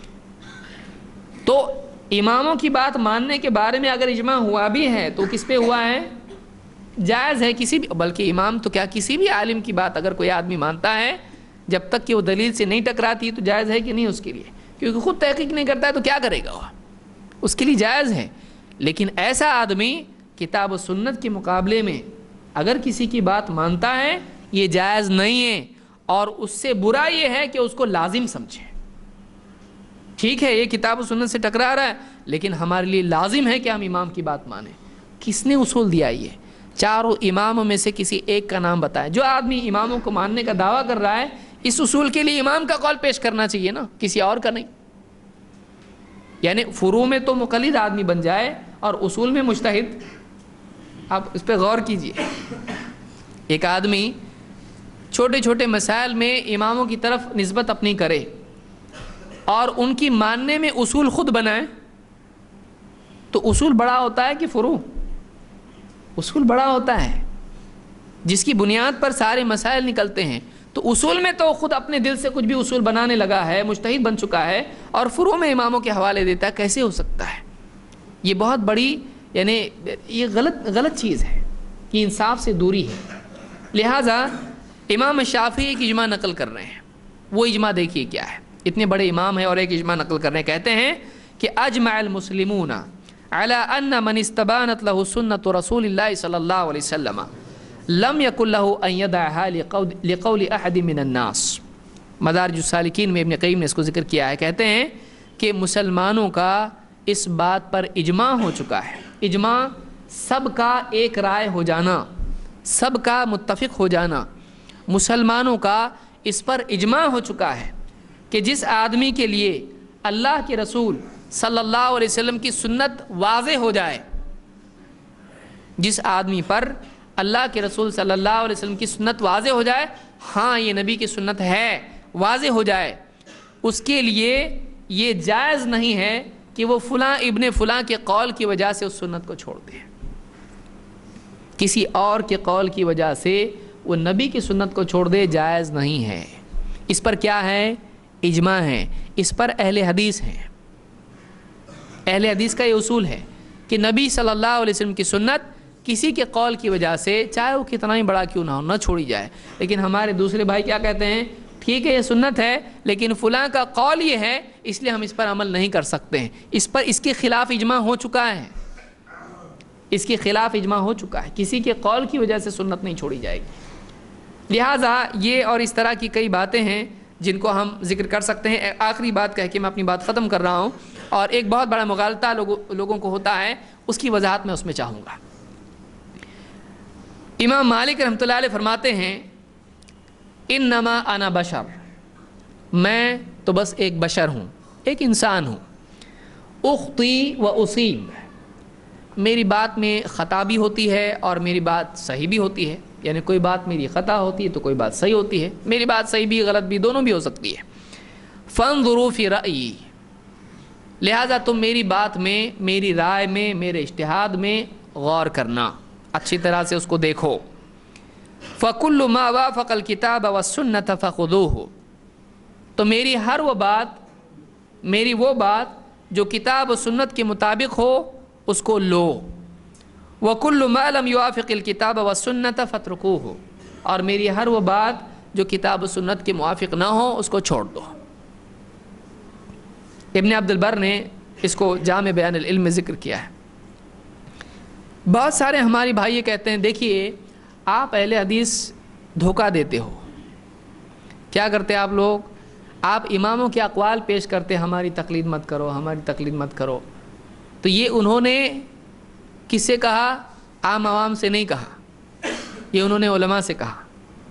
نہیں۔ تو اماموں کی بات ماننے کے بارے میں اگر اجماع ہوا بھی ہے تو کس پہ ہوا ہے؟ جائز ہے۔ کسی بھی، بلکہ امام تو کیا کسی بھی عالم کی بات اگر کوئی آدمی مانتا ہے جب تک کہ وہ دلیل سے نہیں ٹکراتی تو جائز ہے کہ نہیں اس کے لیے؟ کیونکہ خود تحقیق نہیں کرتا ہے تو کیا کرے گا وہ؟ اس کے لیے جائز ہے۔ لیکن ایسا آدمی کتاب و سنت کے مقابلے میں اگر کسی کی بات مانتا ہے یہ جائز نہیں ہے، اور اس سے برا یہ ہے کہ اس کو لازم سمجھے۔ ٹھیک ہے یہ کتاب و سنت سے ٹکرا رہا ہے لیکن ہمارے لیے لازم ہے کہ ہم امام کی بات مانیں۔ کس نے اصول دیا؟ یہ چاروں اماموں میں سے کسی ایک کا نام بتائیں۔ جو آدمی اماموں کو ماننے کا دعویٰ کر رہا ہے اس اصول کے لیے امام کا قول پیش کرنا چاہیے نا، کسی اور کا نہیں۔ یعنی فروع میں تو مقلد آدمی بن جائے اور اصول میں مجتہد۔ آپ اس پہ غور کیجئے، ایک آدمی چھوٹے چھوٹے مسائل میں اماموں کی طرف نسبت اپنی کرے اور ان کی ماننے میں اصول خود بنائے تو اصول بڑا ہوتا ہے کہ فروع؟ اصول بڑا ہوتا ہے، جس کی بنیاد پر سارے مسائل نکلتے ہیں۔ تو اصول میں تو خود اپنے دل سے کچھ بھی اصول بنانے لگا ہے، مجتہد بن چکا ہے، اور فروع میں اماموں کے حوالے دیتا ہے، کیسے ہو سکتا ہے؟ یہ بہت بڑی، یعنی یہ غلط غلط چیز ہے، یہ انصاف سے دوری ہے۔ لہٰذا امام شافعی ایک اجماع نقل کر رہے ہیں، وہ اجماع دیکھیے کیا ہے۔ اتنے بڑے امام ہیں اور ایک اجماع نقل کر رہے ہیں، کہتے ہیں کہ اجمع المسلمون على ان من استبانت له سنة رسول الله صلی اللہ علیہ وسلم لم يكن له ان يدعها لقول, لقول احد من الناس۔ مدارج السالکین میں ابن قیم نے اس کو ذکر کیا ہے، کہتے ہیں کہ مسلمانوں کا اس بات پر اجماع ہو چکا ہے۔ اجماع سب کا ایک رائے ہو جانا، سب کا متفق ہو جانا، مسلمانوں کا اس پر اجماع ہو چکا ہے کہ جس آدمی کے لیے اللہ کے رسول صلی اللہ علیہ وسلم کی سنت واضح ہو جائے، جس آدمی پر اللہ کے رسول صلی اللہ علیہ وسلم کی سنت واضح ہو جائے، ہاں یہ نبی کی سنت ہے، واضح ہو جائے، اس کے لیے یہ جائز نہیں ہے کہ وہ فلاں ابن فلاں کے قول کی وجہ سے اس سنت کو چھوڑ دے۔ کسی اور کے قول کی وجہ سے وہ نبی کی سنت کو چھوڑ دے، جائز نہیں ہے۔ اس پر کیا ہے؟ اجماع ہے، اس پر اہل حدیث ہیں۔ اہل حدیث کا یہ اصول ہے کہ نبی صلی اللہ علیہ وسلم کی سنت کسی کے قول کی وجہ سے چاہے وہ کتنا ہی بڑا کیوں نہ ہو نہ چھوڑی جائے۔ لیکن ہمارے دوسرے بھائی کیا کہتے ہیں؟ ٹھیک ہے یہ سنت ہے لیکن فلاں کا قول یہ ہے اس لیے ہم اس پر عمل نہیں کر سکتے ہیں۔ اس پر اس کے خلاف اجماع ہو چکا ہے، اس کے خلاف اجماع ہو چکا ہے، کسی کے قول کی وجہ سے سنت نہیں چھوڑی جائے گی۔ لہٰذا یہ اور اس طرح کی کئی باتیں ہیں جن کو ہم ذکر کر سکتے ہیں۔ آخری بات کہہ کے میں اپنی بات ختم کر رہا ہوں، اور ایک بہت بڑا مغالطہ لوگوں لوگوں کو ہوتا ہے، اس کی وضاحت میں اس میں چاہوں گا۔ امام مالک رحمۃ اللہ علیہ فرماتے ہیں انما انا بشر، میں تو بس ایک بشر ہوں، ایک انسان ہوں، اخطی و اصیب، میری بات میں خطا بھی ہوتی ہے اور میری بات صحیح بھی ہوتی ہے، یعنی کوئی بات میری خطا ہوتی ہے تو کوئی بات صحیح ہوتی ہے، میری بات صحیح بھی غلط بھی دونوں بھی ہو سکتی ہے۔ فانظروا فی رأیی، لہذا تم میری بات میں، میری رائے میں، میرے اجتہاد میں غور کرنا، اچھی طرح سے اس کو دیکھو۔ فَكُلُّ مَا وَافَقَ الْكِتَابَ وَالسُّنَّةَ فَخُذُوهُ، تو میری ہر وہ بات، میری وہ بات جو کتاب و سنت کے مطابق ہو اس کو لو۔ وَكُلُّ مَا لَمْ يُوَافِقِ الْكِتَابَ وَالسُّنَّةَ فَاتْرُكُوهُ، اور میری ہر وہ بات جو کتاب و سنت کے موافق نہ ہو اس کو چھوڑ دو۔ ابن عبد البر نے اس کو جامع بیان العلم میں ذکر کیا ہے۔ بہت سارے ہمارے بھائی یہ کہتے ہیں دیکھیے آپ اہل حدیث دھوکہ دیتے ہو، کیا کرتے آپ لوگ، آپ اماموں کے اقوال پیش کرتے ہماری تقلید مت کرو ہماری تقلید مت کرو۔ تو یہ انہوں نے کس سے کہا؟ عام عوام سے نہیں کہا، یہ انہوں نے علماء سے کہا۔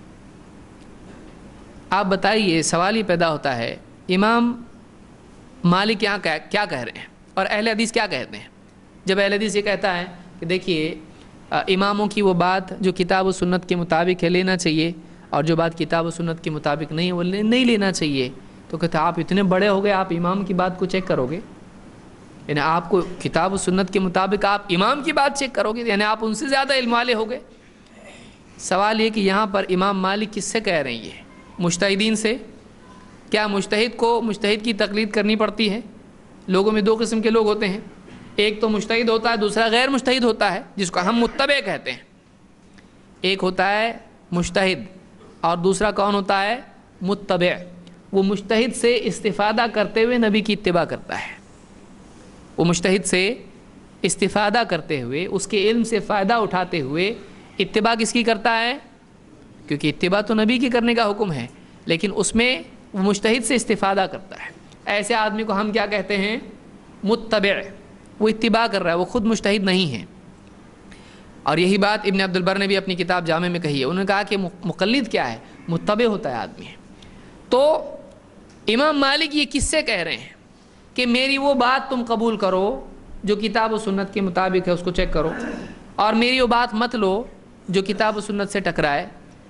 آپ بتائیے، سوال ہی پیدا ہوتا ہے امام مالک یہاں کیا کہہ رہے ہیں اور اہل حدیث کیا کہتے ہیں؟ جب اہل حدیث یہ کہتا ہے کہ دیکھیے اماموں کی وہ بات جو کتاب و سنت کے مطابق ہے لینا چاہیے، اور جو بات کتاب و سنت کے مطابق نہیں ہے وہ نہیں لینا چاہیے، تو کہتے ہیں آپ اتنے بڑے ہو گئے آپ امام کی بات کو چیک کرو گے؟ یعنی آپ کو کتاب و سنت کے مطابق آپ امام کی بات چیک کرو گے، یعنی آپ ان سے زیادہ علم والے ہو گئے۔ سوال یہ کہ یہاں پر امام مالک کس سے کہہ رہے ہیں؟ یہ مجتہدین سے۔ کیا مجتہد کو مجتہد کی تقلید کرنی پڑتی ہے؟ لوگوں میں دو قسم کے لوگ ہوتے ہیں، ایک تو مجتہد ہوتا ہے، دوسرا غیر مجتہد ہوتا ہے، جس کو ہم متبع کہتے ہیں۔ ایک ہوتا ہے مجتہد اور دوسرا کون ہوتا ہے؟ متبع۔ وہ مجتہد سے استفادہ کرتے ہوئے نبی کی اتباع کرتا ہے، وہ مجتہد سے استفادہ کرتے ہوئے اس کے علم سے فائدہ اٹھاتے ہوئے اتباع کس کی کرتا ہے؟ کیونکہ اتباع تو نبی کی کرنے کا حکم ہے، لیکن اس میں وہ مجتہد سے استفادہ کرتا ہے۔ ایسے آدمی کو ہم کیا کہتے ہیں؟ متبع۔ وہ اتباع کر رہا ہے، وہ خود مجتہد نہیں ہے۔ اور یہی بات ابن عبد البر نے بھی اپنی کتاب جامع میں کہی ہے۔ انہوں نے کہا کہ مقلد کیا ہے؟ متبع ہوتا ہے آدمی۔ تو امام مالک یہ کس سے کہہ رہے ہیں کہ میری وہ بات تم قبول کرو جو کتاب و سنت کے مطابق ہے، اس کو چیک کرو، اور میری وہ بات مت لو جو کتاب و سنت سے ٹکرائے۔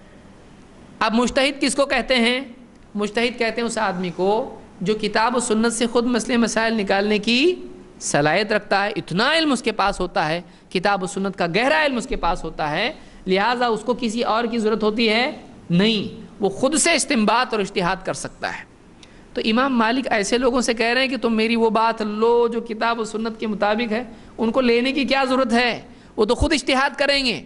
اب مجتہد کس کو کہتے ہیں؟ مجتہد کہتے ہیں اس آدمی کو جو کتاب و سنت سے خود مسئلے مسائل نکالنے کی صلاحیت رکھتا ہے، اتنا علم اس کے پاس ہوتا ہے، کتاب و سنت کا گہرا علم اس کے پاس ہوتا ہے، لہٰذا اس کو کسی اور کی ضرورت ہوتی ہے نہیں، وہ خود سے استنباط اور اجتہاد کر سکتا ہے۔ تو امام مالک ایسے لوگوں سے کہہ رہے ہیں کہ تم میری وہ بات لو جو کتاب و سنت کے مطابق ہے، ان کو لینے کی کیا ضرورت ہے؟ وہ تو خود اجتہاد کریں گے۔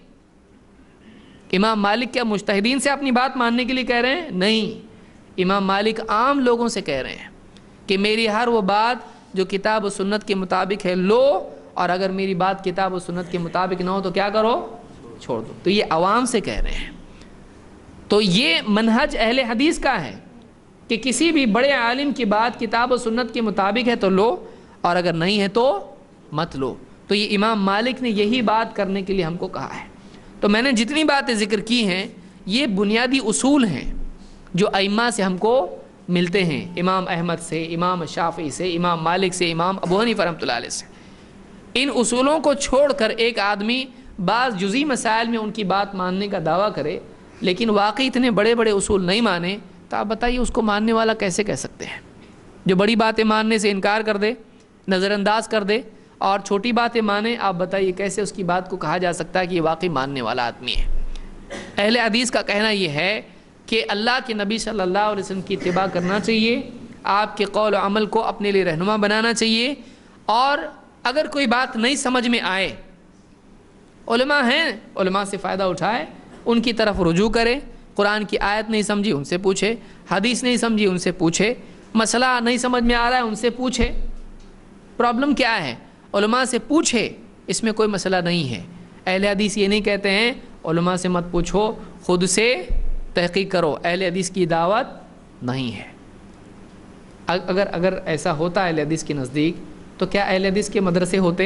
امام مالک کیا مجتہدین سے اپنی بات ماننے کے لیے کہہ رہے ہیں؟ نہیں، امام مالک عام لوگوں سے کہہ رہے ہیں کہ میری ہر وہ بات جو کتاب و سنت کے مطابق ہے لو، اور اگر میری بات کتاب و سنت کے مطابق نہ ہو تو کیا کرو؟ چھوڑ دو۔ تو یہ عوام سے کہہ رہے ہیں۔ تو یہ منہج اہل حدیث کا ہے کہ کسی بھی بڑے عالم کی بات کتاب و سنت کے مطابق ہے تو لو، اور اگر نہیں ہے تو مت لو۔ تو یہ امام مالک نے یہی بات کرنے کے لیے ہم کو کہا ہے۔ تو میں نے جتنی باتیں ذکر کی ہیں یہ بنیادی اصول ہیں جو ائمہ سے ہم کو ملتے ہیں، امام احمد سے، امام شافعی سے، امام مالک سے، امام ابو حنیفہ رحمۃ اللہ علیہ سے۔ ان اصولوں کو چھوڑ کر ایک آدمی بعض جزئی مسائل میں ان کی بات ماننے کا دعویٰ کرے لیکن واقعی اتنے بڑے بڑے اصول نہیں مانے، تو آپ بتائیے اس کو ماننے والا کیسے کہہ سکتے ہیں؟ جو بڑی باتیں ماننے سے انکار کر دے، نظر انداز کر دے، اور چھوٹی باتیں مانے، آپ بتائیے کیسے اس کی بات کو کہا جا سکتا ہے کہ یہ واقعی ماننے والا آدمی ہے؟ اہل حدیث کا کہنا یہ ہے کہ اللہ کے نبی صلی اللہ علیہ وسلم کی اتباع کرنا چاہیے، آپ کے قول و عمل کو اپنے لیے رہنما بنانا چاہیے، اور اگر کوئی بات نہیں سمجھ میں آئے، علماء ہیں، علماء سے فائدہ اٹھائے، ان کی طرف رجوع کرے، قرآن کی آیت نہیں سمجھی ان سے پوچھے، حدیث نہیں سمجھی ان سے پوچھے، مسئلہ نہیں سمجھ میں آ رہا ہے ان سے پوچھے، پرابلم کیا ہے علماء سے پوچھے، اس میں کوئی مسئلہ نہیں ہے۔ اہل حدیث یہ نہیں کہتے ہیں علماء سے مت پوچھو، خود سے تحقیق کرو، اہل حدیث کی دعوت نہیں ہے۔ اگر اگر ایسا ہوتا اہل حدیث کے نزدیک تو کیا اہل حدیث کے مدرسے ہوتے؟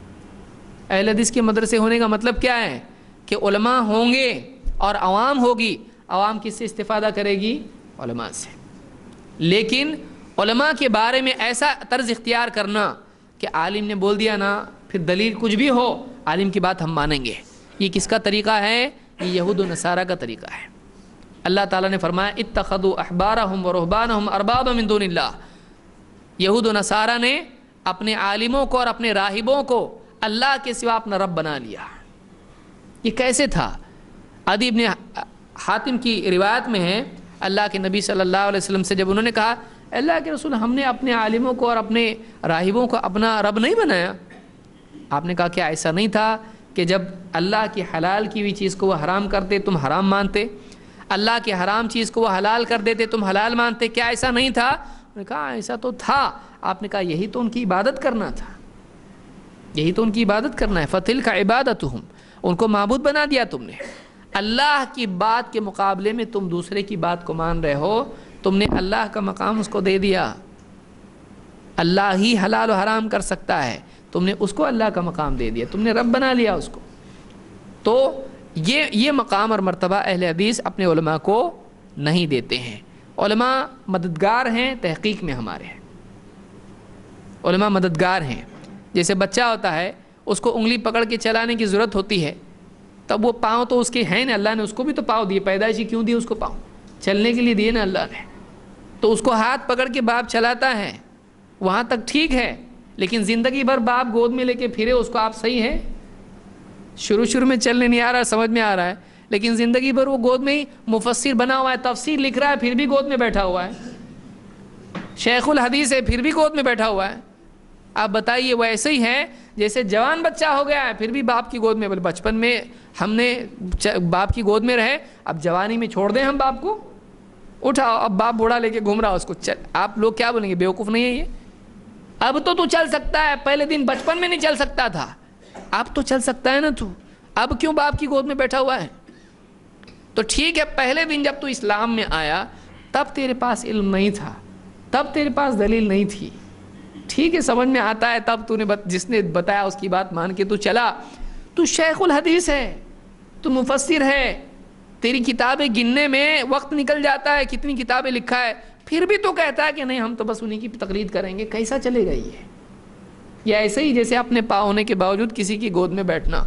اہل حدیث کے مدرسے ہونے کا مطلب کیا ہے کہ علماء ہوں گے اور عوام ہوگی، عوام کس سے استفادہ کرے گی؟ علماء سے۔ لیکن علماء کے بارے میں ایسا طرز اختیار کرنا کہ عالم نے بول دیا نا، پھر دلیل کچھ بھی ہو عالم کی بات ہم مانیں گے، یہ کس کا طریقہ ہے؟ یہ یہود و نصارہ کا طریقہ ہے۔ اللہ تعالیٰ نے فرمایا اتخذوا احبارہم ورہبانہم اربابا من دون اللہ، یہود و نصارہ نے اپنے عالموں کو اور اپنے راہبوں کو اللہ کے سوا اپنا رب بنا لیا۔ یہ کیسے تھا؟ عدی بن حاتم کی روایت میں ہے، اللہ کے نبی صلی اللہ علیہ وسلم سے جب انہوں نے کہا اللہ کے رسول ہم نے اپنے عالموں کو اور اپنے راہبوں کو اپنا رب نہیں بنایا، آپ نے کہا کیا ایسا نہیں تھا کہ جب اللہ کی حلال کی ہوئی چیز کو وہ حرام کرتے تم حرام مانتے؟ اللہ کے حرام چیز کو وہ حلال کر دیتے، تم حلال مانتے، کیا ایسا نہیں تھا؟ انہوں نے کہا ایسا تو تھا۔ آپ نے کہا یہی تو ان کی عبادت کرنا تھا، یہی تو ان کی عبادت کرنا ہے۔ فَتِلْكَ عِبَادَتُهُمْ، ان کو معبود بنا دیا تم نے۔ اللہ کی بات کے مقابلے میں تم دوسرے کی بات کو مان رہے ہو، تم نے اللہ کا مقام اس کو دے دیا۔ اللہ ہی حلال و حرام کر سکتا ہے، تم نے اس کو اللہ کا مقام دے دیا، تم نے رب بنا لیا اس کو۔ تو یہ یہ مقام اور مرتبہ اہل حدیث اپنے علماء کو نہیں دیتے ہیں۔ علماء مددگار ہیں تحقیق میں، ہمارے علماء مددگار ہیں۔ جیسے بچہ ہوتا ہے، اس کو انگلی پکڑ کے چلانے کی ضرورت ہوتی ہے، تب وہ پاؤں تو اس کے ہیں نا، اللہ نے اس کو بھی تو پاؤں دیے، پیدائشی کیوں دیے اس کو پاؤں؟ چلنے کے لیے دیے نا اللہ نے۔ تو اس کو ہاتھ پکڑ کے باپ چلاتا ہے، وہاں تک ٹھیک ہے، لیکن زندگی بھر باپ گود میں لے کے پھرے، اس کو آپ صحیح ہے؟ شروع شروع میں چلنے نہیں آ رہا، سمجھ میں آ رہا ہے، لیکن زندگی بھر وہ گود میں ہی مفسر بنا ہوا ہے، تفسیر لکھ رہا ہے، پھر بھی گود میں بیٹھا ہوا ہے، شیخ الحدیث ہے، پھر بھی گود میں بیٹھا ہوا ہے۔ آپ بتائیے وہ ایسے ہی ہے جیسے جوان بچہ ہو گیا ہے پھر بھی باپ کی گود میں، بچپن میں ہم نے باپ کی گود میں رہے، اب جوانی میں چھوڑ دیں ہم باپ کو، اٹھاؤ، اب باپ بوڑھا لے کے گھوم رہا اس کو، چل آپ لوگ کیا بولیں گے؟ بیوقوف نہیں ہے یہ؟ اب تو تو چل سکتا ہے، پہلے دن بچپن میں نہیں چل سکتا تھا، اب تو چل سکتا ہے نا تو، اب کیوں باپ کی گود میں بیٹھا ہوا ہے؟ تو ٹھیک ہے، پہلے دن جب تو اسلام میں آیا تب تیرے پاس علم نہیں تھا، تب تیرے پاس دلیل نہیں تھی، ٹھیک ہے سمجھ میں آتا ہے، تب تو نے جس نے بتایا اس کی بات مان کے تو چلا، تو شیخ الحدیث ہے، تو مفسر ہے، تیری کتابیں گننے میں وقت نکل جاتا ہے، کتنی کتابیں لکھا ہے، پھر بھی تو کہتا ہے کہ نہیں ہم تو بس انہی کی تقلید کریں گے، کیسا چلے گا یہ؟ یا ایسے ہی جیسے اپنے پاؤں ہونے کے باوجود کسی کی گود میں بیٹھنا،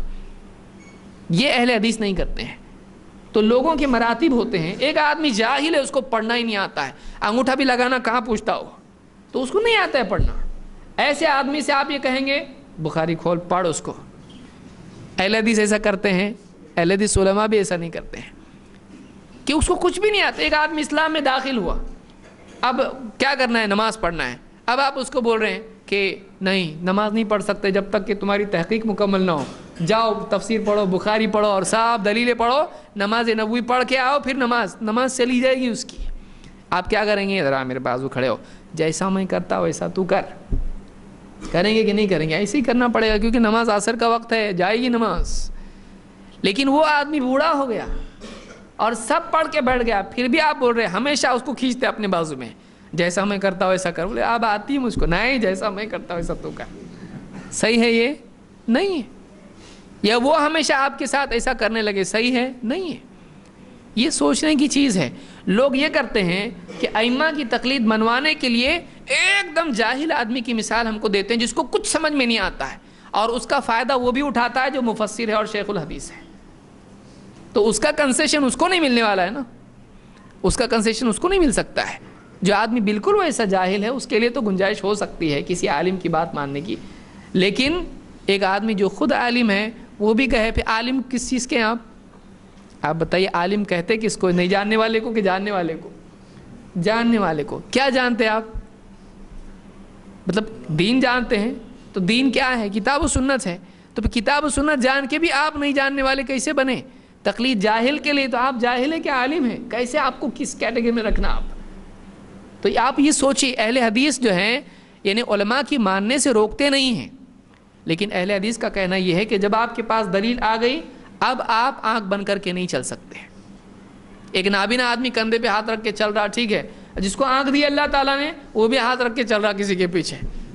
یہ اہل حدیث نہیں کرتے ہیں۔ تو لوگوں کے مراتب ہوتے ہیں، ایک آدمی جاہل ہے، اس کو پڑھنا ہی نہیں آتا ہے، انگوٹھا بھی لگانا کہاں پوچھتا ہو، تو اس کو نہیں آتا ہے پڑھنا، ایسے آدمی سے آپ یہ کہیں گے بخاری کھول پڑھ اس کو۔ اہل حدیث ایسا کرتے ہیں، اہل حدیث علماء بھی ایسا نہیں کرتے ہیں کہ اس کو کچھ بھی نہیں آتا۔ ایک آدمی اسلام میں داخل ہوا، اب کیا کرنا ہے؟ نماز پڑھنا ہے، اب آپ اس کو بول رہے ہیں کہ نہیں نماز نہیں پڑھ سکتے جب تک کہ تمہاری تحقیق مکمل نہ ہو، جاؤ تفسیر پڑھو، بخاری پڑھو اور صاحب دلیلیں پڑھو، نماز نبوی پڑھ کے آؤ، پھر نماز نماز چلی جائے گی اس کی۔ آپ کیا کریں گے؟ ذرا میرے بازو کھڑے ہو، جیسا میں کرتا ویسا تو کر، کریں گے کہ نہیں کریں گے؟ ایسے ہی کرنا پڑے گا، کیونکہ نماز عصر کا وقت ہے، جائے گی نماز۔ لیکن وہ آدمی بوڑھا ہو گیا اور سب پڑھ کے بیٹھ گیا، پھر بھی آپ بول رہے ہیں، ہمیشہ اس کو کھینچتے اپنے بازو میں، جیسا میں کرتا ویسا کر، بولے اب آتی ہے مجھ کو، نہیں جیسا میں کرتا ویسا تو کر۔ صحیح ہے یہ؟ نہیں ہے۔ یا وہ ہمیشہ آپ کے ساتھ ایسا کرنے لگے، صحیح ہے؟ نہیں ہے۔ یہ سوچنے کی چیز ہے۔ لوگ یہ کرتے ہیں کہ ائمہ کی تقلید منوانے کے لیے ایک دم جاہل آدمی کی مثال ہم کو دیتے ہیں جس کو کچھ سمجھ میں نہیں آتا ہے، اور اس کا فائدہ وہ بھی اٹھاتا ہے جو مفسر ہے اور شیخ الحدیث ہے، تو اس کا کنسیشن اس کو نہیں ملنے والا ہے نا، اس کا کنسیشن اس کو نہیں مل سکتا ہے۔ جو آدمی بالکل ویسا جاہل ہے اس کے لیے تو گنجائش ہو سکتی ہے کسی عالم کی بات ماننے کی، لیکن ایک آدمی جو خود عالم ہے وہ بھی کہے، پھر عالم کس چیز کے ہیں آپ آپ بتائیے؟ عالم کہتے کس کو؟ نہیں جاننے والے کو کہ جاننے والے کو؟ جاننے والے کو۔ کیا جانتے ہیں آپ؟ مطلب دین جانتے ہیں، تو دین کیا ہے؟ کتاب و سنت ہے، تو پھر کتاب و سنت جان کے بھی آپ نہیں جاننے والے کیسے بنے؟ تقلید جاہل کے لیے تو آپ جاہل ہیں کہ عالم ہیں؟ کیسے آپ کو کس کیٹیگری میں رکھنا آپ؟ تو آپ یہ سوچیے، اہل حدیث جو ہیں یعنی علماء کی ماننے سے روکتے نہیں ہیں، لیکن اہل حدیث کا کہنا یہ ہے کہ جب آپ کے پاس دلیل آ گئی اب آپ آنکھ بن کر کے نہیں چل سکتے۔ ایک نابینا آدمی کندھے پہ ہاتھ رکھ کے چل رہا، ٹھیک ہے، جس کو آنکھ دی اللہ تعالیٰ نے وہ بھی ہاتھ رکھ کے چل رہا کسی کے پیچھے،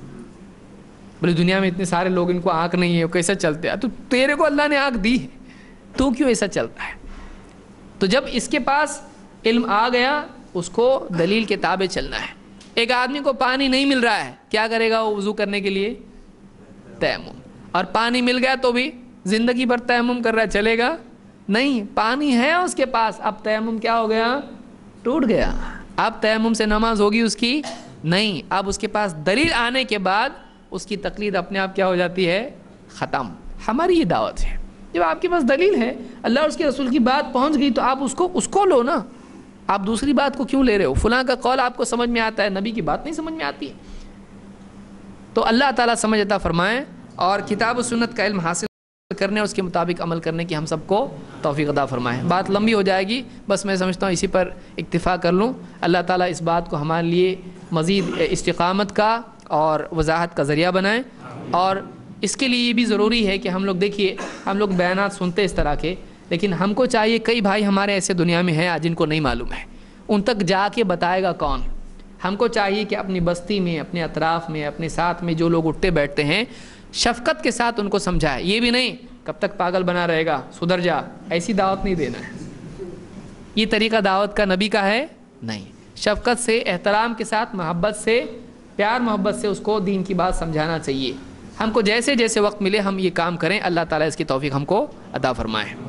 بولے دنیا میں اتنے سارے لوگ ان کو آنکھ نہیں ہے، وہ کیسے چلتے ہیں؟ تو تیرے کو اللہ نے آنکھ دی ہے، تو کیوں ایسا چلتا ہے؟ تو جب اس کے پاس علم آ گیا اس کو دلیل کے تابع چلنا ہے۔ ایک آدمی کو پانی نہیں مل رہا ہے، کیا کرے گا وہ وضو کرنے کے لیے؟ تیمم، اور پانی مل گیا تو بھی زندگی بھر تیمم کر رہا ہے، چلے گا؟ نہیں، پانی ہے اس کے پاس، اب تیمم کیا ہو گیا؟ ٹوٹ گیا، اب تیمم سے نماز ہوگی اس کی؟ نہیں، اب اس کے پاس دلیل آنے کے بعد اس کی تقلید اپنے آپ کیا ہو جاتی ہے؟ ختم۔ ہماری یہ دعوت ہے، جب آپ کے پاس دلیل ہے، اللہ اور اس کے رسول کی بات پہنچ گئی تو آپ اس کو اس کو لو نا، آپ دوسری بات کو کیوں لے رہے ہو؟ فلاں کا قول آپ کو سمجھ میں آتا ہے، نبی کی بات نہیں سمجھ میں آتی ہے۔ تو اللہ تعالیٰ سمجھ عطا فرمائیں اور کتاب و سنت کا علم حاصل کرنے اور اس کے مطابق عمل کرنے کی ہم سب کو توفیق عطا فرمائے۔ بات لمبی ہو جائے گی، بس میں سمجھتا ہوں اسی پر اکتفا کر لوں۔ اللہ تعالیٰ اس بات کو ہمارے لیے مزید استقامت کا اور وضاحت کا ذریعہ بنائیں، اور اس کے لیے یہ بھی ضروری ہے کہ ہم لوگ دیکھیے، ہم لوگ بیانات سنتے اس طرح کے، لیکن ہم کو چاہیے، کئی بھائی ہمارے ایسے دنیا میں ہیں جن کو نہیں معلوم ہے، ان تک جا کے بتائے گا کون؟ ہم کو چاہیے کہ اپنی بستی میں، اپنے اطراف میں، اپنے ساتھ میں جو لوگ اٹھتے بیٹھتے ہیں، شفقت کے ساتھ ان کو سمجھائے۔ یہ بھی نہیں کب تک پاگل بنا رہے گا، سدھر جا، ایسی دعوت نہیں دینا ہے۔ یہ طریقہ دعوت کا نبی کا ہے نہیں۔ شفقت سے، احترام کے ساتھ، محبت سے، پیار محبت سے اس کو دین کی بات سمجھانا چاہیے۔ ہم کو جیسے جیسے وقت ملے ہم یہ کام کریں، اللہ تعالیٰ اس کی توفیق ہم کو عطا فرمائے۔